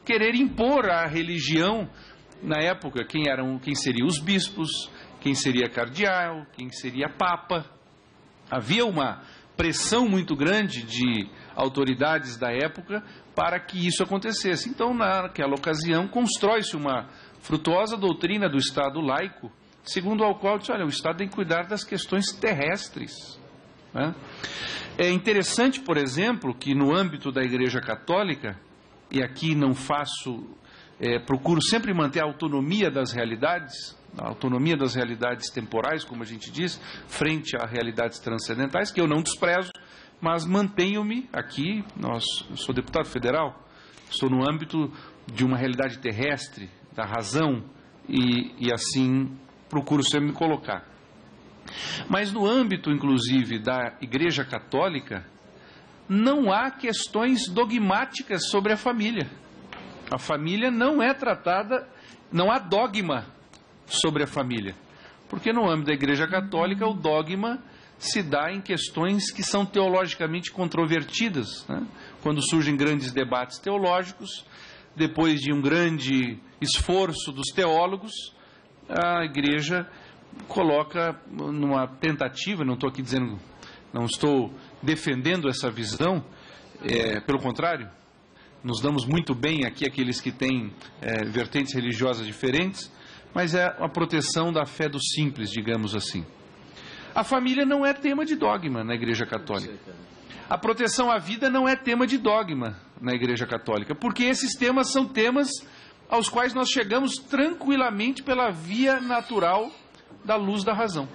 querer impor a religião, na época, quem eram, quem seriam os bispos, quem seria cardeal, quem seria papa. Havia uma pressão muito grande de autoridades da época para que isso acontecesse. Então, naquela ocasião, constrói-se uma frutuosa doutrina do Estado laico, segundo a qual diz, olha, o Estado tem que cuidar das questões terrestres. Né? É interessante, por exemplo, que no âmbito da Igreja Católica, e aqui não faço, é, procuro sempre manter a autonomia das realidades, a autonomia das realidades temporais, como a gente diz, frente a realidades transcendentais, que eu não desprezo, mas mantenho-me aqui, nós, eu sou deputado federal, estou no âmbito de uma realidade terrestre, da razão, e, e assim procuro sempre me colocar. Mas no âmbito, inclusive, da Igreja Católica, não há questões dogmáticas sobre a família. A família não é tratada, não há dogma sobre a família. Porque no âmbito da Igreja Católica, o dogma se dá em questões que são teologicamente controvertidas, né? Quando surgem grandes debates teológicos, depois de um grande esforço dos teólogos, a Igreja coloca numa tentativa, não estou aqui dizendo, não estou defendendo essa visão, é, pelo contrário, nos damos muito bem aqui aqueles que têm é, vertentes religiosas diferentes, mas é a proteção da fé dos simples, digamos assim. A família não é tema de dogma na Igreja Católica. A proteção à vida não é tema de dogma na Igreja Católica, porque esses temas são temas aos quais nós chegamos tranquilamente pela via natural da luz da razão.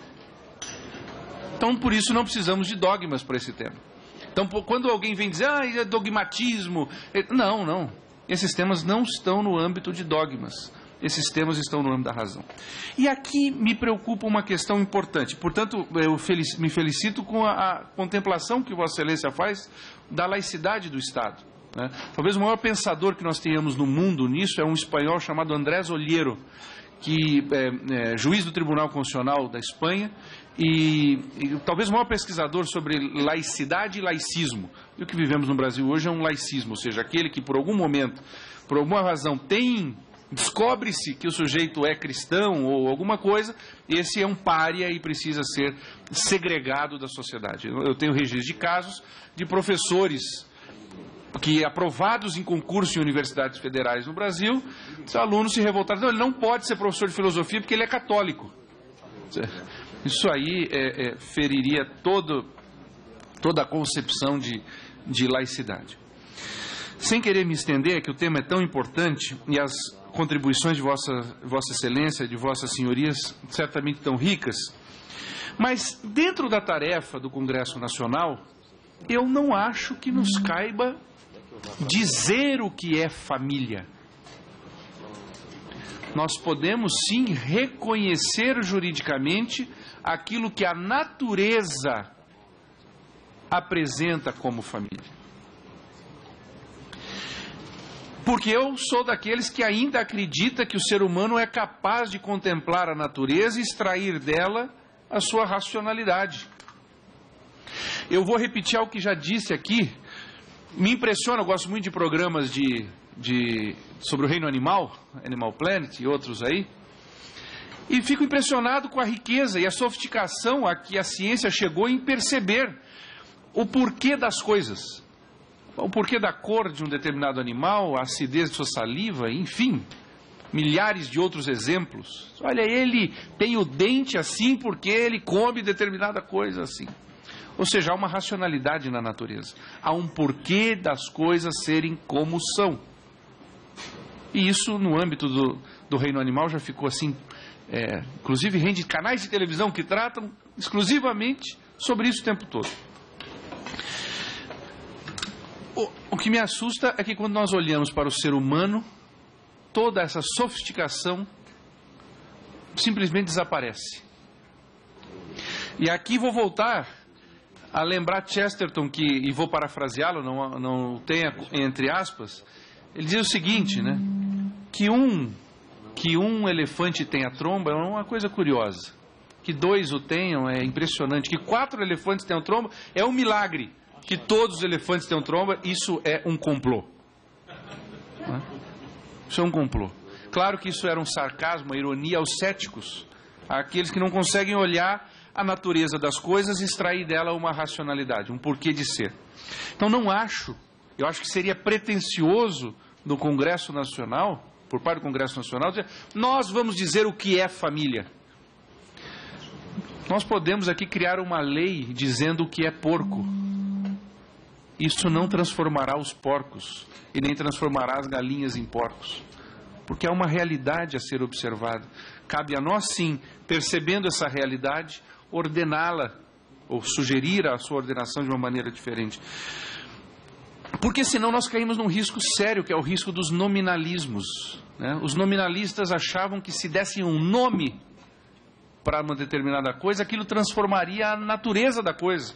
Então, por isso, não precisamos de dogmas para esse tema. Então, quando alguém vem dizer, ah, é dogmatismo... Não, não. Esses temas não estão no âmbito de dogmas. Esses temas estão no âmbito da razão. E aqui me preocupa uma questão importante. Portanto, eu felic- me felicito com a, a contemplação que Vossa Excelência faz da laicidade do Estado. Né? Talvez o maior pensador que nós tenhamos no mundo nisso é um espanhol chamado Andrés Ollero, que é, é juiz do Tribunal Constitucional da Espanha e, e talvez o maior pesquisador sobre laicidade e laicismo. E o que vivemos no Brasil hoje é um laicismo, ou seja, aquele que por algum momento, por alguma razão, tem, descobre-se que o sujeito é cristão ou alguma coisa, esse é um pária e precisa ser segregado da sociedade. Eu tenho registro de casos de professores que, aprovados em concurso em universidades federais no Brasil, os alunos se revoltaram. Não, ele não pode ser professor de filosofia porque ele é católico. Isso aí é, é, feriria todo, toda a concepção de, de laicidade. Sem querer me estender, que o tema é tão importante e as contribuições de Vossa, Vossa Excelência, de Vossas Senhorias, certamente tão ricas, mas dentro da tarefa do Congresso Nacional, eu não acho que nos caiba dizer o que é família. Nós podemos sim reconhecer juridicamente aquilo que a natureza apresenta como família. Porque eu sou daqueles que ainda acredita que o ser humano é capaz de contemplar a natureza e extrair dela a sua racionalidade. Eu vou repetir algo que já disse aqui. Me impressiona, eu gosto muito de programas de, de, sobre o reino animal, Animal Planet e outros aí, e fico impressionado com a riqueza e a sofisticação a que a ciência chegou em perceber o porquê das coisas. O porquê da cor de um determinado animal, a acidez de sua saliva, enfim, milhares de outros exemplos. Olha, ele tem o dente assim porque ele come determinada coisa assim. Ou seja, há uma racionalidade na natureza. Há um porquê das coisas serem como são. E isso, no âmbito do, do reino animal, já ficou assim. É, inclusive, rende canais de televisão que tratam exclusivamente sobre isso o tempo todo. O, o que me assusta é que quando nós olhamos para o ser humano, toda essa sofisticação simplesmente desaparece. E aqui vou voltar a lembrar Chesterton, que, e vou parafraseá-lo, não, não tenha entre aspas, ele diz o seguinte, né, que um, que um elefante tenha tromba é uma coisa curiosa, que dois o tenham é impressionante, que quatro elefantes tenham tromba é um milagre, que todos os elefantes tenham tromba, isso é um complô. Isso é um complô. Claro que isso era um sarcasmo, uma ironia aos céticos, àqueles que não conseguem olhar a natureza das coisas e extrair dela uma racionalidade, um porquê de ser. Então não acho, eu acho que seria pretensioso do Congresso Nacional, por parte do Congresso Nacional, dizer, nós vamos dizer o que é família. Nós podemos aqui criar uma lei dizendo o que é porco. Isso não transformará os porcos e nem transformará as galinhas em porcos. Porque é uma realidade a ser observada. Cabe a nós, sim, percebendo essa realidade, ordená-la ou sugerir a sua ordenação de uma maneira diferente. Porque senão nós caímos num risco sério, que é o risco dos nominalismos, né? Os nominalistas achavam que se dessem um nome para uma determinada coisa, aquilo transformaria a natureza da coisa.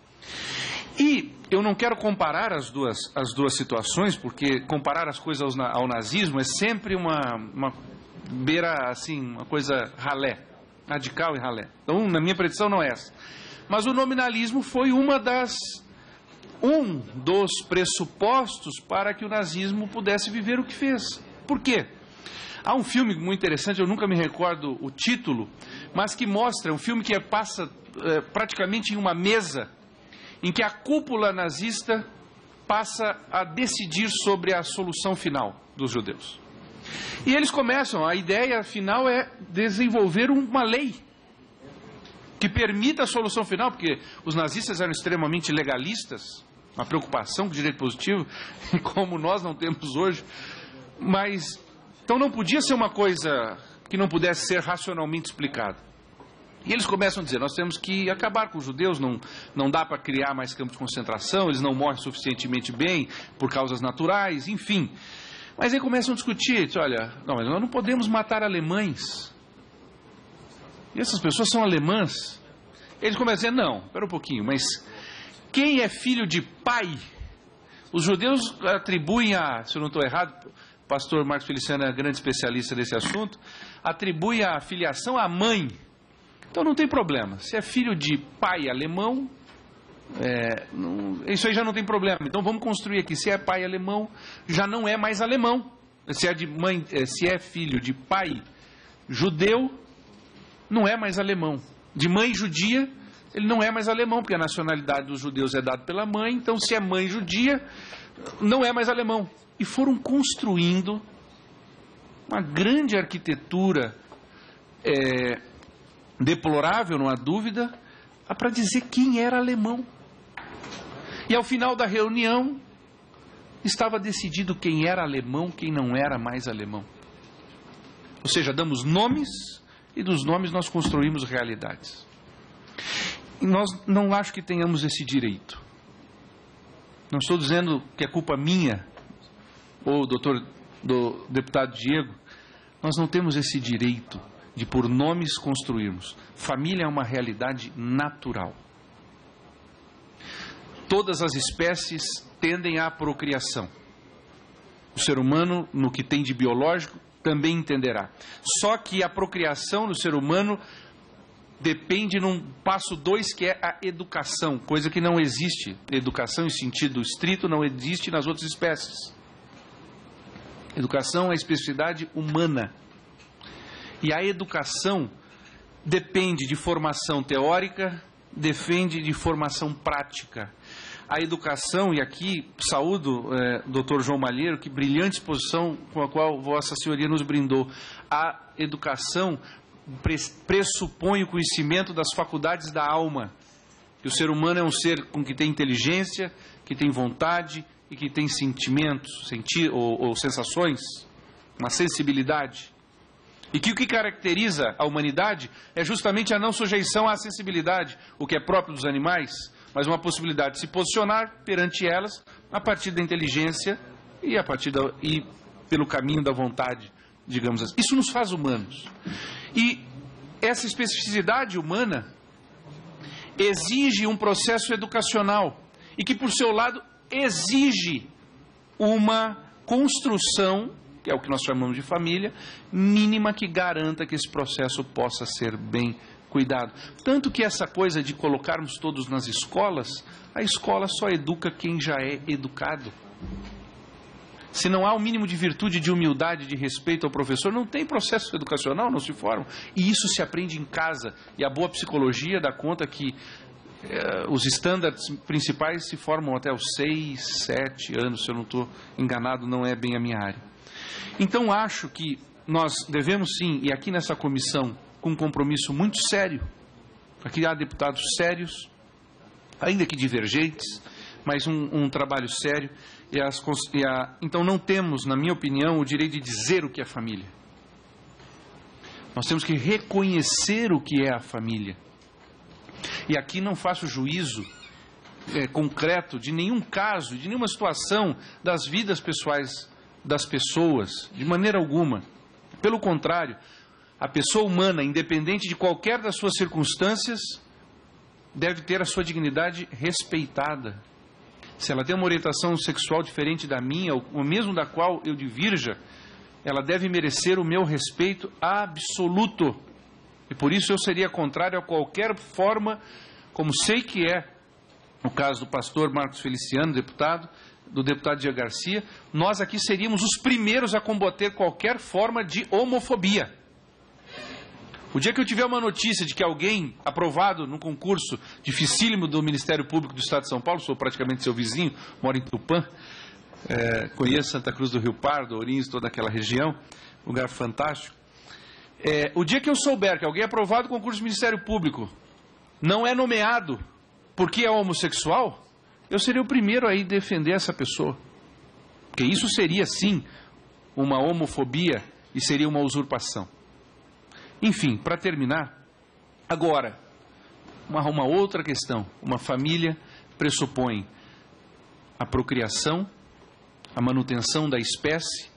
E eu não quero comparar as duas, as duas situações, porque comparar as coisas ao, ao nazismo é sempre uma, uma beira, assim, uma coisa ralé, radical e ralé. Então, na minha predição, não é essa. Mas o nominalismo foi uma das, um dos pressupostos para que o nazismo pudesse viver o que fez. Por quê? Há um filme muito interessante, eu nunca me recordo o título, mas que mostra, um filme que passa é, praticamente em uma mesa, em que a cúpula nazista passa a decidir sobre a solução final dos judeus. E eles começam, a ideia final é desenvolver uma lei que permita a solução final, porque os nazistas eram extremamente legalistas, uma preocupação com o direito positivo, como nós não temos hoje, mas então não podia ser uma coisa que não pudesse ser racionalmente explicada. E eles começam a dizer, nós temos que acabar com os judeus, não, não dá para criar mais campos de concentração, eles não morrem suficientemente bem por causas naturais, enfim. Mas aí começam a discutir, diz, olha, não, mas nós não podemos matar alemães. E essas pessoas são alemãs. Eles começam a dizer, não, espera um pouquinho, mas quem é filho de pai? Os judeus atribuem a, se eu não estou errado, o pastor Marcos Feliciano é grande especialista nesse assunto, atribui a filiação à mãe. Então não tem problema. Se é filho de pai alemão, é, não, isso aí já não tem problema. Então vamos construir aqui. Se é pai alemão, já não é mais alemão. Se é, de mãe, se é filho de pai judeu, não é mais alemão. De mãe judia, ele não é mais alemão, porque a nacionalidade dos judeus é dada pela mãe. Então se é mãe judia, não é mais alemão. E foram construindo uma grande arquitetura é, deplorável, não há dúvida, para dizer quem era alemão. E ao final da reunião, estava decidido quem era alemão, quem não era mais alemão. Ou seja, damos nomes e dos nomes nós construímos realidades. E nós não acho que tenhamos esse direito. Não estou dizendo que é culpa minha, ou doutor, do deputado Diego, nós não temos esse direito de por nomes construirmos. Família é uma realidade natural. Todas as espécies tendem à procriação. O ser humano, no que tem de biológico, também entenderá. Só que a procriação no ser humano depende num passo dois, que é a educação, coisa que não existe. Educação em sentido estrito não existe nas outras espécies. Educação é a especificidade humana. E a educação depende de formação teórica, depende de formação prática. A educação, e aqui saúdo é, doutor João Malheiro, que brilhante exposição com a qual Vossa Senhoria nos brindou. A educação pressupõe o conhecimento das faculdades da alma. Que o ser humano é um ser com que tem inteligência, que tem vontade e que tem sentimentos, senti ou, ou sensações, uma sensibilidade. E que o que caracteriza a humanidade é justamente a não sujeição à sensibilidade, o que é próprio dos animais, mas uma possibilidade de se posicionar perante elas a partir da inteligência e a partir da, e pelo caminho da vontade, digamos assim. Isso nos faz humanos. E essa especificidade humana exige um processo educacional e que, por seu lado, exige uma construção, que é o que nós chamamos de família, mínima, que garanta que esse processo possa ser bem cuidado. Tanto que essa coisa de colocarmos todos nas escolas, a escola só educa quem já é educado. Se não há o mínimo de virtude, de humildade, de respeito ao professor, não tem processo educacional, não se forma. E isso se aprende em casa. E a boa psicologia dá conta que eh, os estándares principais se formam até os seis, sete anos, se eu não estou enganado, não é bem a minha área. Então acho que nós devemos sim, e aqui nessa comissão, com um compromisso muito sério, aqui há deputados sérios, ainda que divergentes, mas um, um trabalho sério. E as, e a, então não temos, na minha opinião, o direito de dizer o que é família. Nós temos que reconhecer o que é a família. E aqui não faço juízo é, concreto de nenhum caso, de nenhuma situação das vidas pessoais das pessoas, de maneira alguma. Pelo contrário, a pessoa humana, independente de qualquer das suas circunstâncias, deve ter a sua dignidade respeitada. Se ela tem uma orientação sexual diferente da minha, ou mesmo da qual eu divirja, ela deve merecer o meu respeito absoluto. E por isso eu seria contrário a qualquer forma, como sei que é o caso do pastor Marcos Feliciano, deputado, do deputado Diego Garcia, nós aqui seríamos os primeiros a combater qualquer forma de homofobia. O dia que eu tiver uma notícia de que alguém aprovado no concurso dificílimo do Ministério Público do Estado de São Paulo, sou praticamente seu vizinho, moro em Tupã, é, conheço Santa Cruz do Rio Pardo, Ourinhos, toda aquela região, lugar fantástico. É, o dia que eu souber que alguém aprovado no concurso do Ministério Público não é nomeado porque é homossexual, eu seria o primeiro a ir defender essa pessoa. Porque isso seria, sim, uma homofobia e seria uma usurpação. Enfim, para terminar, agora, uma, uma outra questão. Uma família pressupõe a procriação, a manutenção da espécie,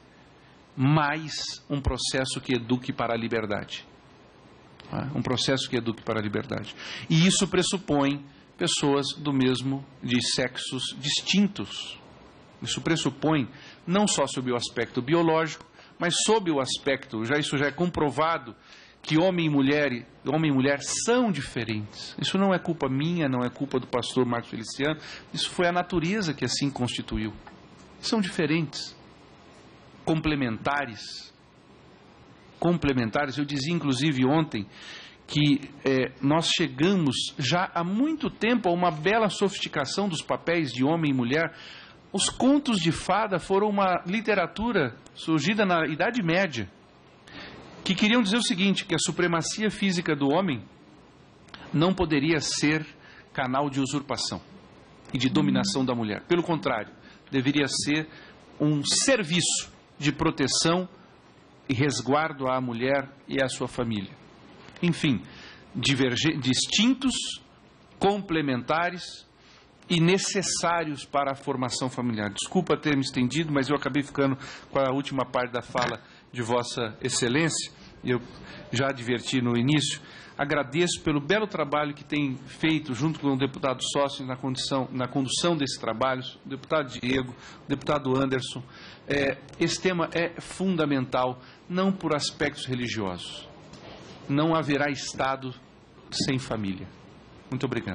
mais um processo que eduque para a liberdade. Um processo que eduque para a liberdade. E isso pressupõe pessoas do mesmo, de sexos distintos. Isso pressupõe, não só sob o aspecto biológico, mas sob o aspecto, já isso já é comprovado, que homem e mulher, homem e mulher são diferentes. Isso não é culpa minha, não é culpa do pastor Marcos Feliciano, isso foi a natureza que assim constituiu. São diferentes, complementares. Complementares, eu dizia inclusive ontem que é, nós chegamos já há muito tempo a uma bela sofisticação dos papéis de homem e mulher. Os contos de fada foram uma literatura surgida na Idade Média, que queriam dizer o seguinte, que a supremacia física do homem não poderia ser canal de usurpação e de dominação da mulher. Pelo contrário, deveria ser um serviço de proteção e resguardo à mulher e à sua família. Enfim, distintos, complementares e necessários para a formação familiar. Desculpa ter me estendido, mas eu acabei ficando com a última parte da fala de Vossa Excelência, eu já adverti no início. Agradeço pelo belo trabalho que tem feito junto com o deputado Sócio na, condição, na condução desse trabalho, o deputado Diego, o deputado Anderson. É, esse tema é fundamental, não por aspectos religiosos. Não haverá Estado sem família. Muito obrigado.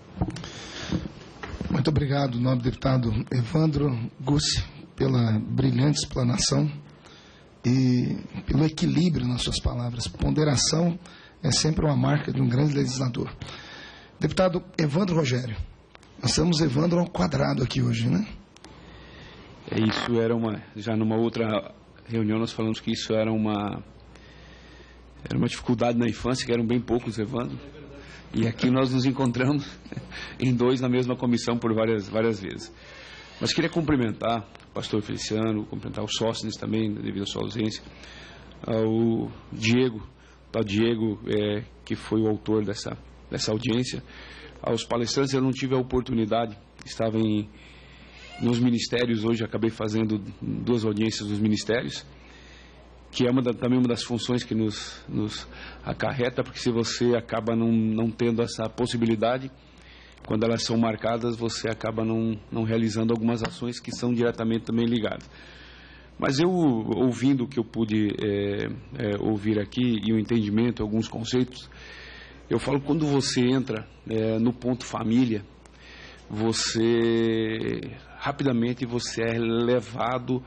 Muito obrigado, nobre deputado Evandro Gussi, pela brilhante explanação e pelo equilíbrio nas suas palavras. Ponderação é sempre uma marca de um grande legislador. Deputado Evandro Rogério, nós estamos Evandro ao quadrado aqui hoje, né? É, isso era uma, já numa outra reunião nós falamos que isso era uma, era uma dificuldade na infância, que eram bem poucos Evandro. E aqui nós nos encontramos em dois na mesma comissão por várias, várias vezes. Mas queria cumprimentar o pastor Feliciano, cumprimentar o Sóstenes também, devido à sua ausência, ao Diego, ao Diego, é, que foi o autor dessa, dessa audiência, aos palestrantes. Eu não tive a oportunidade, estava em, nos ministérios, hoje acabei fazendo duas audiências nos ministérios, que é uma da, também uma das funções que nos, nos acarreta, porque se você acaba não, não tendo essa possibilidade, quando elas são marcadas, você acaba não, não realizando algumas ações que são diretamente também ligadas. Mas eu, ouvindo o que eu pude é, é, ouvir aqui, e o entendimento, alguns conceitos, eu falo, quando você entra é, no ponto família, você, rapidamente, você é levado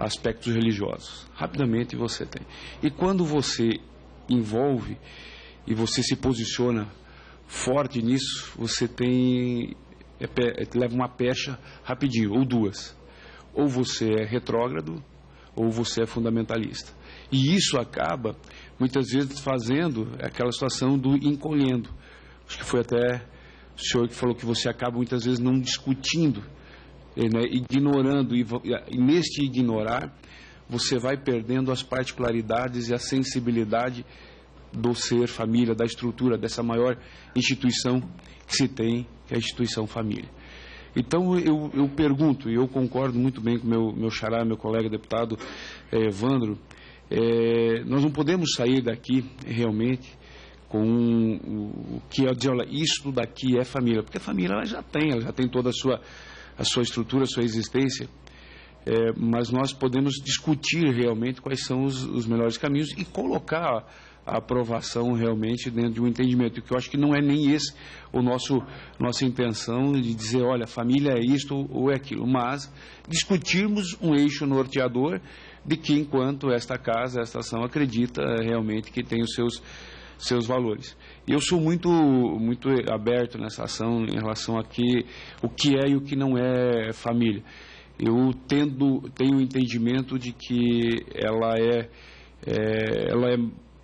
aspectos religiosos. Rapidamente você tem. E quando você envolve e você se posiciona forte nisso, você tem é, é, leva uma pecha rapidinho, ou duas. Ou você é retrógrado, ou você é fundamentalista. E isso acaba, muitas vezes, fazendo aquela situação do encolhendo. Acho que foi até o senhor que falou que você acaba, muitas vezes, não discutindo, né, ignorando. E, e neste ignorar, você vai perdendo as particularidades e a sensibilidade do ser família, da estrutura, dessa maior instituição que se tem, que é a instituição família. Então, eu, eu pergunto, e eu concordo muito bem com meu meu xará, meu colega deputado eh, Evandro, eh, nós não podemos sair daqui, realmente, com o que é dizer, olha, isso daqui é família, porque a família ela já tem, ela já tem toda a sua, a sua estrutura, a sua existência, eh, mas nós podemos discutir realmente quais são os, os melhores caminhos e colocar a aprovação realmente dentro de um entendimento, que eu acho que não é nem esse o nosso nossa intenção de dizer, olha, família é isto ou é aquilo, mas discutirmos um eixo norteador de que enquanto esta casa, esta ação acredita realmente que tem os seus seus valores. Eu sou muito muito aberto nessa ação em relação a que o que é e o que não é família. Eu tendo tenho o entendimento de que ela é, é ela é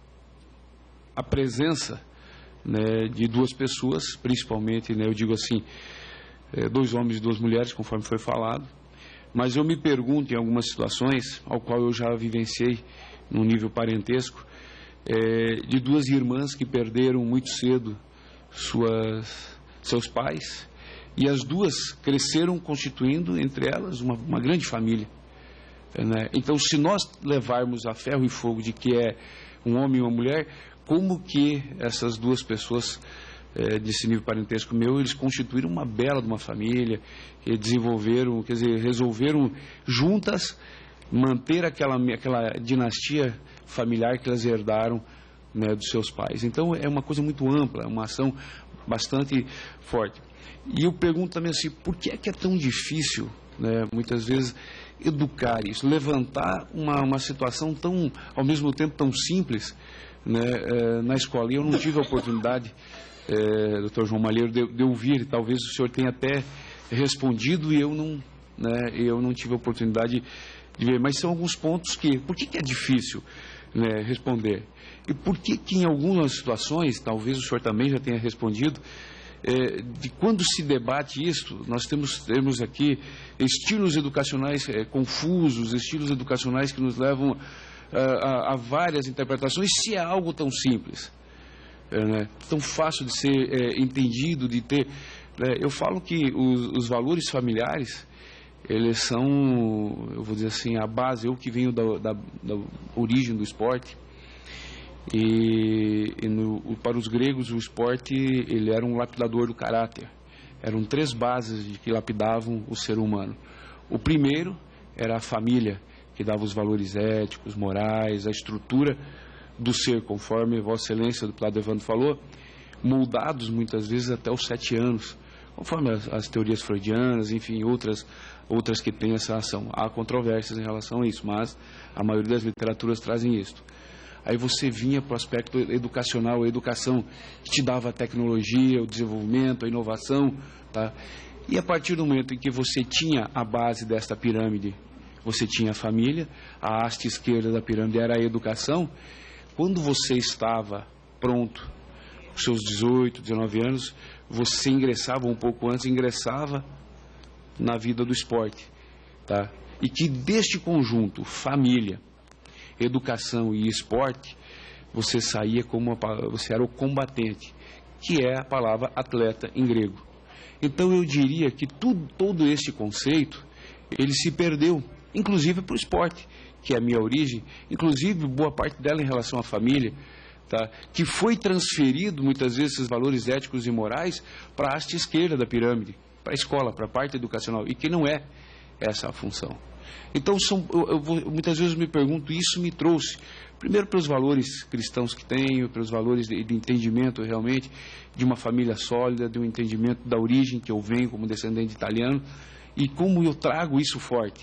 a presença, né, de duas pessoas, principalmente, né, eu digo assim, é, dois homens e duas mulheres, conforme foi falado, mas eu me pergunto em algumas situações, ao qual eu já vivenciei no nível parentesco, é, de duas irmãs que perderam muito cedo suas, seus pais, e as duas cresceram constituindo entre elas uma, uma grande família, né? Então, se nós levarmos a ferro e fogo de que é um homem e uma mulher, como que essas duas pessoas é, desse nível parentesco meu, eles constituíram uma bela de uma família, e desenvolveram, quer dizer, resolveram juntas manter aquela, aquela dinastia familiar que elas herdaram, né, dos seus pais. Então é uma coisa muito ampla, é uma ação bastante forte. E eu pergunto também assim, por que é que é tão difícil, né, muitas vezes, educar isso, levantar uma, uma situação tão, ao mesmo tempo, tão simples, né, é, na escola. E eu não tive a oportunidade, é, doutor João Malheiro, de, de ouvir, talvez o senhor tenha até respondido e eu não, né, eu não tive a oportunidade de ver, mas são alguns pontos que, por que, que é difícil, né, responder? E por que que em algumas situações, talvez o senhor também já tenha respondido, é, de quando se debate isso, nós temos, temos aqui estilos educacionais é, confusos, estilos educacionais que nos levam a, a várias interpretações, se é algo tão simples, é, né, tão fácil de ser é, entendido, de ter... É, eu falo que os, os valores familiares, eles são, eu vou dizer assim, a base, eu que venho da, da, da origem do esporte, e, e no, para os gregos o esporte ele era um lapidador do caráter. Eram três bases de que lapidavam o ser humano. O primeiro era a família, que dava os valores éticos, morais, a estrutura do ser, conforme Vossa Excelência, o deputado Evandro falou, moldados muitas vezes até os sete anos, conforme as, as teorias freudianas, enfim, outras, outras que têm essa ação. Há controvérsias em relação a isso, mas a maioria das literaturas trazem isso. Aí você vinha para o aspecto educacional, a educação que te dava a tecnologia, o desenvolvimento, a inovação, tá? E a partir do momento em que você tinha a base desta pirâmide, você tinha a família, a haste esquerda da pirâmide era a educação. Quando você estava pronto, com seus dezoito, dezenove anos, você ingressava um pouco antes, ingressava na vida do esporte, tá? E que deste conjunto, família, educação e esporte, você saía como uma, você era o combatente, que é a palavra atleta em grego. Então eu diria que tudo, todo este conceito, ele se perdeu, inclusive para o esporte, que é a minha origem, inclusive boa parte dela em relação à família, tá? Que foi transferido muitas vezes esses valores éticos e morais para a haste esquerda da pirâmide, para a escola, para a parte educacional, e que não é essa a função. Então, são, eu, eu, muitas vezes eu me pergunto, isso me trouxe, primeiro pelos valores cristãos que tenho, pelos valores de, de entendimento realmente, de uma família sólida, de um entendimento da origem que eu venho como descendente italiano, e como eu trago isso forte.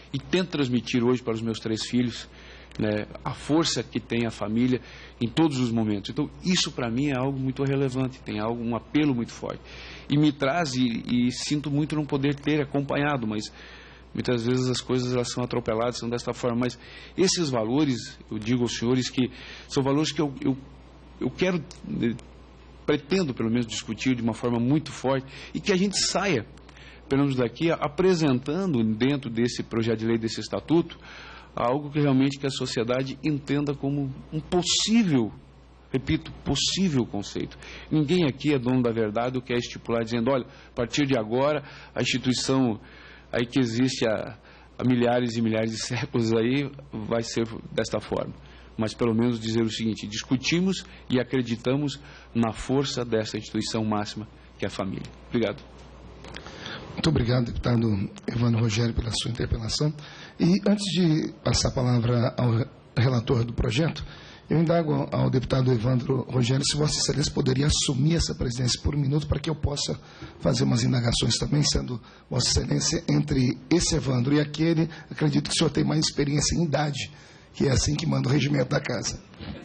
e tento transmitir hoje para os meus três filhos, né, a força que tem a família em todos os momentos. Então, isso para mim é algo muito relevante, tem algo, um apelo muito forte. E me traz, e, e sinto muito não poder ter acompanhado, mas muitas vezes as coisas elas são atropeladas, são desta forma. Mas esses valores, eu digo aos senhores que são valores que eu, eu, eu quero, pretendo pelo menos discutir de uma forma muito forte e que a gente saia, pelo menos daqui, apresentando dentro desse projeto de lei, desse estatuto, algo que realmente que a sociedade entenda como um possível, repito, possível conceito. Ninguém aqui é dono da verdade ou quer estipular dizendo, olha, a partir de agora, a instituição aí que existe há, há milhares e milhares de séculos aí vai ser desta forma. Mas pelo menos dizer o seguinte, discutimos e acreditamos na força dessa instituição máxima que é a família. Obrigado. Muito obrigado, deputado Evandro Rogério, pela sua interpelação. E antes de passar a palavra ao relator do projeto, eu indago ao deputado Evandro Rogério se Vossa Excelência poderia assumir essa presidência por um minuto para que eu possa fazer umas indagações também, sendo Vossa Excelência entre esse Evandro e aquele, acredito que o senhor tem mais experiência em idade, que é assim que manda o regimento da casa.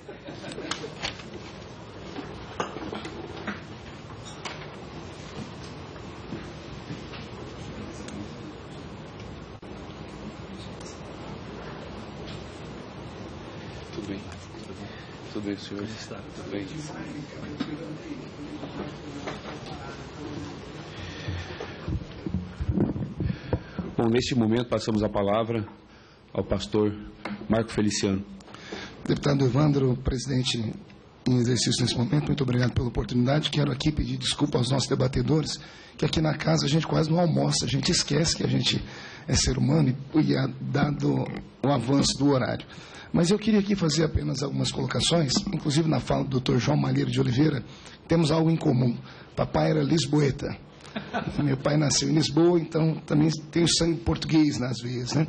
Tudo bem. Tudo bem, senhor? Tudo bem. Bom, neste momento passamos a palavra ao pastor Marco Feliciano. Deputado Evandro, presidente em exercício nesse momento, muito obrigado pela oportunidade. Quero aqui pedir desculpa aos nossos debatedores, que aqui na casa a gente quase não almoça, a gente esquece que a gente é ser humano e é dado o avanço do horário. Mas eu queria aqui fazer apenas algumas colocações, inclusive na fala do doutor João Malheiro de Oliveira, temos algo em comum. Papai era lisboeta. Meu pai nasceu em Lisboa, então também tenho sangue português nas veias, né?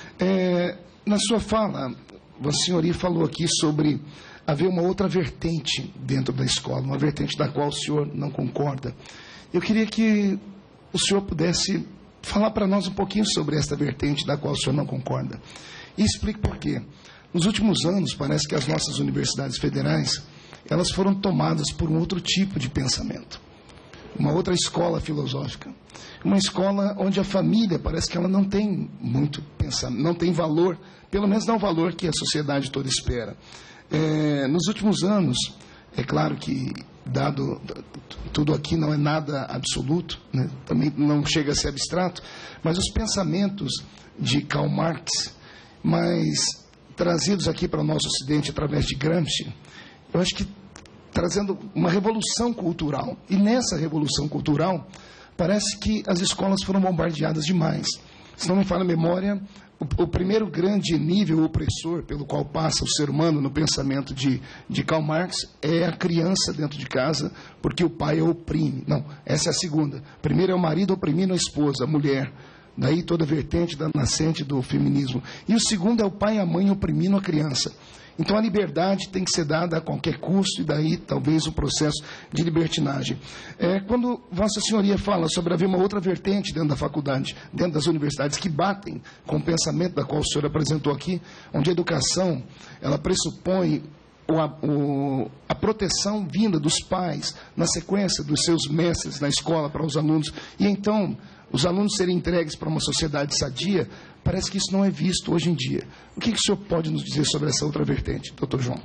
É, na sua fala, Vossa Senhoria falou aqui sobre haver uma outra vertente dentro da escola, uma vertente da qual o senhor não concorda. Eu queria que o senhor pudesse falar para nós um pouquinho sobre esta vertente da qual o senhor não concorda. E explique por quê. Nos últimos anos, parece que as nossas universidades federais, elas foram tomadas por um outro tipo de pensamento. Uma outra escola filosófica. Uma escola onde a família parece que ela não tem muito pensamento, não tem valor, pelo menos não o valor que a sociedade toda espera. É, nos últimos anos, é claro que, dado tudo aqui não é nada absoluto, né, também não chega a ser abstrato, mas os pensamentos de Karl Marx, mas trazidos aqui para o nosso Ocidente através de Gramsci, eu acho que trazendo uma revolução cultural. E nessa revolução cultural, parece que as escolas foram bombardeadas demais. Se não me falha a memória, o, o primeiro grande nível opressor pelo qual passa o ser humano no pensamento de, de Karl Marx é a criança dentro de casa, porque o pai a oprime. Não, essa é a segunda. Primeiro é o marido oprimindo a esposa, a mulher. Daí toda a vertente da nascente do feminismo. E o segundo é o pai e a mãe oprimindo a criança. Então a liberdade tem que ser dada a qualquer custo, e daí talvez o processo de libertinagem. É, quando Vossa Senhoria fala sobre haver uma outra vertente dentro da faculdade, dentro das universidades, que batem com o pensamento da qual o senhor apresentou aqui, onde a educação ela pressupõe o, a, o, a proteção vinda dos pais, na sequência dos seus mestres na escola para os alunos, e então os alunos serem entregues para uma sociedade sadia, parece que isso não é visto hoje em dia. O que, que o senhor pode nos dizer sobre essa outra vertente, doutor João?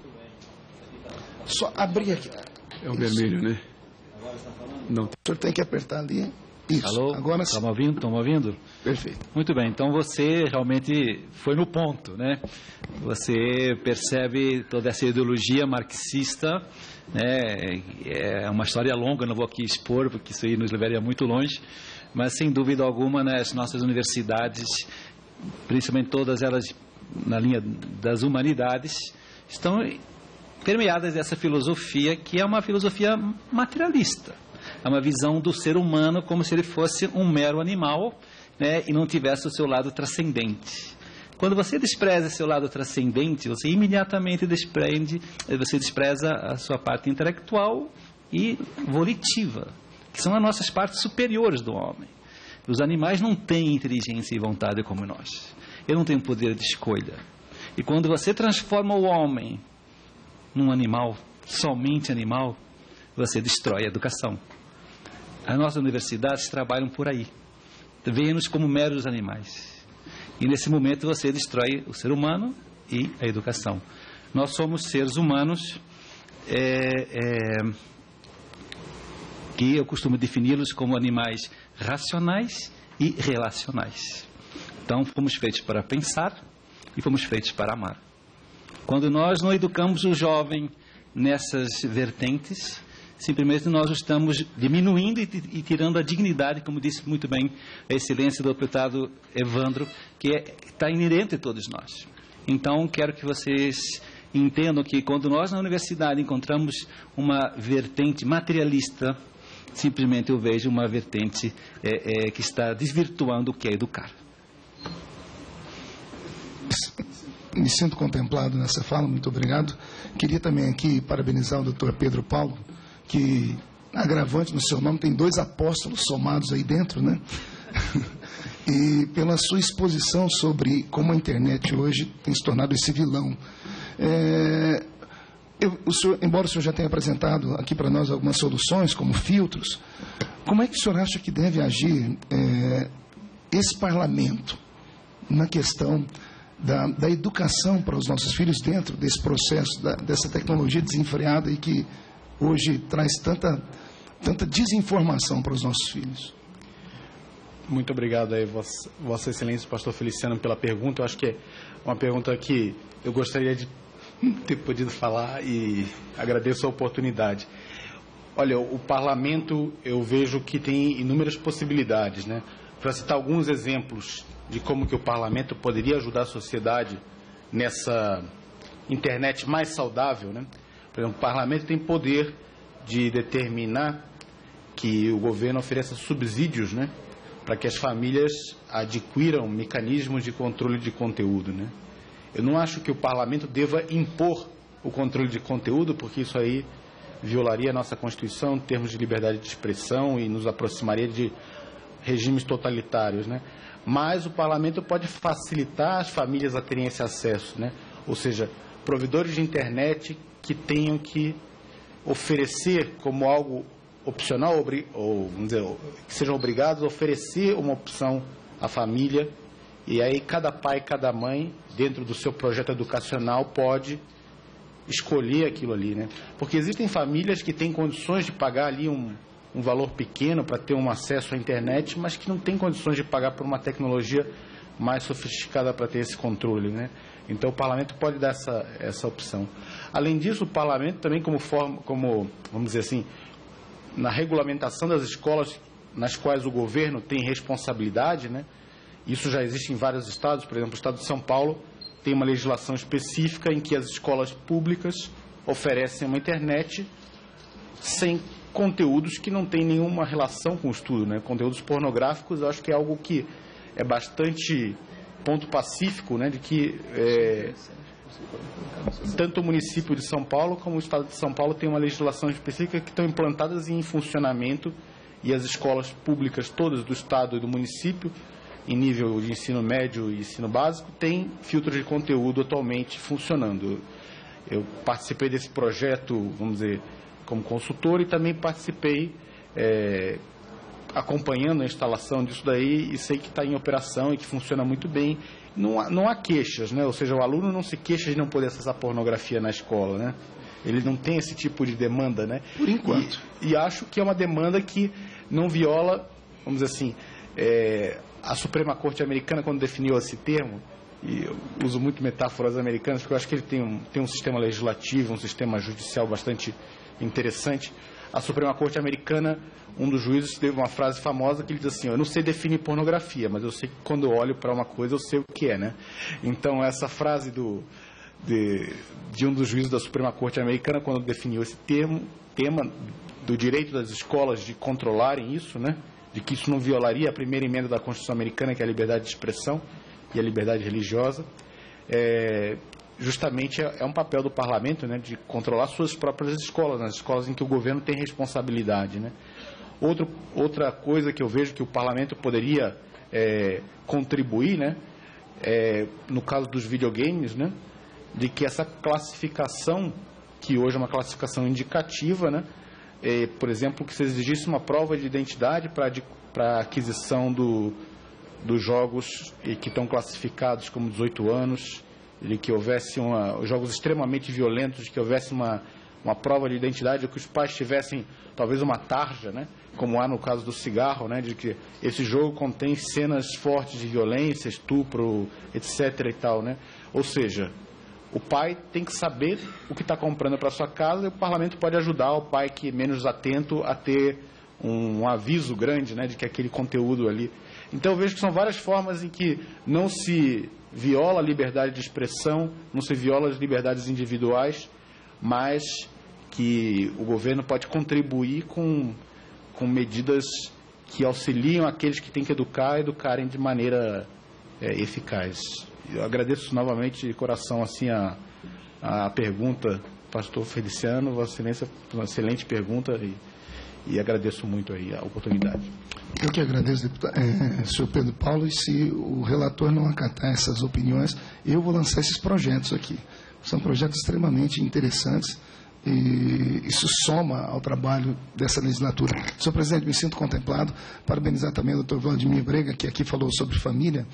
Só abrir aqui. É o vermelho, né? Não. O senhor tem que apertar ali. Isso. Alô? Agora Estão me ouvindo? Estão me ouvindo? Perfeito. Muito bem, então você realmente foi no ponto, né? Você percebe toda essa ideologia marxista, né? É uma história longa, não vou aqui expor, porque isso aí nos levaria muito longe, mas sem dúvida alguma, né, as nossas universidades, principalmente todas elas na linha das humanidades, estão permeadas dessa filosofia que é uma filosofia materialista. É uma visão do ser humano como se ele fosse um mero animal, né, e não tivesse o seu lado transcendente. Quando você despreza seu lado transcendente, você imediatamente desprende, você despreza a sua parte intelectual e volitiva, que são as nossas partes superiores do homem. Os animais não têm inteligência e vontade como nós. Eu não tenho poder de escolha. E quando você transforma o homem num animal, somente animal, você destrói a educação. As nossas universidades trabalham por aí. Veem-nos como meros animais. E nesse momento você destrói o ser humano e a educação. Nós somos seres humanos é, é, que eu costumo defini-los como animais racionais e relacionais. Então, fomos feitos para pensar e fomos feitos para amar. Quando nós não educamos o jovem nessas vertentes, simplesmente nós estamos diminuindo e, e tirando a dignidade, como disse muito bem a excelência do deputado Evandro, que está é, inerente a todos nós. Então, quero que vocês entendam que quando nós na universidade encontramos uma vertente materialista, simplesmente eu vejo uma vertente é, é, que está desvirtuando o que é educar. Me sinto contemplado nessa fala, muito obrigado. Queria também aqui parabenizar o doutor Pedro Paulo, que, agravante no seu nome, tem dois apóstolos somados aí dentro, né? E pela sua exposição sobre como a internet hoje tem se tornado esse vilão. É, eu, o senhor, embora o senhor já tenha apresentado aqui para nós algumas soluções, como filtros, como é que o senhor acha que deve agir é, esse parlamento na questão da, da educação para os nossos filhos dentro desse processo, da, dessa tecnologia desenfreada e que hoje traz tanta, tanta desinformação para os nossos filhos? Muito obrigado aí, Vossa, Vossa Excelência, pastor Feliciano, pela pergunta. Eu acho que é uma pergunta que eu gostaria de ter podido falar e agradeço a oportunidade. Olha, o parlamento, eu vejo que tem inúmeras possibilidades, né? Para citar alguns exemplos de como que o parlamento poderia ajudar a sociedade nessa internet mais saudável, né? Por exemplo, o parlamento tem poder de determinar que o governo ofereça subsídios, né, para que as famílias adquiram mecanismos de controle de conteúdo, né? Eu não acho que o parlamento deva impor o controle de conteúdo, porque isso aí violaria a nossa Constituição em termos de liberdade de expressão e nos aproximaria de regimes totalitários, né? Mas o parlamento pode facilitar as famílias a terem esse acesso, né? Ou seja, provedores de internet que tenham que oferecer como algo opcional, ou vamos dizer, que sejam obrigados a oferecer uma opção à família, e aí cada pai, cada mãe, dentro do seu projeto educacional, pode escolher aquilo ali, né? Porque existem famílias que têm condições de pagar ali um, um valor pequeno para ter um acesso à internet, mas que não têm condições de pagar por uma tecnologia mais sofisticada para ter esse controle, né? Então o parlamento pode dar essa, essa opção. Além disso, o parlamento também como forma, como, vamos dizer assim, na regulamentação das escolas nas quais o governo tem responsabilidade, né? Isso já existe em vários estados. Por exemplo, o estado de São Paulo tem uma legislação específica em que as escolas públicas oferecem uma internet sem conteúdos que não têm nenhuma relação com o estudo, né? Conteúdos pornográficos, eu acho que é algo que é bastante ponto pacífico, né? De que é, tanto o município de São Paulo como o estado de São Paulo tem uma legislação específica que estão implantadas e em funcionamento, e as escolas públicas todas do estado e do município, em nível de ensino médio e ensino básico, têm filtros de conteúdo atualmente funcionando. Eu participei desse projeto, vamos dizer, como consultor, e também participei é, acompanhando a instalação disso daí, e sei que está em operação e que funciona muito bem. Não há, não há queixas, né? Ou seja, o aluno não se queixa de não poder acessar pornografia na escola, né? Ele não tem esse tipo de demanda, né? Por enquanto. E, e acho que é uma demanda que não viola, vamos dizer assim, é, a Suprema Corte Americana, quando definiu esse termo, e eu uso muito metáforas americanas, porque eu acho que ele tem um, tem um sistema legislativo, um sistema judicial bastante interessante. A Suprema Corte Americana, um dos juízes teve uma frase famosa que ele diz assim: eu não sei definir pornografia, mas eu sei que quando eu olho para uma coisa eu sei o que é, né? Então essa frase do, de, de um dos juízes da Suprema Corte Americana, quando definiu esse termo, tema do direito das escolas de controlarem isso, né? De que isso não violaria a primeira emenda da Constituição Americana, que é a liberdade de expressão e a liberdade religiosa, é, justamente é, é um papel do parlamento, né, de controlar suas próprias escolas, nas escolas em que o governo tem responsabilidade, né. Outro, outra coisa que eu vejo que o parlamento poderia é, contribuir, né, é, no caso dos videogames, né, de que essa classificação, que hoje é uma classificação indicativa, né, é, por exemplo, que se exigisse uma prova de identidade para a aquisição do, dos jogos e que estão classificados como dezoito anos, de que houvesse uma, jogos extremamente violentos, de que houvesse uma, uma prova de identidade, ou que os pais tivessem talvez uma tarja, né, como há no caso do cigarro, né, de que esse jogo contém cenas fortes de violência, estupro, etc e tal, né? Ou seja, o pai tem que saber o que está comprando para sua casa, e o parlamento pode ajudar o pai que é menos atento a ter um, um aviso grande, né, de que aquele conteúdo ali. Então eu vejo que são várias formas em que não se viola a liberdade de expressão, não se viola as liberdades individuais, mas que o governo pode contribuir com, com medidas que auxiliam aqueles que têm que educar, educarem de maneira é, eficaz. Eu agradeço novamente de coração assim a, a pergunta, pastor Feliciano, Vossa Excelência, uma excelente pergunta, e, e agradeço muito aí a oportunidade. Eu que agradeço, deputado, é, senhor Pedro Paulo, e se o relator não acatar essas opiniões, eu vou lançar esses projetos aqui. São projetos extremamente interessantes e isso soma ao trabalho dessa legislatura. Senhor presidente, me sinto contemplado, parabenizar também o doutor Vladimir Brega, que aqui falou sobre família,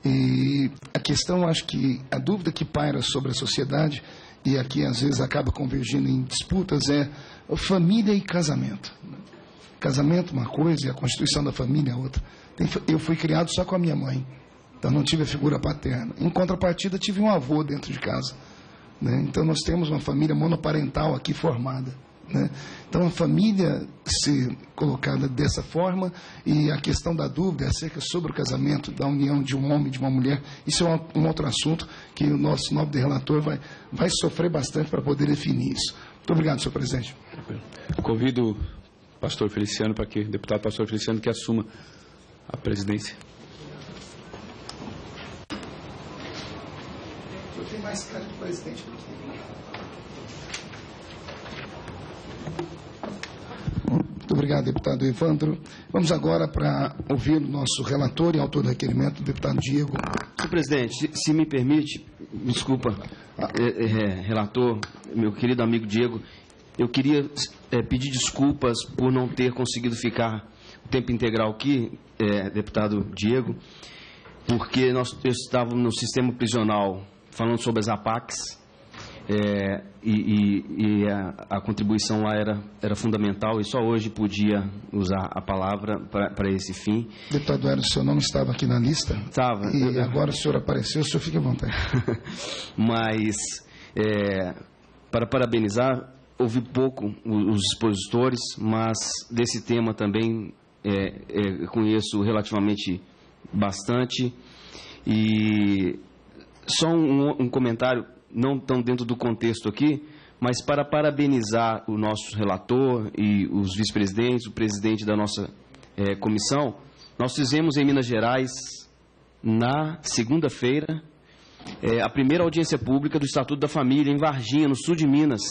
e a questão, acho que a dúvida que paira sobre a sociedade, e aqui às vezes acaba convergindo em disputas, é família e casamento. Casamento uma coisa e a constituição da família outra. Eu fui criado só com a minha mãe, então não tive a figura paterna. Em contrapartida, tive um avô dentro de casa, né? Então nós temos uma família monoparental aqui formada, né? Então a família ser colocada dessa forma, e a questão da dúvida acerca sobre o casamento, da união de um homem e de uma mulher, isso é um, um outro assunto que o nosso nobre relator vai, vai sofrer bastante para poder definir isso. Muito obrigado, senhor presidente. Convido pastor Feliciano, para que o deputado pastor Feliciano que assuma a presidência. Eu tenho mais cara de presidente do que Muito obrigado, deputado Evandro. Vamos agora para ouvir o nosso relator e autor do requerimento, o deputado Diego. Senhor presidente, se, se me permite, desculpa, é, é, relator, meu querido amigo Diego, eu queria é, pedir desculpas por não ter conseguido ficar o tempo integral aqui, é, deputado Diego, porque nós estávamos no sistema prisional falando sobre as APACs, é, e, e, e a, a contribuição lá era, era fundamental, e só hoje podia usar a palavra para esse fim. Deputado Hélio, o senhor não estava aqui na lista? Estava. E agora o senhor apareceu, o senhor fique à vontade. Mas, é, para parabenizar, ouvi pouco os expositores, mas desse tema também é, é, conheço relativamente bastante. E só um, um comentário, não tão dentro do contexto aqui, mas para parabenizar o nosso relator e os vice-presidentes, o presidente da nossa é, comissão. Nós fizemos em Minas Gerais, na segunda-feira, é, a primeira audiência pública do Estatuto da Família, em Varginha, no sul de Minas.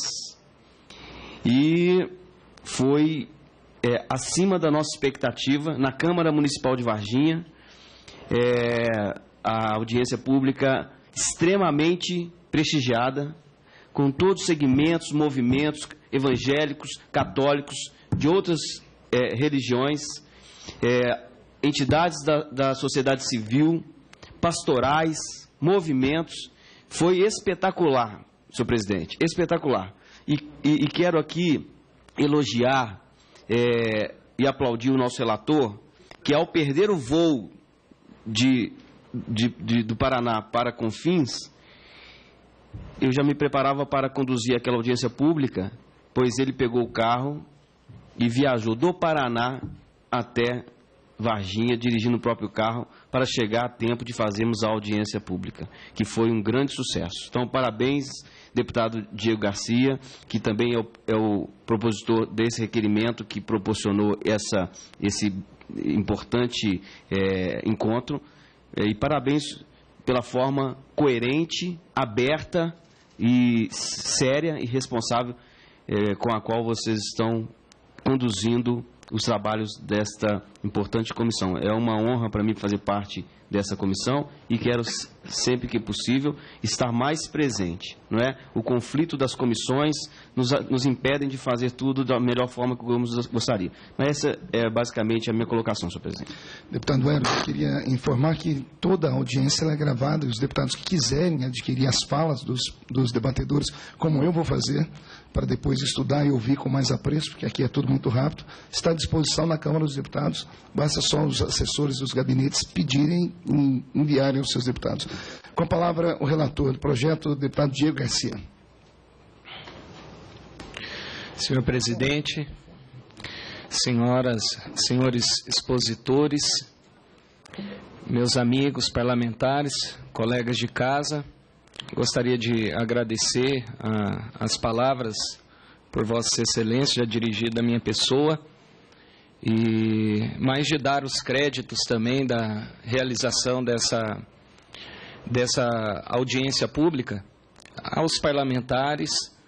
E foi é, acima da nossa expectativa. Na Câmara Municipal de Varginha, é, a audiência pública extremamente prestigiada, com todos os segmentos, movimentos evangélicos, católicos, de outras é, religiões, é, entidades da, da sociedade civil, pastorais, movimentos. Foi espetacular, senhor presidente, espetacular. E, e, e quero aqui elogiar é, e aplaudir o nosso relator, que ao perder o voo de, de, de, do Paraná para Confins, eu já me preparava para conduzir aquela audiência pública, pois ele pegou o carro e viajou do Paraná até Varginha, dirigindo o próprio carro, para chegar a tempo de fazermos a audiência pública, que foi um grande sucesso. Então, parabéns, deputado Diego Garcia, que também é o, é o propositor desse requerimento, que proporcionou essa, esse importante é, encontro, é, e parabéns pela forma coerente, aberta e séria e responsável é, com a qual vocês estão conduzindo os trabalhos desta importante comissão. É uma honra para mim fazer parte dessa comissão e quero sempre que possível, estar mais presente, não é? O conflito das comissões nos, nos impedem de fazer tudo da melhor forma que eu gostaria. Mas essa é basicamente a minha colocação, senhor presidente. Deputado Hélio, eu queria informar que toda a audiência ela é gravada e os deputados que quiserem adquirir as falas dos, dos debatedores, como eu vou fazer, para depois estudar e ouvir com mais apreço, porque aqui é tudo muito rápido, está à disposição na Câmara dos Deputados. Basta só os assessores dos gabinetes pedirem e enviarem aos seus deputados. Com a palavra, o relator do projeto, o deputado Diego Garcia. Senhor presidente, senhoras, senhores expositores, meus amigos parlamentares, colegas de casa, gostaria de agradecer a, as palavras por Vossa Excelência, já dirigida à minha pessoa, e mais de dar os créditos também da realização dessa, dessa audiência pública aos parlamentares.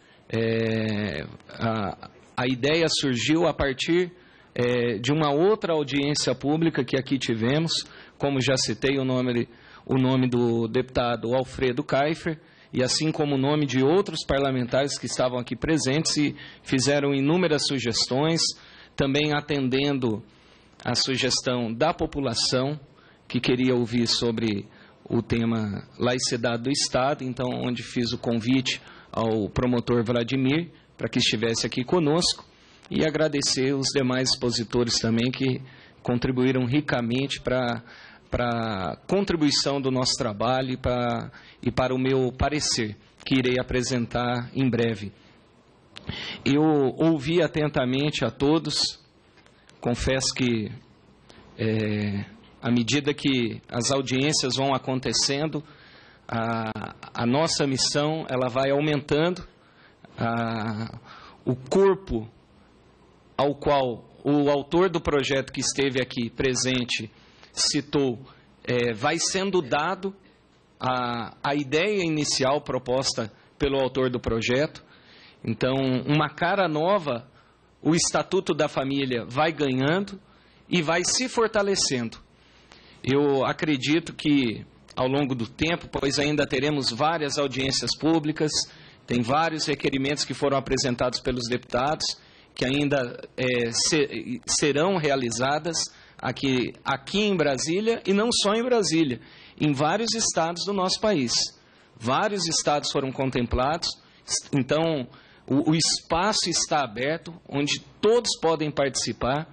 É, a, a ideia surgiu a partir é, de uma outra audiência pública que aqui tivemos, como já citei o nome, o nome do deputado Alfredo Kaifer, e assim como o nome de outros parlamentares que estavam aqui presentes e fizeram inúmeras sugestões, também atendendo a sugestão da população, que queria ouvir sobre o tema laicidade do Estado, então onde fiz o convite ao promotor Vladimir para que estivesse aqui conosco, e agradecer os demais expositores também que contribuíram ricamente para para a contribuição do nosso trabalho e para, e para o meu parecer, que irei apresentar em breve. Eu ouvi atentamente a todos, confesso que é, à medida que as audiências vão acontecendo, a, a nossa missão ela vai aumentando, a, o corpo ao qual o autor do projeto que esteve aqui presente citou, é, vai sendo dado a, a ideia inicial proposta pelo autor do projeto. Então, uma cara nova, o Estatuto da Família vai ganhando e vai se fortalecendo. Eu acredito que, ao longo do tempo, pois ainda teremos várias audiências públicas, tem vários requerimentos que foram apresentados pelos deputados, que ainda é, ser, serão realizadas aqui, aqui em Brasília, e não só em Brasília, em vários estados do nosso país. Vários estados foram contemplados, então o, o espaço está aberto, onde todos podem participar.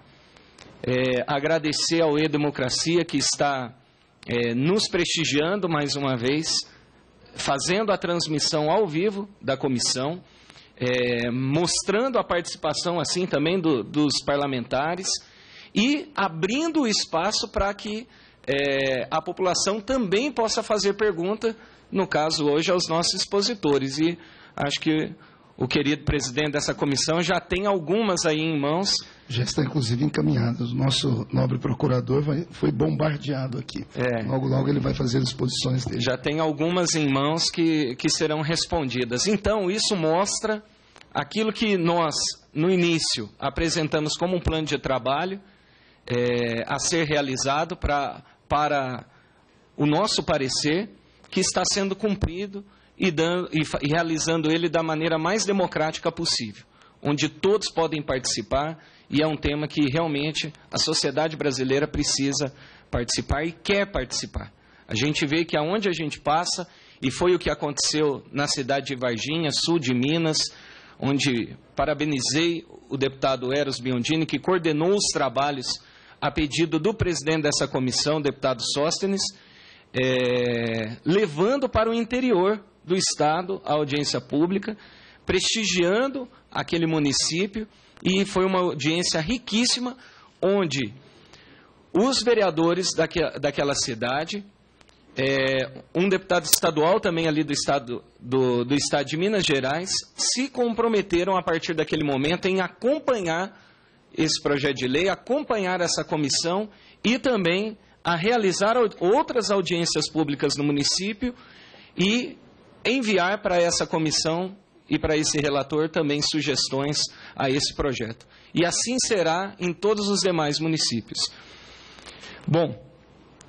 É, agradecer ao E-Democracia, que está é, nos prestigiando mais uma vez, fazendo a transmissão ao vivo da comissão, é, mostrando a participação assim também do, dos parlamentares, e abrindo o espaço para que é, a população também possa fazer pergunta, no caso hoje, aos nossos expositores. E acho que o querido presidente dessa comissão já tem algumas aí em mãos. Já está, inclusive, encaminhada. O nosso nobre procurador vai, foi bombardeado aqui. É. Logo, logo ele vai fazer as exposições dele. Já tem algumas em mãos que, que serão respondidas. Então, isso mostra aquilo que nós, no início, apresentamos como um plano de trabalho, É, a ser realizado pra, para o nosso parecer, que está sendo cumprido e, dando, e, e realizando ele da maneira mais democrática possível, onde todos podem participar, e é um tema que realmente a sociedade brasileira precisa participar e quer participar. A gente vê que aonde a gente passa, e foi o que aconteceu na cidade de Varginha, sul de Minas, onde parabenizei o deputado Eros Biondini, que coordenou os trabalhos a pedido do presidente dessa comissão, o deputado Sóstenes, é, levando para o interior do Estado a audiência pública, prestigiando aquele município, e foi uma audiência riquíssima, onde os vereadores daque, daquela cidade, é, um deputado estadual também ali do estado, do, do estado de Minas Gerais, se comprometeram a partir daquele momento em acompanhar esse projeto de lei, acompanhar essa comissão e também a realizar outras audiências públicas no município e enviar para essa comissão e para esse relator também sugestões a esse projeto. E assim será em todos os demais municípios. Bom,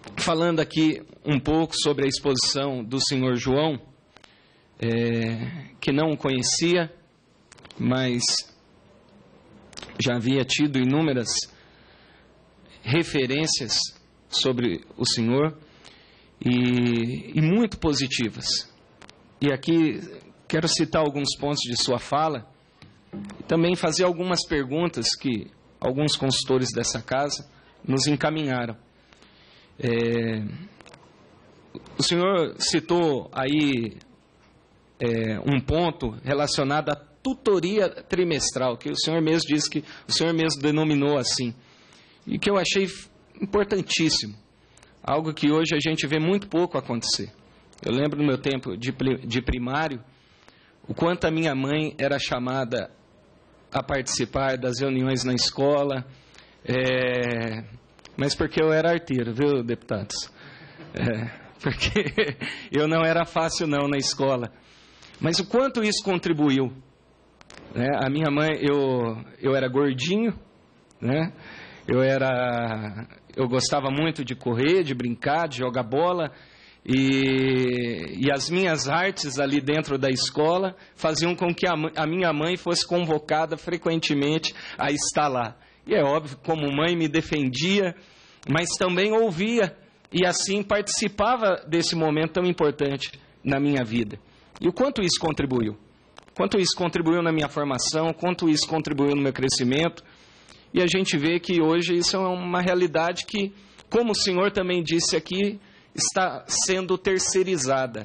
falando aqui um pouco sobre a exposição do senhor João, é, que não o conhecia, mas já havia tido inúmeras referências sobre o senhor e, e muito positivas. E aqui quero citar alguns pontos de sua fala e também fazer algumas perguntas que alguns consultores dessa casa nos encaminharam. É, o senhor citou aí é, um ponto relacionado à tutoria trimestral, que o senhor mesmo disse que o senhor mesmo denominou assim, e que eu achei importantíssimo, algo que hoje a gente vê muito pouco acontecer. Eu lembro no meu tempo de, de primário, o quanto a minha mãe era chamada a participar das reuniões na escola, é, mas porque eu era arteiro, viu, deputados? É, porque eu não era fácil não na escola. Mas o quanto isso contribuiu? Né? A minha mãe, eu, eu era gordinho, né? eu, era, eu gostava muito de correr, de brincar, de jogar bola, e, e as minhas artes ali dentro da escola faziam com que a, a minha mãe fosse convocada frequentemente a estar lá. E é óbvio, como mãe me defendia, mas também ouvia e assim participava desse momento tão importante na minha vida. E o quanto isso contribuiu? Quanto isso contribuiu na minha formação, quanto isso contribuiu no meu crescimento. E a gente vê que hoje isso é uma realidade que, como o senhor também disse aqui, está sendo terceirizada.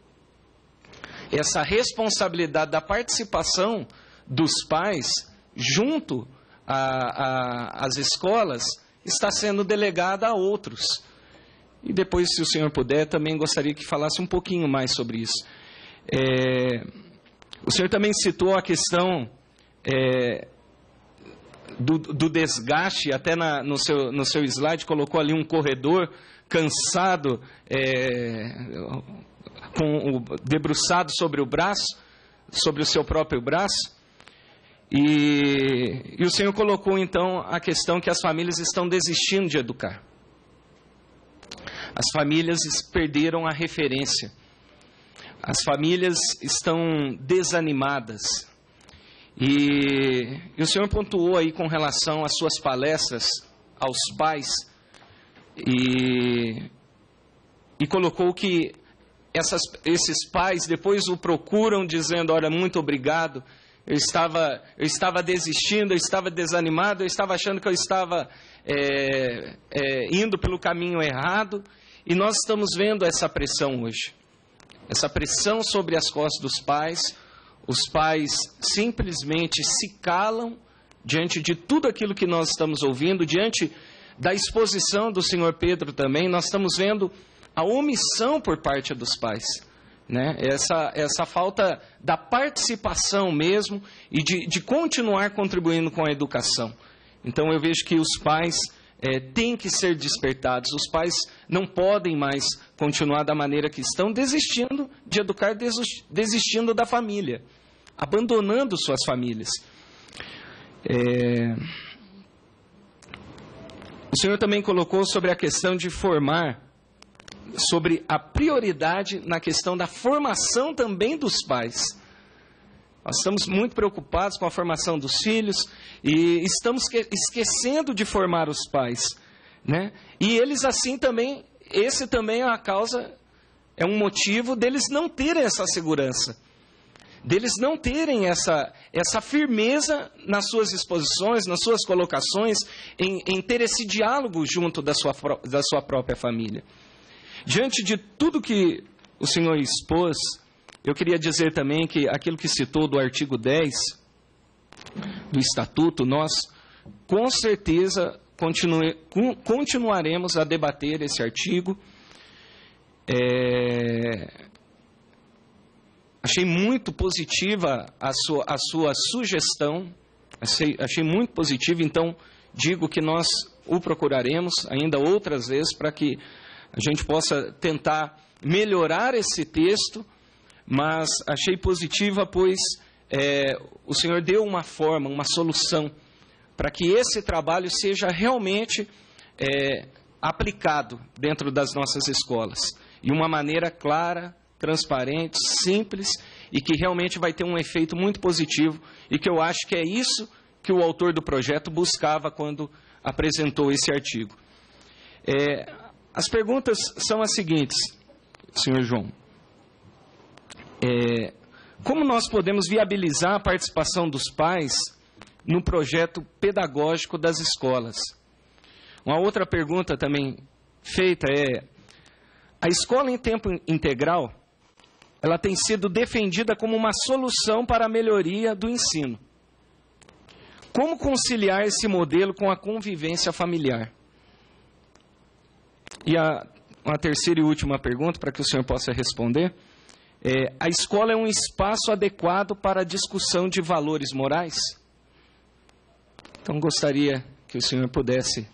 Essa responsabilidade da participação dos pais junto às escolas está sendo delegada a outros. E depois, se o senhor puder, também gostaria que falasse um pouquinho mais sobre isso. É, o senhor também citou a questão é, do, do desgaste, até na, no, seu, no seu slide colocou ali um corredor cansado, é, com o, debruçado sobre o braço, sobre o seu próprio braço. E, e o senhor colocou então a questão que as famílias estão desistindo de educar. As famílias perderam a referência. As famílias estão desanimadas. E, e o senhor pontuou aí com relação às suas palestras aos pais e, e colocou que essas, esses pais depois o procuram dizendo, olha, muito obrigado, eu estava, eu estava desistindo, eu estava desanimado, eu estava achando que eu estava é, é, indo pelo caminho errado. E nós estamos vendo essa pressão hoje. Essa pressão sobre as costas dos pais. Os pais simplesmente se calam diante de tudo aquilo que nós estamos ouvindo, diante da exposição do senhor Pedro também. Nós estamos vendo a omissão por parte dos pais, né? Essa, essa falta da participação mesmo e de, de continuar contribuindo com a educação. Então eu vejo que os pais É, tem que ser despertados. Os pais não podem mais continuar da maneira que estão, desistindo de educar, desistindo da família, abandonando suas famílias. É... O senhor também colocou sobre a questão de formar, sobre a prioridade na questão da formação também dos pais. Nós estamos muito preocupados com a formação dos filhos e estamos esquecendo de formar os pais, né? E eles assim também, esse também é a causa, é um motivo deles não terem essa segurança, deles não terem essa, essa firmeza nas suas exposições, nas suas colocações, em, em ter esse diálogo junto da sua, da sua própria família. Diante de tudo que o senhor expôs, eu queria dizer também que aquilo que citou do artigo dez do Estatuto, nós com certeza continue, continuaremos a debater esse artigo. É, achei muito positiva a sua, a sua sugestão, achei, achei muito positiva, então digo que nós o procuraremos ainda outras vezes para que a gente possa tentar melhorar esse texto. Mas achei positiva, pois é, o senhor deu uma forma, uma solução, para que esse trabalho seja realmente é, aplicado dentro das nossas escolas, de uma maneira clara, transparente, simples, e que realmente vai ter um efeito muito positivo, e que eu acho que é isso que o autor do projeto buscava quando apresentou esse artigo. É, as perguntas são as seguintes, senhor João. É, como nós podemos viabilizar a participação dos pais no projeto pedagógico das escolas? Uma outra pergunta também feita é: a escola em tempo integral, ela tem sido defendida como uma solução para a melhoria do ensino. Como conciliar esse modelo com a convivência familiar? E a, uma terceira e última pergunta, para que o senhor possa responder, é: a escola é um espaço adequado para a discussão de valores morais? Então, gostaria que o senhor pudesse...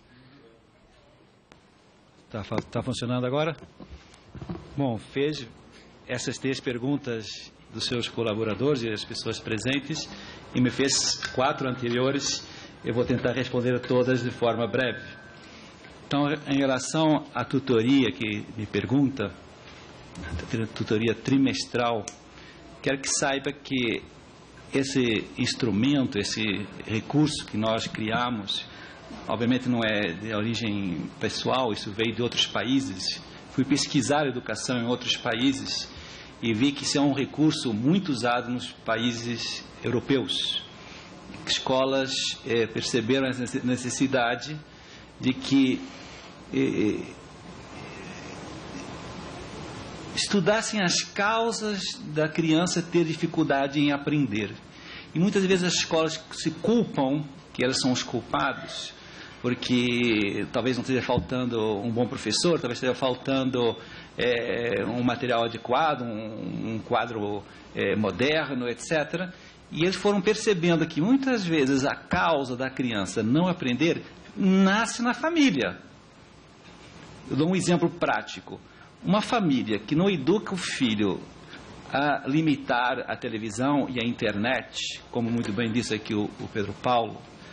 Está tá funcionando agora? Bom, fez essas três perguntas dos seus colaboradores e das pessoas presentes e me fez quatro anteriores. Eu vou tentar responder todas de forma breve. Então, em relação à tutoria que me pergunta, tutoria trimestral, quero que saiba que esse instrumento, esse recurso que nós criamos, obviamente não é de origem pessoal, isso veio de outros países. Fui pesquisar educação em outros países e vi que isso é um recurso muito usado nos países europeus. Escolas eh, perceberam a necessidade de que eh, estudassem as causas da criança ter dificuldade em aprender. E muitas vezes as escolas se culpam, que elas são os culpados, porque talvez não esteja faltando um bom professor, talvez esteja faltando é, um material adequado, um, um quadro é, moderno, etcétera. E eles foram percebendo que muitas vezes a causa da criança não aprender nasce na família. Eu dou um exemplo prático. Uma família que não educa o filho a limitar a televisão e a internet, como muito bem disse aqui o, o Pedro Paulo,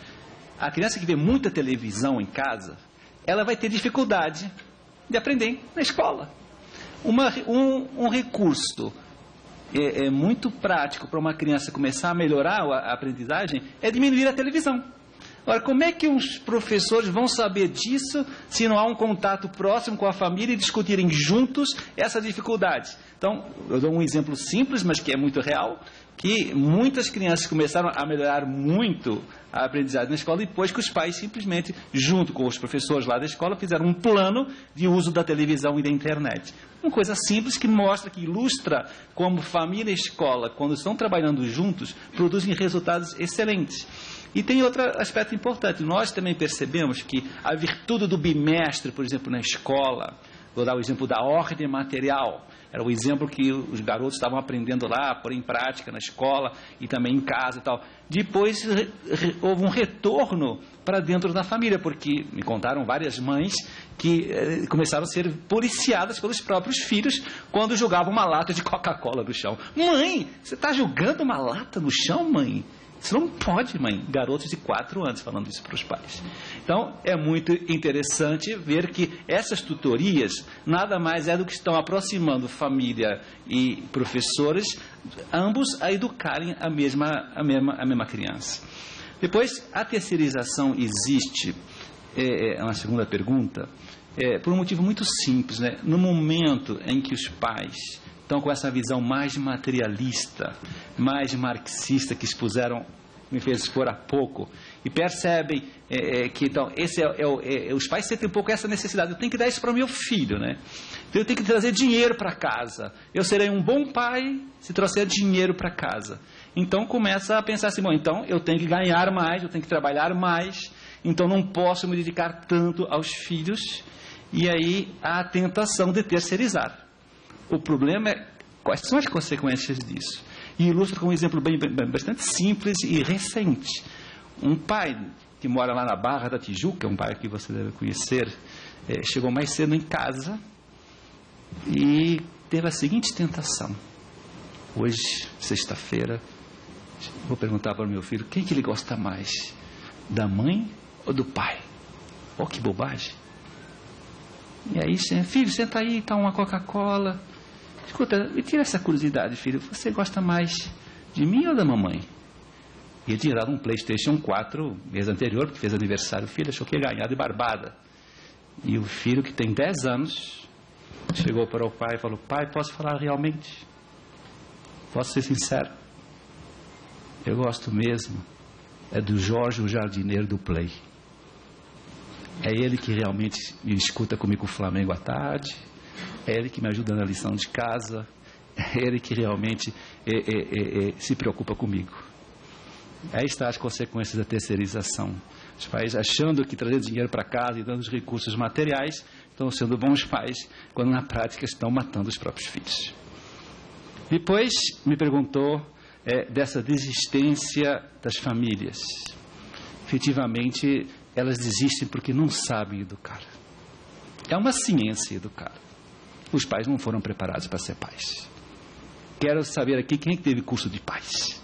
a criança que vê muita televisão em casa, ela vai ter dificuldade de aprender na escola. Uma, um, um recurso é, é muito prático para uma criança começar a melhorar a, a aprendizagem é diminuir a televisão. Agora, como é que os professores vão saber disso se não há um contato próximo com a família e discutirem juntos essa dificuldade? Então, eu dou um exemplo simples, mas que é muito real, que muitas crianças começaram a melhorar muito a aprendizagem na escola depois que os pais simplesmente, junto com os professores lá da escola, fizeram um plano de uso da televisão e da internet. Uma coisa simples que mostra, que ilustra como família e escola, quando estão trabalhando juntos, produzem resultados excelentes. E tem outro aspecto importante. Nós também percebemos que a virtude do bimestre, por exemplo, na escola, vou dar o exemplo da ordem material, era o exemplo que os garotos estavam aprendendo lá, por em prática na escola e também em casa e tal. Depois re, re, houve um retorno para dentro da família, porque me contaram várias mães que eh, começaram a ser policiadas pelos próprios filhos quando jogavam uma lata de Coca-Cola no chão. Mãe, você está jogando uma lata no chão, mãe? Isso não pode, mãe. Garotos de quatro anos falando isso para os pais. Então, é muito interessante ver que essas tutorias nada mais é do que estão aproximando família e professores, ambos a educarem a mesma, a mesma, a mesma criança. Depois, a terceirização existe, é, é uma segunda pergunta, é, por um motivo muito simples, né? No momento em que os pais estão com essa visão mais materialista, mais marxista que expuseram, me fez expor há pouco, e percebem é, é, que então, esse é, é, é, os pais sentem um pouco essa necessidade, eu tenho que dar isso para o meu filho, né? Então eu tenho que trazer dinheiro para casa, eu serei um bom pai se trouxer dinheiro para casa. Então começa a pensar assim, bom, então eu tenho que ganhar mais, eu tenho que trabalhar mais, então não posso me dedicar tanto aos filhos, e aí há a tentação de terceirizar. O problema é quais são as consequências disso. E ilustra com um exemplo bem, bem, bastante simples e recente. Um pai que mora lá na Barra da Tijuca, um pai que você deve conhecer, é, chegou mais cedo em casa e teve a seguinte tentação. Hoje, sexta-feira, vou perguntar para o meu filho, quem que ele gosta mais? Da mãe ou do pai? Oh, que bobagem. E aí, filho, senta aí, tá uma Coca-Cola. Escuta, me tira essa curiosidade, filho. Você gosta mais de mim ou da mamãe? E ele tinha dado um PlayStation quatro mês anterior, porque fez aniversário. O filho achou que ia ganhar de barbada. E o filho, que tem dez anos, chegou para o pai e falou: pai, posso falar realmente? Posso ser sincero? Eu gosto mesmo é do Jorge, o jardineiro do Play. É ele que realmente me escuta comigo o Flamengo à tarde. É ele que me ajuda na lição de casa. É ele que realmente é, é, é, é, se preocupa comigo. Aí está as consequências da terceirização. Os pais achando que trazendo dinheiro para casa e dando os recursos materiais estão sendo bons pais, quando na prática estão matando os próprios filhos. Depois me perguntou é, dessa desistência das famílias. Efetivamente, elas desistem porque não sabem educar. É uma ciência educar. Os pais não foram preparados para ser pais. Quero saber aqui quem é que teve curso de pais.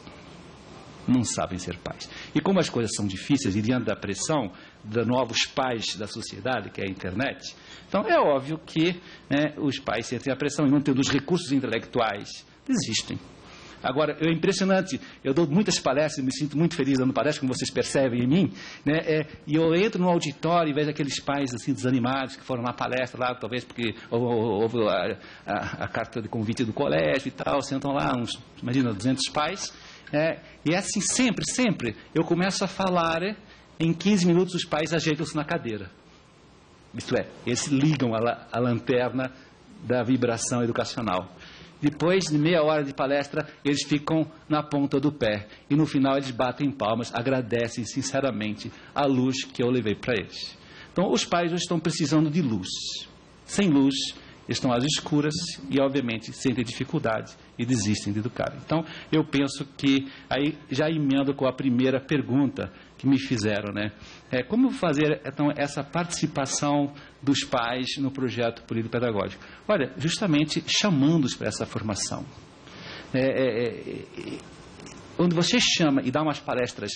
Não sabem ser pais. E como as coisas são difíceis e diante da pressão de novos pais da sociedade, que é a internet, então é óbvio que né, os pais sentem a pressão e não tendo os recursos intelectuais, desistem. Agora, é impressionante, eu dou muitas palestras e me sinto muito feliz dando palestras, como vocês percebem em mim, né, é, e eu entro no auditório e vejo aqueles pais assim desanimados que foram na palestra lá, talvez porque houve a, a, a carta de convite do colégio e tal, sentam lá, uns, imagina, duzentos pais, né, e é assim sempre, sempre, eu começo a falar, é, em quinze minutos os pais ajeitam-se na cadeira. Isto é, eles ligam a, la, a lanterna da vibração educacional. Depois de meia hora de palestra, eles ficam na ponta do pé. E no final eles batem palmas, agradecem sinceramente a luz que eu levei para eles. Então, os pais hoje estão precisando de luz. Sem luz, estão às escuras e, obviamente, sentem dificuldade e desistem de educar. Então, eu penso que, aí já emendo com a primeira pergunta que me fizeram, né? É, como fazer, então, essa participação dos pais no projeto político-pedagógico? Olha, justamente chamando-os para essa formação. É, é, é, onde você chama e dá umas palestras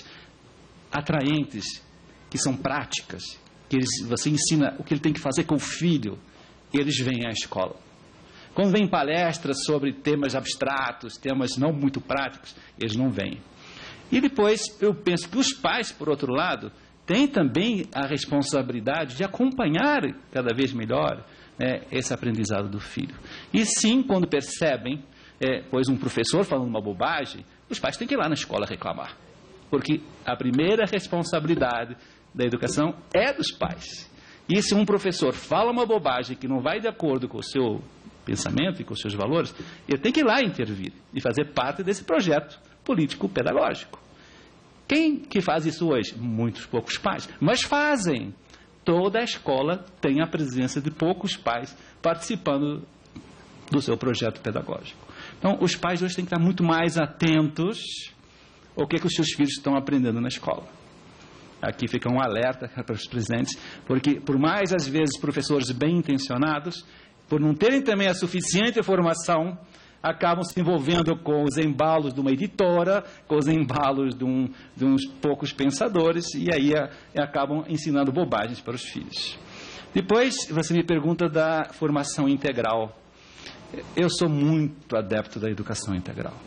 atraentes, que são práticas, que eles, você ensina o que ele tem que fazer com o filho, eles vêm à escola. Quando vem palestras sobre temas abstratos, temas não muito práticos, eles não vêm. E depois, eu penso que os pais, por outro lado, têm também a responsabilidade de acompanhar cada vez melhor né, esse aprendizado do filho. E sim, quando percebem, é, pois um professor falando uma bobagem, os pais têm que ir lá na escola reclamar. Porque a primeira responsabilidade da educação é dos pais. E se um professor fala uma bobagem que não vai de acordo com o seu pensamento e com os seus valores, ele tem que ir lá intervir e fazer parte desse projeto político-pedagógico. Quem que faz isso hoje? Muitos poucos pais. Mas fazem. Toda a escola tem a presença de poucos pais participando do seu projeto pedagógico. Então, os pais hoje têm que estar muito mais atentos ao que, que os seus filhos estão aprendendo na escola. Aqui fica um alerta para os presentes, porque por mais às vezes professores bem intencionados, por não terem também a suficiente formação, acabam se envolvendo com os embalos de uma editora, com os embalos de, um, de uns poucos pensadores, e aí a, a acabam ensinando bobagens para os filhos. Depois, você me pergunta da formação integral. Eu sou muito adepto da educação integral.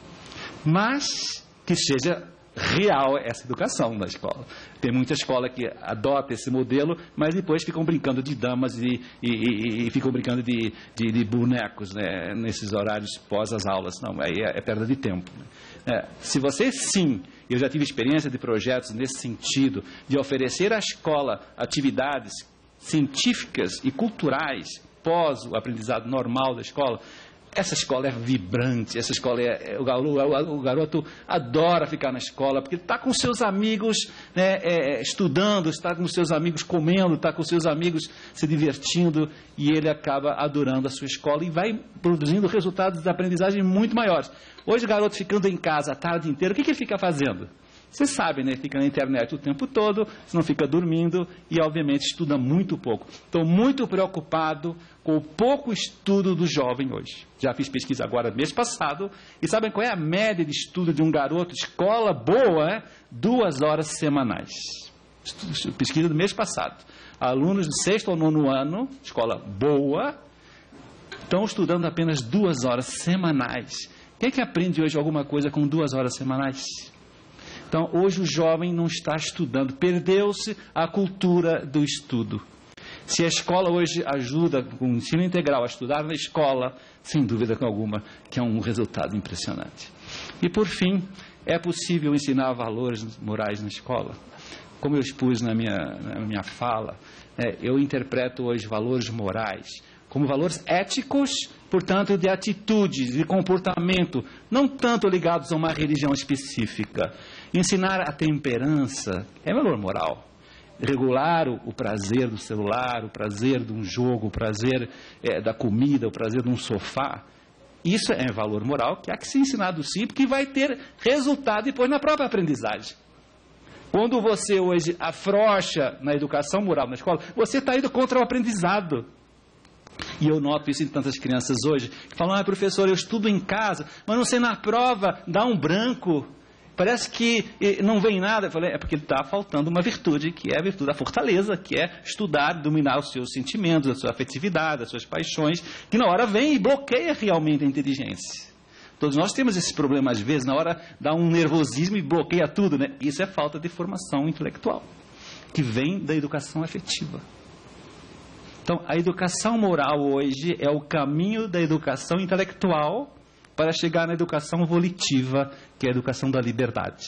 Mas que seja real essa educação na escola. Tem muita escola que adota esse modelo, mas depois ficam brincando de damas e, e, e, e ficam brincando de, de, de bonecos né, nesses horários pós as aulas. Não, aí é, é perda de tempo. É, se você sim, eu já tive experiência de projetos nesse sentido, de oferecer à escola atividades científicas e culturais pós o aprendizado normal da escola, essa escola é vibrante, essa escola é, o, garoto, o garoto adora ficar na escola, porque está com seus amigos né, é, estudando, está com seus amigos comendo, está com seus amigos se divertindo, e ele acaba adorando a sua escola e vai produzindo resultados de aprendizagem muito maiores. Hoje o garoto ficando em casa a tarde inteira, o que, que ele fica fazendo? Você sabe, né? Fica na internet o tempo todo, não fica dormindo e, obviamente, estuda muito pouco. Estou muito preocupado com o pouco estudo do jovem hoje. Já fiz pesquisa agora, mês passado, e sabem qual é a média de estudo de um garoto, escola boa, é? Duas horas semanais. pesquisa do mês passado. Alunos do sexto ou nono ano, escola boa, estão estudando apenas duas horas semanais. Quem é que aprende hoje alguma coisa com duas horas semanais? Então, hoje o jovem não está estudando, perdeu-se a cultura do estudo. Se a escola hoje ajuda com o ensino integral a estudar na escola, sem dúvida alguma, que é um resultado impressionante. E, por fim, é possível ensinar valores morais na escola? Como eu expus na minha, na minha fala, é, eu interpreto hoje valores morais como valores éticos, portanto, de atitudes, de comportamento, não tanto ligados a uma religião específica. Ensinar a temperança é valor moral. Regular o, o prazer do celular, o prazer de um jogo, o prazer é, da comida, o prazer de um sofá, isso é valor moral que há que ser ensinado sim, porque vai ter resultado depois na própria aprendizagem. Quando você hoje afrouxa na educação moral na escola, você está indo contra o aprendizado. E eu noto isso em tantas crianças hoje, que falam, ah, professor, eu estudo em casa, mas não sei na prova, dá um branco. Parece que não vem nada. Eu falei, é porque está faltando uma virtude, que é a virtude da fortaleza, que é estudar, dominar os seus sentimentos, a sua afetividade, as suas paixões, que na hora vem e bloqueia realmente a inteligência. Todos nós temos esse problema, às vezes, na hora dá um nervosismo e bloqueia tudo, né? Isso é falta de formação intelectual, que vem da educação afetiva. Então, a educação moral hoje é o caminho da educação intelectual para chegar na educação volitiva, que é a educação da liberdade.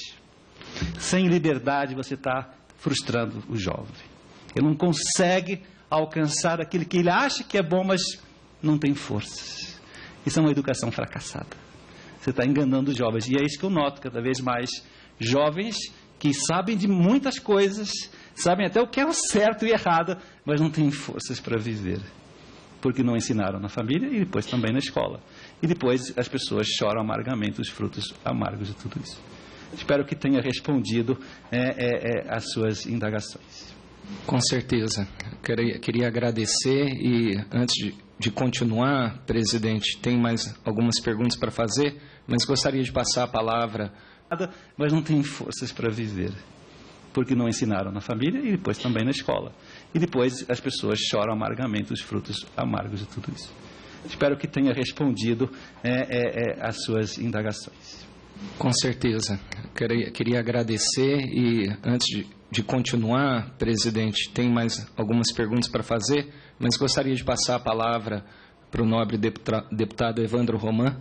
Sem liberdade, você está frustrando o jovem. Ele não consegue alcançar aquilo que ele acha que é bom, mas não tem forças. Isso é uma educação fracassada. Você está enganando os jovens. E é isso que eu noto cada vez mais. Jovens que sabem de muitas coisas, sabem até o que é o certo e errado, mas não têm forças para viver. Porque não ensinaram na família e depois também na escola. E depois as pessoas choram amargamente os frutos amargos de tudo isso. Espero que tenha respondido é, é, é, às suas indagações. Com certeza. Queria, queria agradecer e, antes de, de continuar, presidente, tem mais algumas perguntas para fazer, mas gostaria de passar a palavra. Mas não têm forças para viver. Porque não ensinaram na família e depois também na escola. E depois as pessoas choram amargamente os frutos amargos de tudo isso. Espero que tenha respondido é, é, é, às suas indagações. Com certeza. Queria, queria agradecer e, antes de, de continuar, presidente, tem mais algumas perguntas para fazer, mas gostaria de passar a palavra para o nobre deputado, deputado Evandro Roman.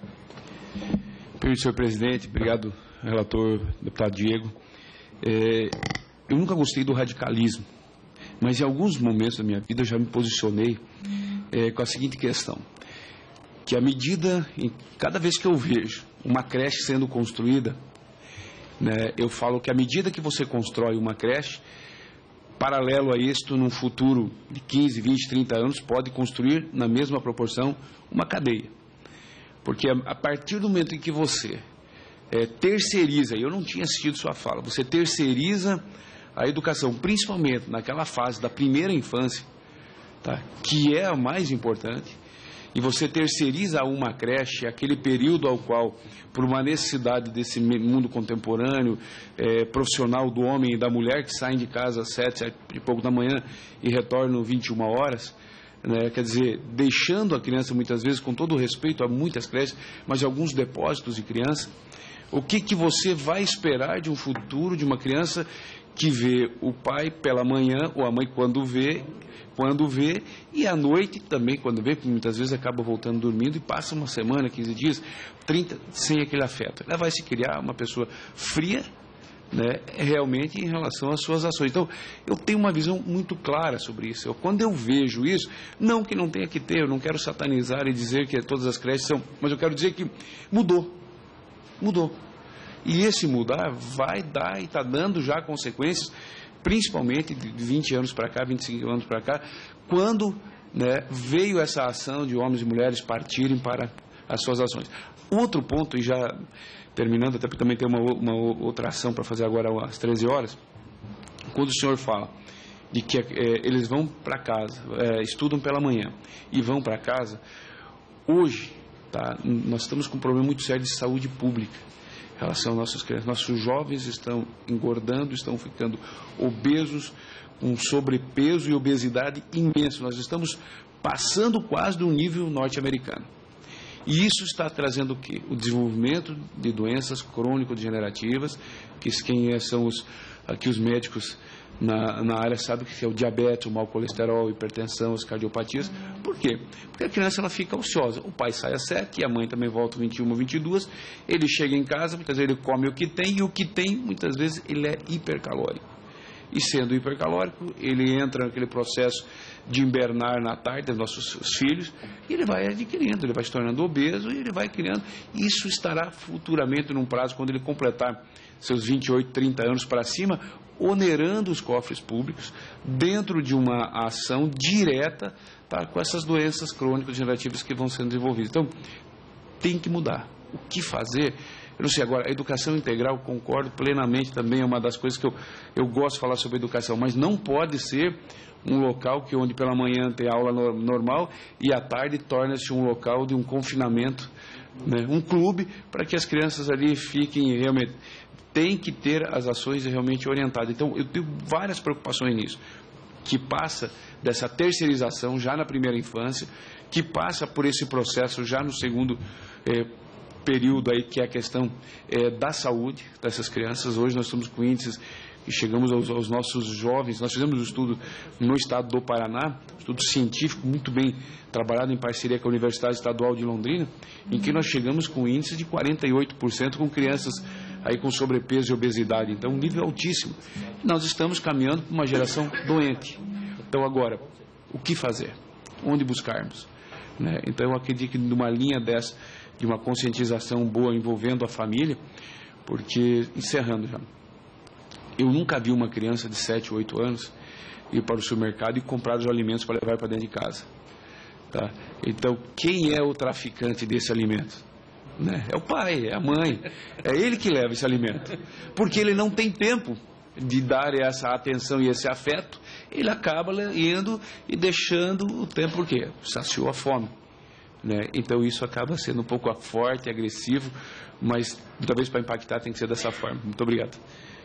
Permite, senhor presidente. Obrigado, relator, deputado Diego. É, eu nunca gostei do radicalismo, mas em alguns momentos da minha vida eu já me posicionei é, com a seguinte questão, que à medida, em, cada vez que eu vejo uma creche sendo construída, né, eu falo que à medida que você constrói uma creche, paralelo a isto, num futuro de quinze, vinte, trinta anos, pode construir na mesma proporção uma cadeia. Porque a, a partir do momento em que você É, terceiriza, e eu não tinha assistido sua fala, você terceiriza a educação, principalmente naquela fase da primeira infância, tá, que é a mais importante, e você terceiriza a uma creche, aquele período ao qual, por uma necessidade desse mundo contemporâneo, é, profissional do homem e da mulher, que saem de casa às sete, sete e pouco da manhã e retornam vinte e uma horas, né, quer dizer, deixando a criança muitas vezes, com todo o respeito a muitas creches, mas alguns depósitos de criança. O que, que você vai esperar de um futuro de uma criança que vê o pai pela manhã, ou a mãe quando vê, quando vê, e à noite também quando vê, porque muitas vezes acaba voltando dormindo e passa uma semana, quinze dias, trinta, sem aquele afeto. Ela vai se criar uma pessoa fria, né, realmente em relação às suas ações. Então, eu tenho uma visão muito clara sobre isso. Eu, quando eu vejo isso, não que não tenha que ter, eu não quero satanizar e dizer que todas as creches são, mas eu quero dizer que mudou. Mudou. E esse mudar vai dar e está dando já consequências, principalmente de vinte anos para cá, vinte e cinco anos para cá, quando, né, veio essa ação de homens e mulheres partirem para as suas ações. Outro ponto, e já terminando, até porque também tem uma, uma outra ação para fazer agora às treze horas, quando o senhor fala de que é, eles vão para casa, é, estudam pela manhã e vão para casa, hoje, tá, nós estamos com um problema muito sério de saúde pública. em relação às nossas crianças. Nossos jovens estão engordando, estão ficando obesos, com sobrepeso e obesidade imenso. Nós estamos passando quase do nível norte-americano. E isso está trazendo o quê? O desenvolvimento de doenças crônico-degenerativas, que quem são os, aqui os médicos na, na área sabem que é o diabetes, o mau colesterol, hipertensão, as cardiopatias. Por quê? Porque a criança ela fica ociosa. O pai sai às sete e a mãe também volta vinte e uma, vinte e duas. Ele chega em casa, muitas vezes ele come o que tem, e o que tem, muitas vezes, ele é hipercalórico. E sendo hipercalórico, ele entra naquele processo de invernar na tarde dos nossos filhos, e ele vai adquirindo, ele vai se tornando obeso, e ele vai criando. Isso estará futuramente, num prazo, quando ele completar seus vinte e oito, trinta anos para cima, onerando os cofres públicos dentro de uma ação direta, tá, com essas doenças crônico-degenerativas que vão sendo desenvolvidas. Então, tem que mudar. O que fazer? Eu não sei, agora, a educação integral, concordo plenamente, também é uma das coisas que eu, eu gosto de falar sobre educação, mas não pode ser um local que onde pela manhã tem aula no, normal e à tarde torna-se um local de um confinamento, né? Um clube, para que as crianças ali fiquem realmente... Tem que ter as ações realmente orientadas. Então, eu tenho várias preocupações nisso, que passa dessa terceirização já na primeira infância, que passa por esse processo já no segundo eh, período aí, que é a questão é, da saúde dessas crianças. Hoje nós estamos com índices e chegamos aos, aos nossos jovens. Nós fizemos um estudo no estado do Paraná, um estudo científico muito bem trabalhado em parceria com a Universidade Estadual de Londrina, em que nós chegamos com índice de quarenta e oito por cento com crianças aí com sobrepeso e obesidade. Então, um nível altíssimo. Nós estamos caminhando para uma geração doente. Então, agora, o que fazer? Onde buscarmos? Né? Então, eu acredito que numa linha dessa, de uma conscientização boa envolvendo a família, porque, encerrando já, eu nunca vi uma criança de sete, oito anos ir para o supermercado e comprar os alimentos para levar para dentro de casa. Tá? Então, quem é o traficante desse alimento? Né? É o pai, é a mãe, é ele que leva esse alimento, porque ele não tem tempo de dar essa atenção e esse afeto, ele acaba indo e deixando o tempo, porque saciou a fome, né? Então isso acaba sendo um pouco forte, agressivo, mas talvez para impactar tem que ser dessa forma. Muito obrigado.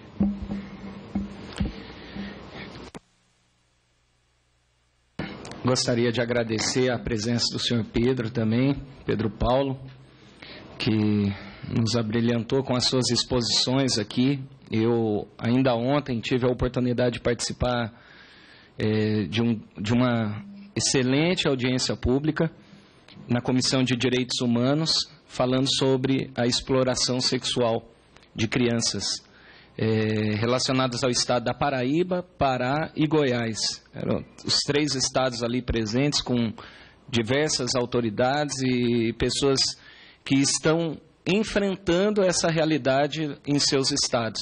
Gostaria de agradecer a presença do senhor Pedro também, Pedro Paulo, que nos abrilhantou com as suas exposições aqui. Eu, ainda ontem, tive a oportunidade de participar é, de, um, de uma excelente audiência pública na Comissão de Direitos Humanos, falando sobre a exploração sexual de crianças é, relacionadas ao estado da Paraíba, Pará e Goiás. Eram os três estados ali presentes, com diversas autoridades e pessoas que estão enfrentando essa realidade em seus estados.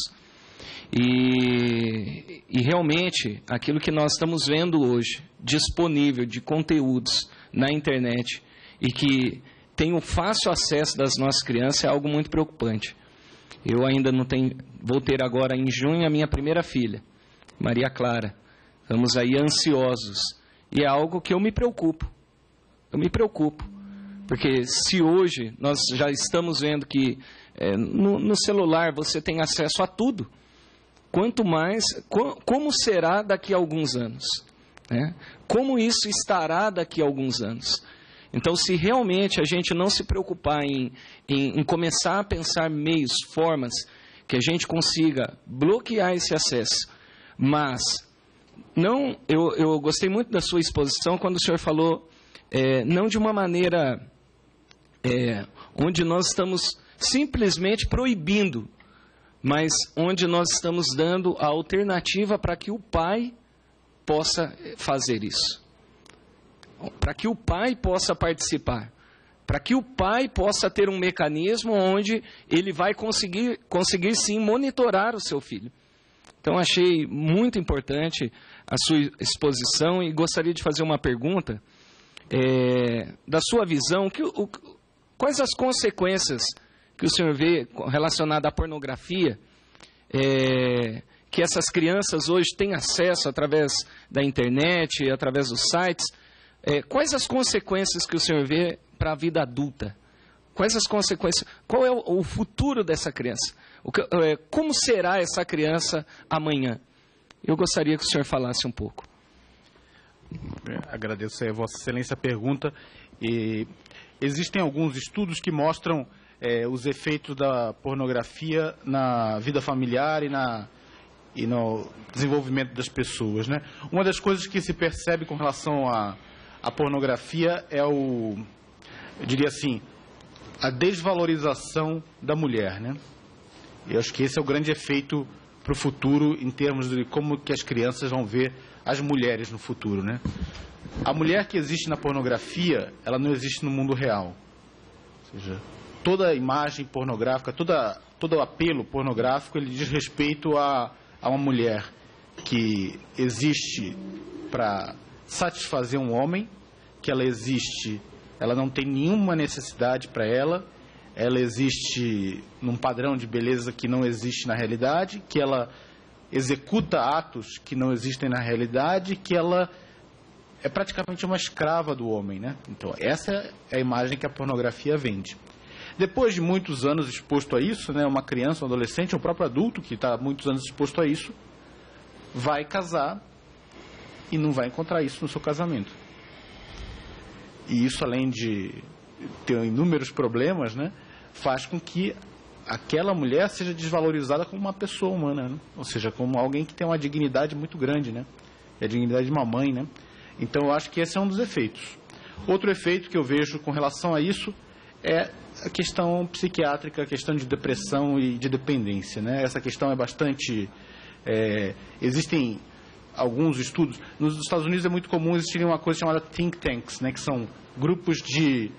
E, e realmente, aquilo que nós estamos vendo hoje, disponível de conteúdos na internet e que tem o fácil acesso das nossas crianças, é algo muito preocupante. Eu ainda não tenho, vou ter agora em junho a minha primeira filha, Maria Clara. Estamos aí ansiosos e é algo que eu me preocupo. Eu me preocupo. Porque se hoje nós já estamos vendo que é, no, no celular você tem acesso a tudo, quanto mais, co, como será daqui a alguns anos? Né? Como isso estará daqui a alguns anos? Então, se realmente a gente não se preocupar em, em, em começar a pensar meios, formas, que a gente consiga bloquear esse acesso, mas não, eu, eu gostei muito da sua exposição quando o senhor falou, é, não de uma maneira... É, onde nós estamos simplesmente proibindo, mas onde nós estamos dando a alternativa para que o pai possa fazer isso, para que o pai possa participar, para que o pai possa ter um mecanismo onde ele vai conseguir, conseguir sim monitorar o seu filho. Então, achei muito importante a sua exposição e gostaria de fazer uma pergunta, é, da sua visão, que o quais as consequências que o senhor vê relacionadas à pornografia, é, que essas crianças hoje têm acesso através da internet, através dos sites? É, quais as consequências que o senhor vê para a vida adulta? quais as consequências, qual é o, o futuro dessa criança? O que, é, como será essa criança amanhã? Eu gostaria que o senhor falasse um pouco. Agradeço a Vossa Excelência a pergunta. E existem alguns estudos que mostram é, os efeitos da pornografia na vida familiar e, na, e no desenvolvimento das pessoas, né? Uma das coisas que se percebe com relação à, à pornografia é o, eu diria assim, a desvalorização da mulher, né? Eu acho que esse é o grande efeito para o futuro em termos de como que as crianças vão ver as mulheres no futuro, né? A mulher que existe na pornografia, ela não existe no mundo real. Ou seja, toda imagem pornográfica, toda, todo apelo pornográfico, ele diz respeito a, a uma mulher que existe para satisfazer um homem, que ela existe, ela não tem nenhuma necessidade para ela, ela existe num padrão de beleza que não existe na realidade, que ela executa atos que não existem na realidade, que ela é praticamente uma escrava do homem, né? Então, essa é a imagem que a pornografia vende. Depois de muitos anos exposto a isso, né, uma criança, um adolescente, um próprio adulto que está há muitos anos exposto a isso, vai casar e não vai encontrar isso no seu casamento. E isso, além de ter inúmeros problemas, né, faz com que aquela mulher seja desvalorizada como uma pessoa humana, né? Ou seja, como alguém que tem uma dignidade muito grande, né? É a dignidade de uma mãe, né? Então, eu acho que esse é um dos efeitos. Outro efeito que eu vejo com relação a isso é a questão psiquiátrica, a questão de depressão e de dependência, né? Essa questão é bastante... É, existem alguns estudos... Nos Estados Unidos é muito comum existir uma coisa chamada think tanks, né? Que são grupos de,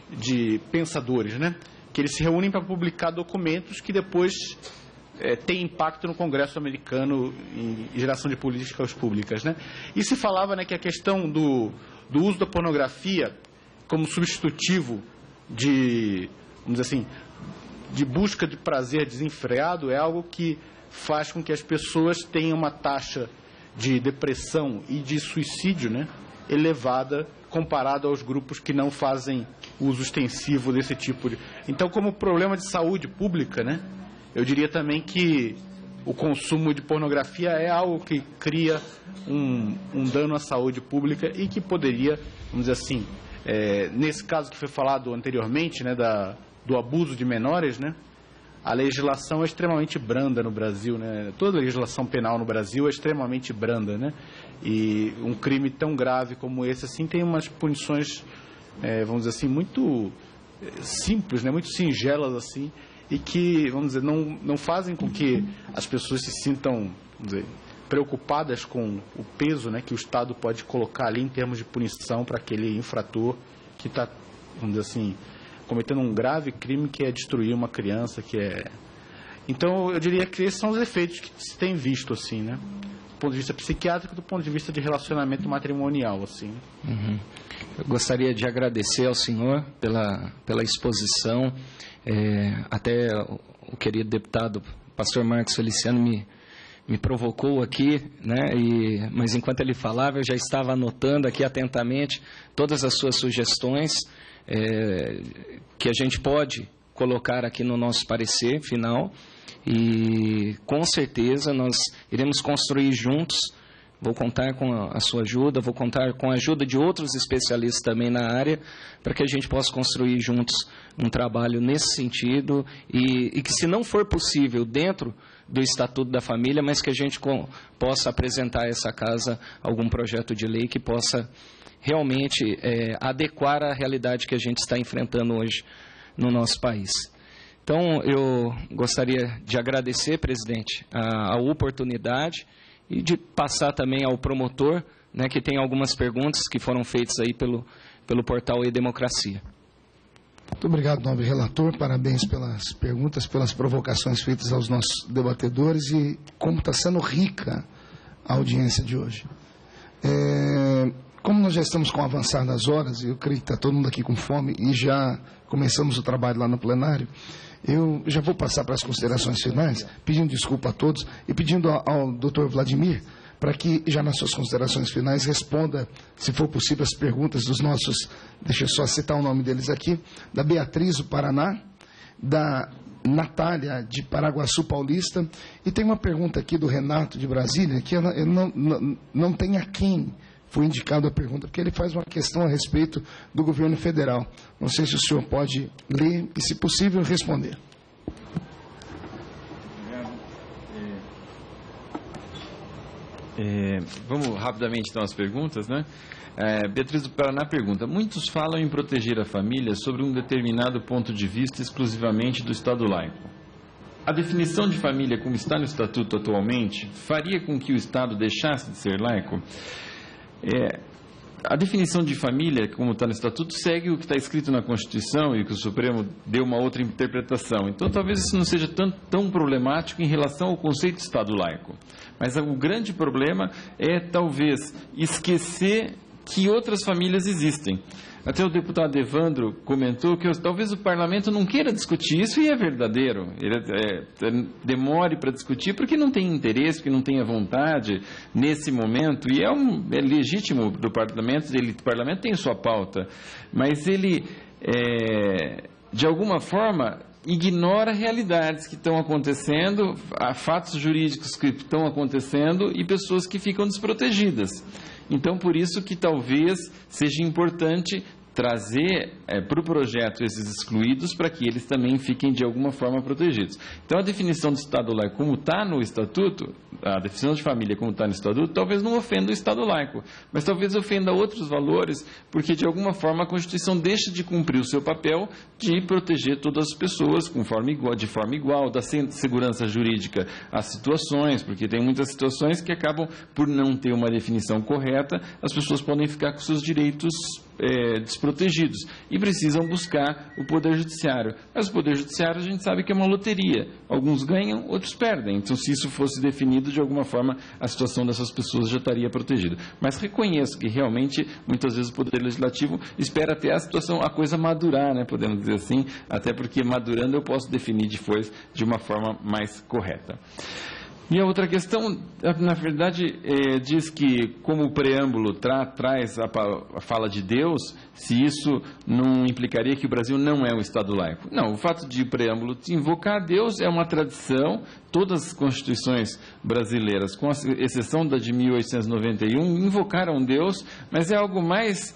de pensadores, né? Que eles se reúnem para publicar documentos que depois é, têm impacto no Congresso americano em geração de políticas públicas, né? E se falava, né, que a questão do, do uso da pornografia como substitutivo de, vamos dizer assim, de busca de prazer desenfreado é algo que faz com que as pessoas tenham uma taxa de depressão e de suicídio, né, elevada comparado aos grupos que não fazem uso extensivo desse tipo de... Então, como problema de saúde pública, né, eu diria também que o consumo de pornografia é algo que cria um, um dano à saúde pública e que poderia, vamos dizer assim, é, nesse caso que foi falado anteriormente, né, da, do abuso de menores, né, a legislação é extremamente branda no Brasil, né? Toda a legislação penal no Brasil é extremamente branda, né? E um crime tão grave como esse, assim, tem umas punições, é, vamos dizer assim, muito simples, né? Muito singelas, assim, e que, vamos dizer, não, não fazem com que as pessoas se sintam, vamos dizer, preocupadas com o peso, né, que o Estado pode colocar ali em termos de punição para aquele infrator que está, vamos dizer assim, cometendo um grave crime que é destruir uma criança, que é... Então, eu diria que esses são os efeitos que se tem visto, assim, né? Do ponto de vista psiquiátrico, do ponto de vista de relacionamento matrimonial, assim. Uhum. Eu gostaria de agradecer ao senhor pela, pela exposição. É, até o, o querido deputado pastor Marcos Feliciano me, me provocou aqui, né? E, mas enquanto ele falava, eu já estava anotando aqui atentamente todas as suas sugestões, É, que a gente pode colocar aqui no nosso parecer final, e com certeza nós iremos construir juntos. Vou contar com a, a sua ajuda, vou contar com a ajuda de outros especialistas também na área, para que a gente possa construir juntos um trabalho nesse sentido, e, e que, se não for possível dentro do Estatuto da Família, mas que a gente com, possa apresentar a essa casa algum projeto de lei que possa realmente é, adequar à realidade que a gente está enfrentando hoje no nosso país. Então, eu gostaria de agradecer, presidente, a, a oportunidade, e de passar também ao promotor, né, que tem algumas perguntas que foram feitas aí pelo, pelo portal E-Democracia. Muito obrigado, nobre relator. Parabéns pelas perguntas, pelas provocações feitas aos nossos debatedores, e como está sendo rica a audiência de hoje. É... Como nós já estamos com o avançar das horas, eu creio que está todo mundo aqui com fome e já começamos o trabalho lá no plenário, eu já vou passar para as considerações finais, pedindo desculpa a todos e pedindo ao, ao doutor Vladimir para que, já nas suas considerações finais, responda, se for possível, as perguntas dos nossos, deixa eu só citar o nome deles aqui, da Beatriz, do Paraná, da Natália, de Paraguaçu Paulista, e tem uma pergunta aqui do Renato, de Brasília, que eu não, não, não tem a quem foi indicado a pergunta, porque ele faz uma questão a respeito do governo federal. Não sei se o senhor pode ler e, se possível, responder. É, vamos rapidamente então às perguntas, né? É, Beatriz do Paraná pergunta: muitos falam em proteger a família sobre um determinado ponto de vista exclusivamente do Estado laico. A definição de família como está no Estatuto atualmente faria com que o Estado deixasse de ser laico? É, a definição de família, como está no Estatuto, segue o que está escrito na Constituição e que o Supremo deu uma outra interpretação. Então, talvez isso não seja tão, tão problemático em relação ao conceito de Estado laico. Mas o grande problema é, talvez, esquecer que outras famílias existem. Até o deputado Evandro comentou que talvez o parlamento não queira discutir isso, e é verdadeiro. Ele é, é, demore para discutir porque não tem interesse, porque não tem a vontade nesse momento, e é, um, é legítimo do parlamento, ele, o parlamento tem sua pauta, mas ele, é, de alguma forma, ignora realidades que estão acontecendo, fatos jurídicos que estão acontecendo e pessoas que ficam desprotegidas. Então, por isso que talvez seja importante trazer é, para o projeto esses excluídos para que eles também fiquem de alguma forma protegidos. Então, a definição de Estado laico como está no Estatuto, a definição de família como está no Estatuto, talvez não ofenda o Estado laico, mas talvez ofenda outros valores, porque de alguma forma a Constituição deixa de cumprir o seu papel de proteger todas as pessoas conforme igual, de forma igual, da segurança jurídica às situações, porque tem muitas situações que acabam por não ter uma definição correta, as pessoas podem ficar com seus direitos É, desprotegidos e precisam buscar o Poder Judiciário. Mas o Poder Judiciário a gente sabe que é uma loteria. Alguns ganham, outros perdem. Então, se isso fosse definido, de alguma forma, a situação dessas pessoas já estaria protegida. Mas reconheço que, realmente, muitas vezes o Poder Legislativo espera até a situação, a coisa madurar, né, podemos dizer assim, até porque madurando eu posso definir depois de uma forma mais correta. E a outra questão, na verdade, é, diz que, como o preâmbulo tra, traz a, a fala de Deus, se isso não implicaria que o Brasil não é um Estado laico. Não, o fato de o preâmbulo invocar Deus é uma tradição. Todas as constituições brasileiras, com exceção da de mil oitocentos e noventa e um, invocaram Deus, mas é algo mais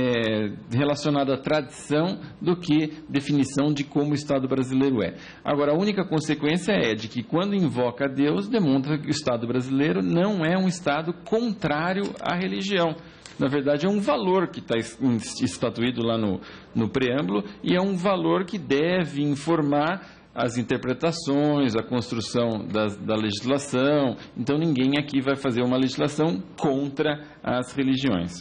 é, relacionado à tradição do que definição de como o Estado brasileiro é. Agora, a única consequência é de que, quando invoca Deus, demonstra que o Estado brasileiro não é um Estado contrário à religião. Na verdade, é um valor que está estatuído lá no, no preâmbulo, e é um valor que deve informar as interpretações, a construção da, da legislação. Então, ninguém aqui vai fazer uma legislação contra as religiões.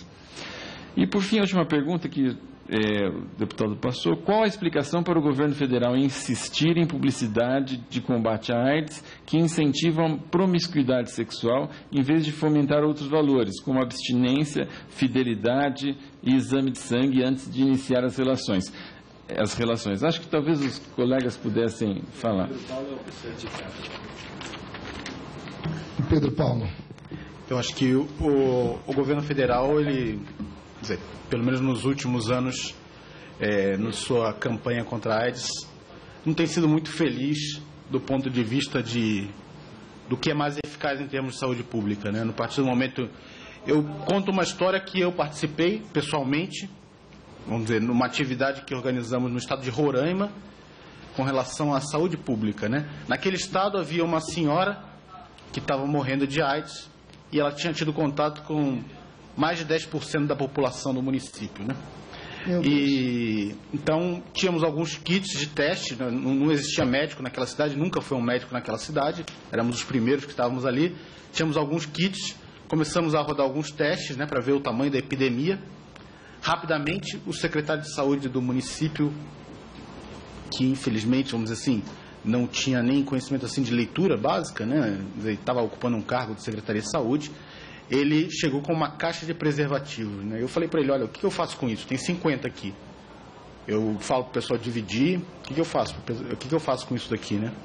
E, por fim, a última pergunta que é, o deputado passou: qual a explicação para o governo federal insistir em publicidade de combate à AIDS que incentivam promiscuidade sexual em vez de fomentar outros valores, como abstinência, fidelidade e exame de sangue antes de iniciar as relações? As relações. Acho que talvez os colegas pudessem falar. Pedro Paulo. Eu acho que o, o, o governo federal, ele, quer dizer, pelo menos nos últimos anos, é, na sua campanha contra a AIDS, não tem sido muito feliz do ponto de vista de, do que é mais eficaz em termos de saúde pública, né? No partir do momento, eu conto uma história que eu participei pessoalmente, vamos dizer, numa atividade que organizamos no estado de Roraima, com relação à saúde pública, né? Naquele estado havia uma senhora que estava morrendo de AIDS e ela tinha tido contato com mais de dez por cento da população do município, né? E então tínhamos alguns kits de teste, né? não, não existia médico naquela cidade, nunca foi um médico naquela cidade, éramos os primeiros que estávamos ali, tínhamos alguns kits, começamos a rodar alguns testes, né, para ver o tamanho da epidemia. Rapidamente, o secretário de saúde do município, que infelizmente, vamos dizer assim, não tinha nem conhecimento assim de leitura básica, né, ele estava ocupando um cargo de secretaria de saúde, ele chegou com uma caixa de preservativos, né? Eu falei para ele: olha, o que eu faço com isso? Tem cinquenta aqui. Eu falo para o pessoal dividir, o que eu faço? O que eu faço com isso daqui, né?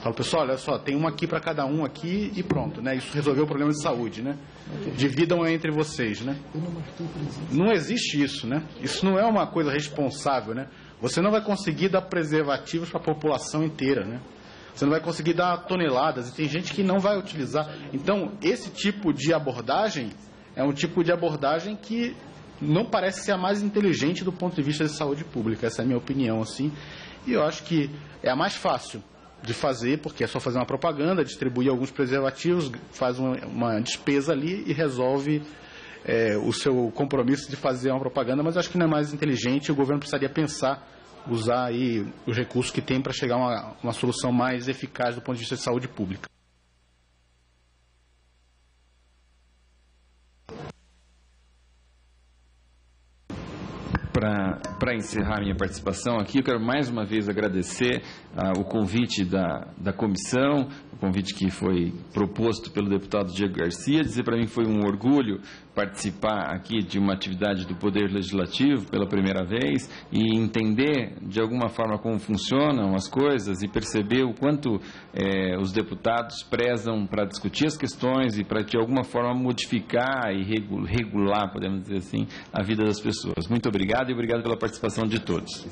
Falo, pessoal, olha só, tem uma aqui para cada um aqui e pronto, né? Isso resolveu o problema de saúde, né? Dividam entre vocês, né? Não existe isso, né? Isso não é uma coisa responsável, né? Você não vai conseguir dar preservativos para a população inteira, né? Você não vai conseguir dar toneladas e tem gente que não vai utilizar. Então, esse tipo de abordagem é um tipo de abordagem que não parece ser a mais inteligente do ponto de vista de saúde pública. Essa é a minha opinião, assim. E eu acho que é a mais fácil de fazer, porque é só fazer uma propaganda, distribuir alguns preservativos, faz uma, uma despesa ali e resolve é, o seu compromisso de fazer uma propaganda, mas eu acho que não é mais inteligente, o governo precisaria pensar, usar aí os recursos que tem para chegar a uma, uma solução mais eficaz do ponto de vista de saúde pública. Para encerrar minha participação aqui, eu quero mais uma vez agradecer ah, o convite da, da comissão, o convite que foi proposto pelo deputado Diego Garcia, dizer para mim que foi um orgulho participar aqui de uma atividade do Poder Legislativo pela primeira vez e entender de alguma forma como funcionam as coisas e perceber o quanto eh, os deputados prezam para discutir as questões e para de alguma forma modificar e regular, podemos dizer assim, a vida das pessoas. Muito obrigado e obrigado pela participação de todos.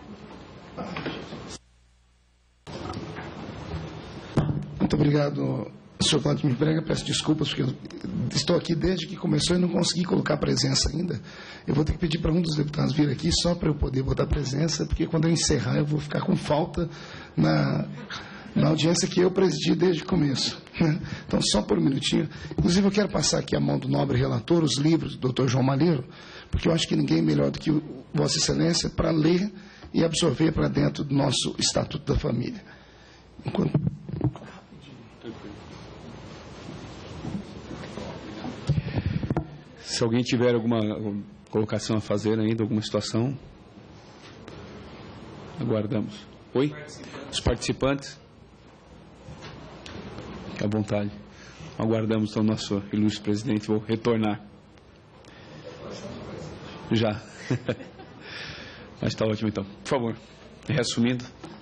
Muito obrigado, senhor Vladimir Brega. Peço desculpas porque eu estou aqui desde que começou e não consegui colocar presença ainda. Eu vou ter que pedir para um dos deputados vir aqui só para eu poder botar presença, porque quando eu encerrar eu vou ficar com falta na, na audiência que eu presidi desde o começo. Então, só por um minutinho. Inclusive, eu quero passar aqui a mão do nobre relator, os livros do doutor João Malheiro, porque eu acho que ninguém é melhor do que Vossa Excelência para ler e absorver para dentro do nosso Estatuto da Família. Enquanto... Se alguém tiver alguma colocação a fazer ainda, alguma situação, aguardamos. Oi? Os participantes? Fique à vontade. Aguardamos então o nosso ilustre presidente. Vou retornar. Já. Mas está ótimo então. Por favor, reassumindo.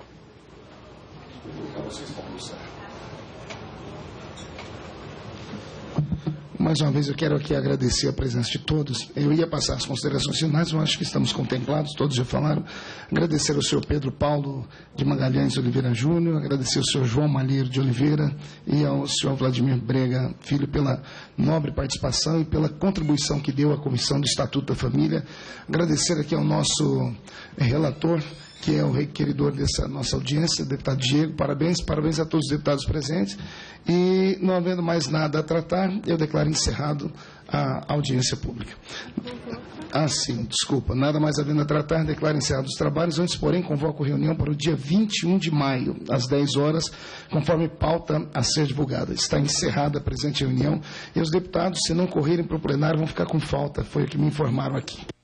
Mais uma vez eu quero aqui agradecer a presença de todos. Eu ia passar as considerações finais, mas acho que estamos contemplados, todos já falaram. Agradecer ao senhor Pedro Paulo de Magalhães Oliveira Júnior, agradecer ao senhor João Malheiro de Oliveira e ao senhor Vladimir Brega Filho pela nobre participação e pela contribuição que deu à Comissão do Estatuto da Família. Agradecer aqui ao nosso relator, que é o requeridor dessa nossa audiência, deputado Diego. Parabéns, parabéns a todos os deputados presentes. E, não havendo mais nada a tratar, eu declaro encerrado a audiência pública. Ah, sim, desculpa. Nada mais havendo a tratar, declaro encerrado os trabalhos. Antes, porém, convoco reunião para o dia vinte e um de maio, às dez horas, conforme pauta a ser divulgada. Está encerrada a presente reunião e os deputados, se não correrem para o plenário, vão ficar com falta. Foi o que me informaram aqui.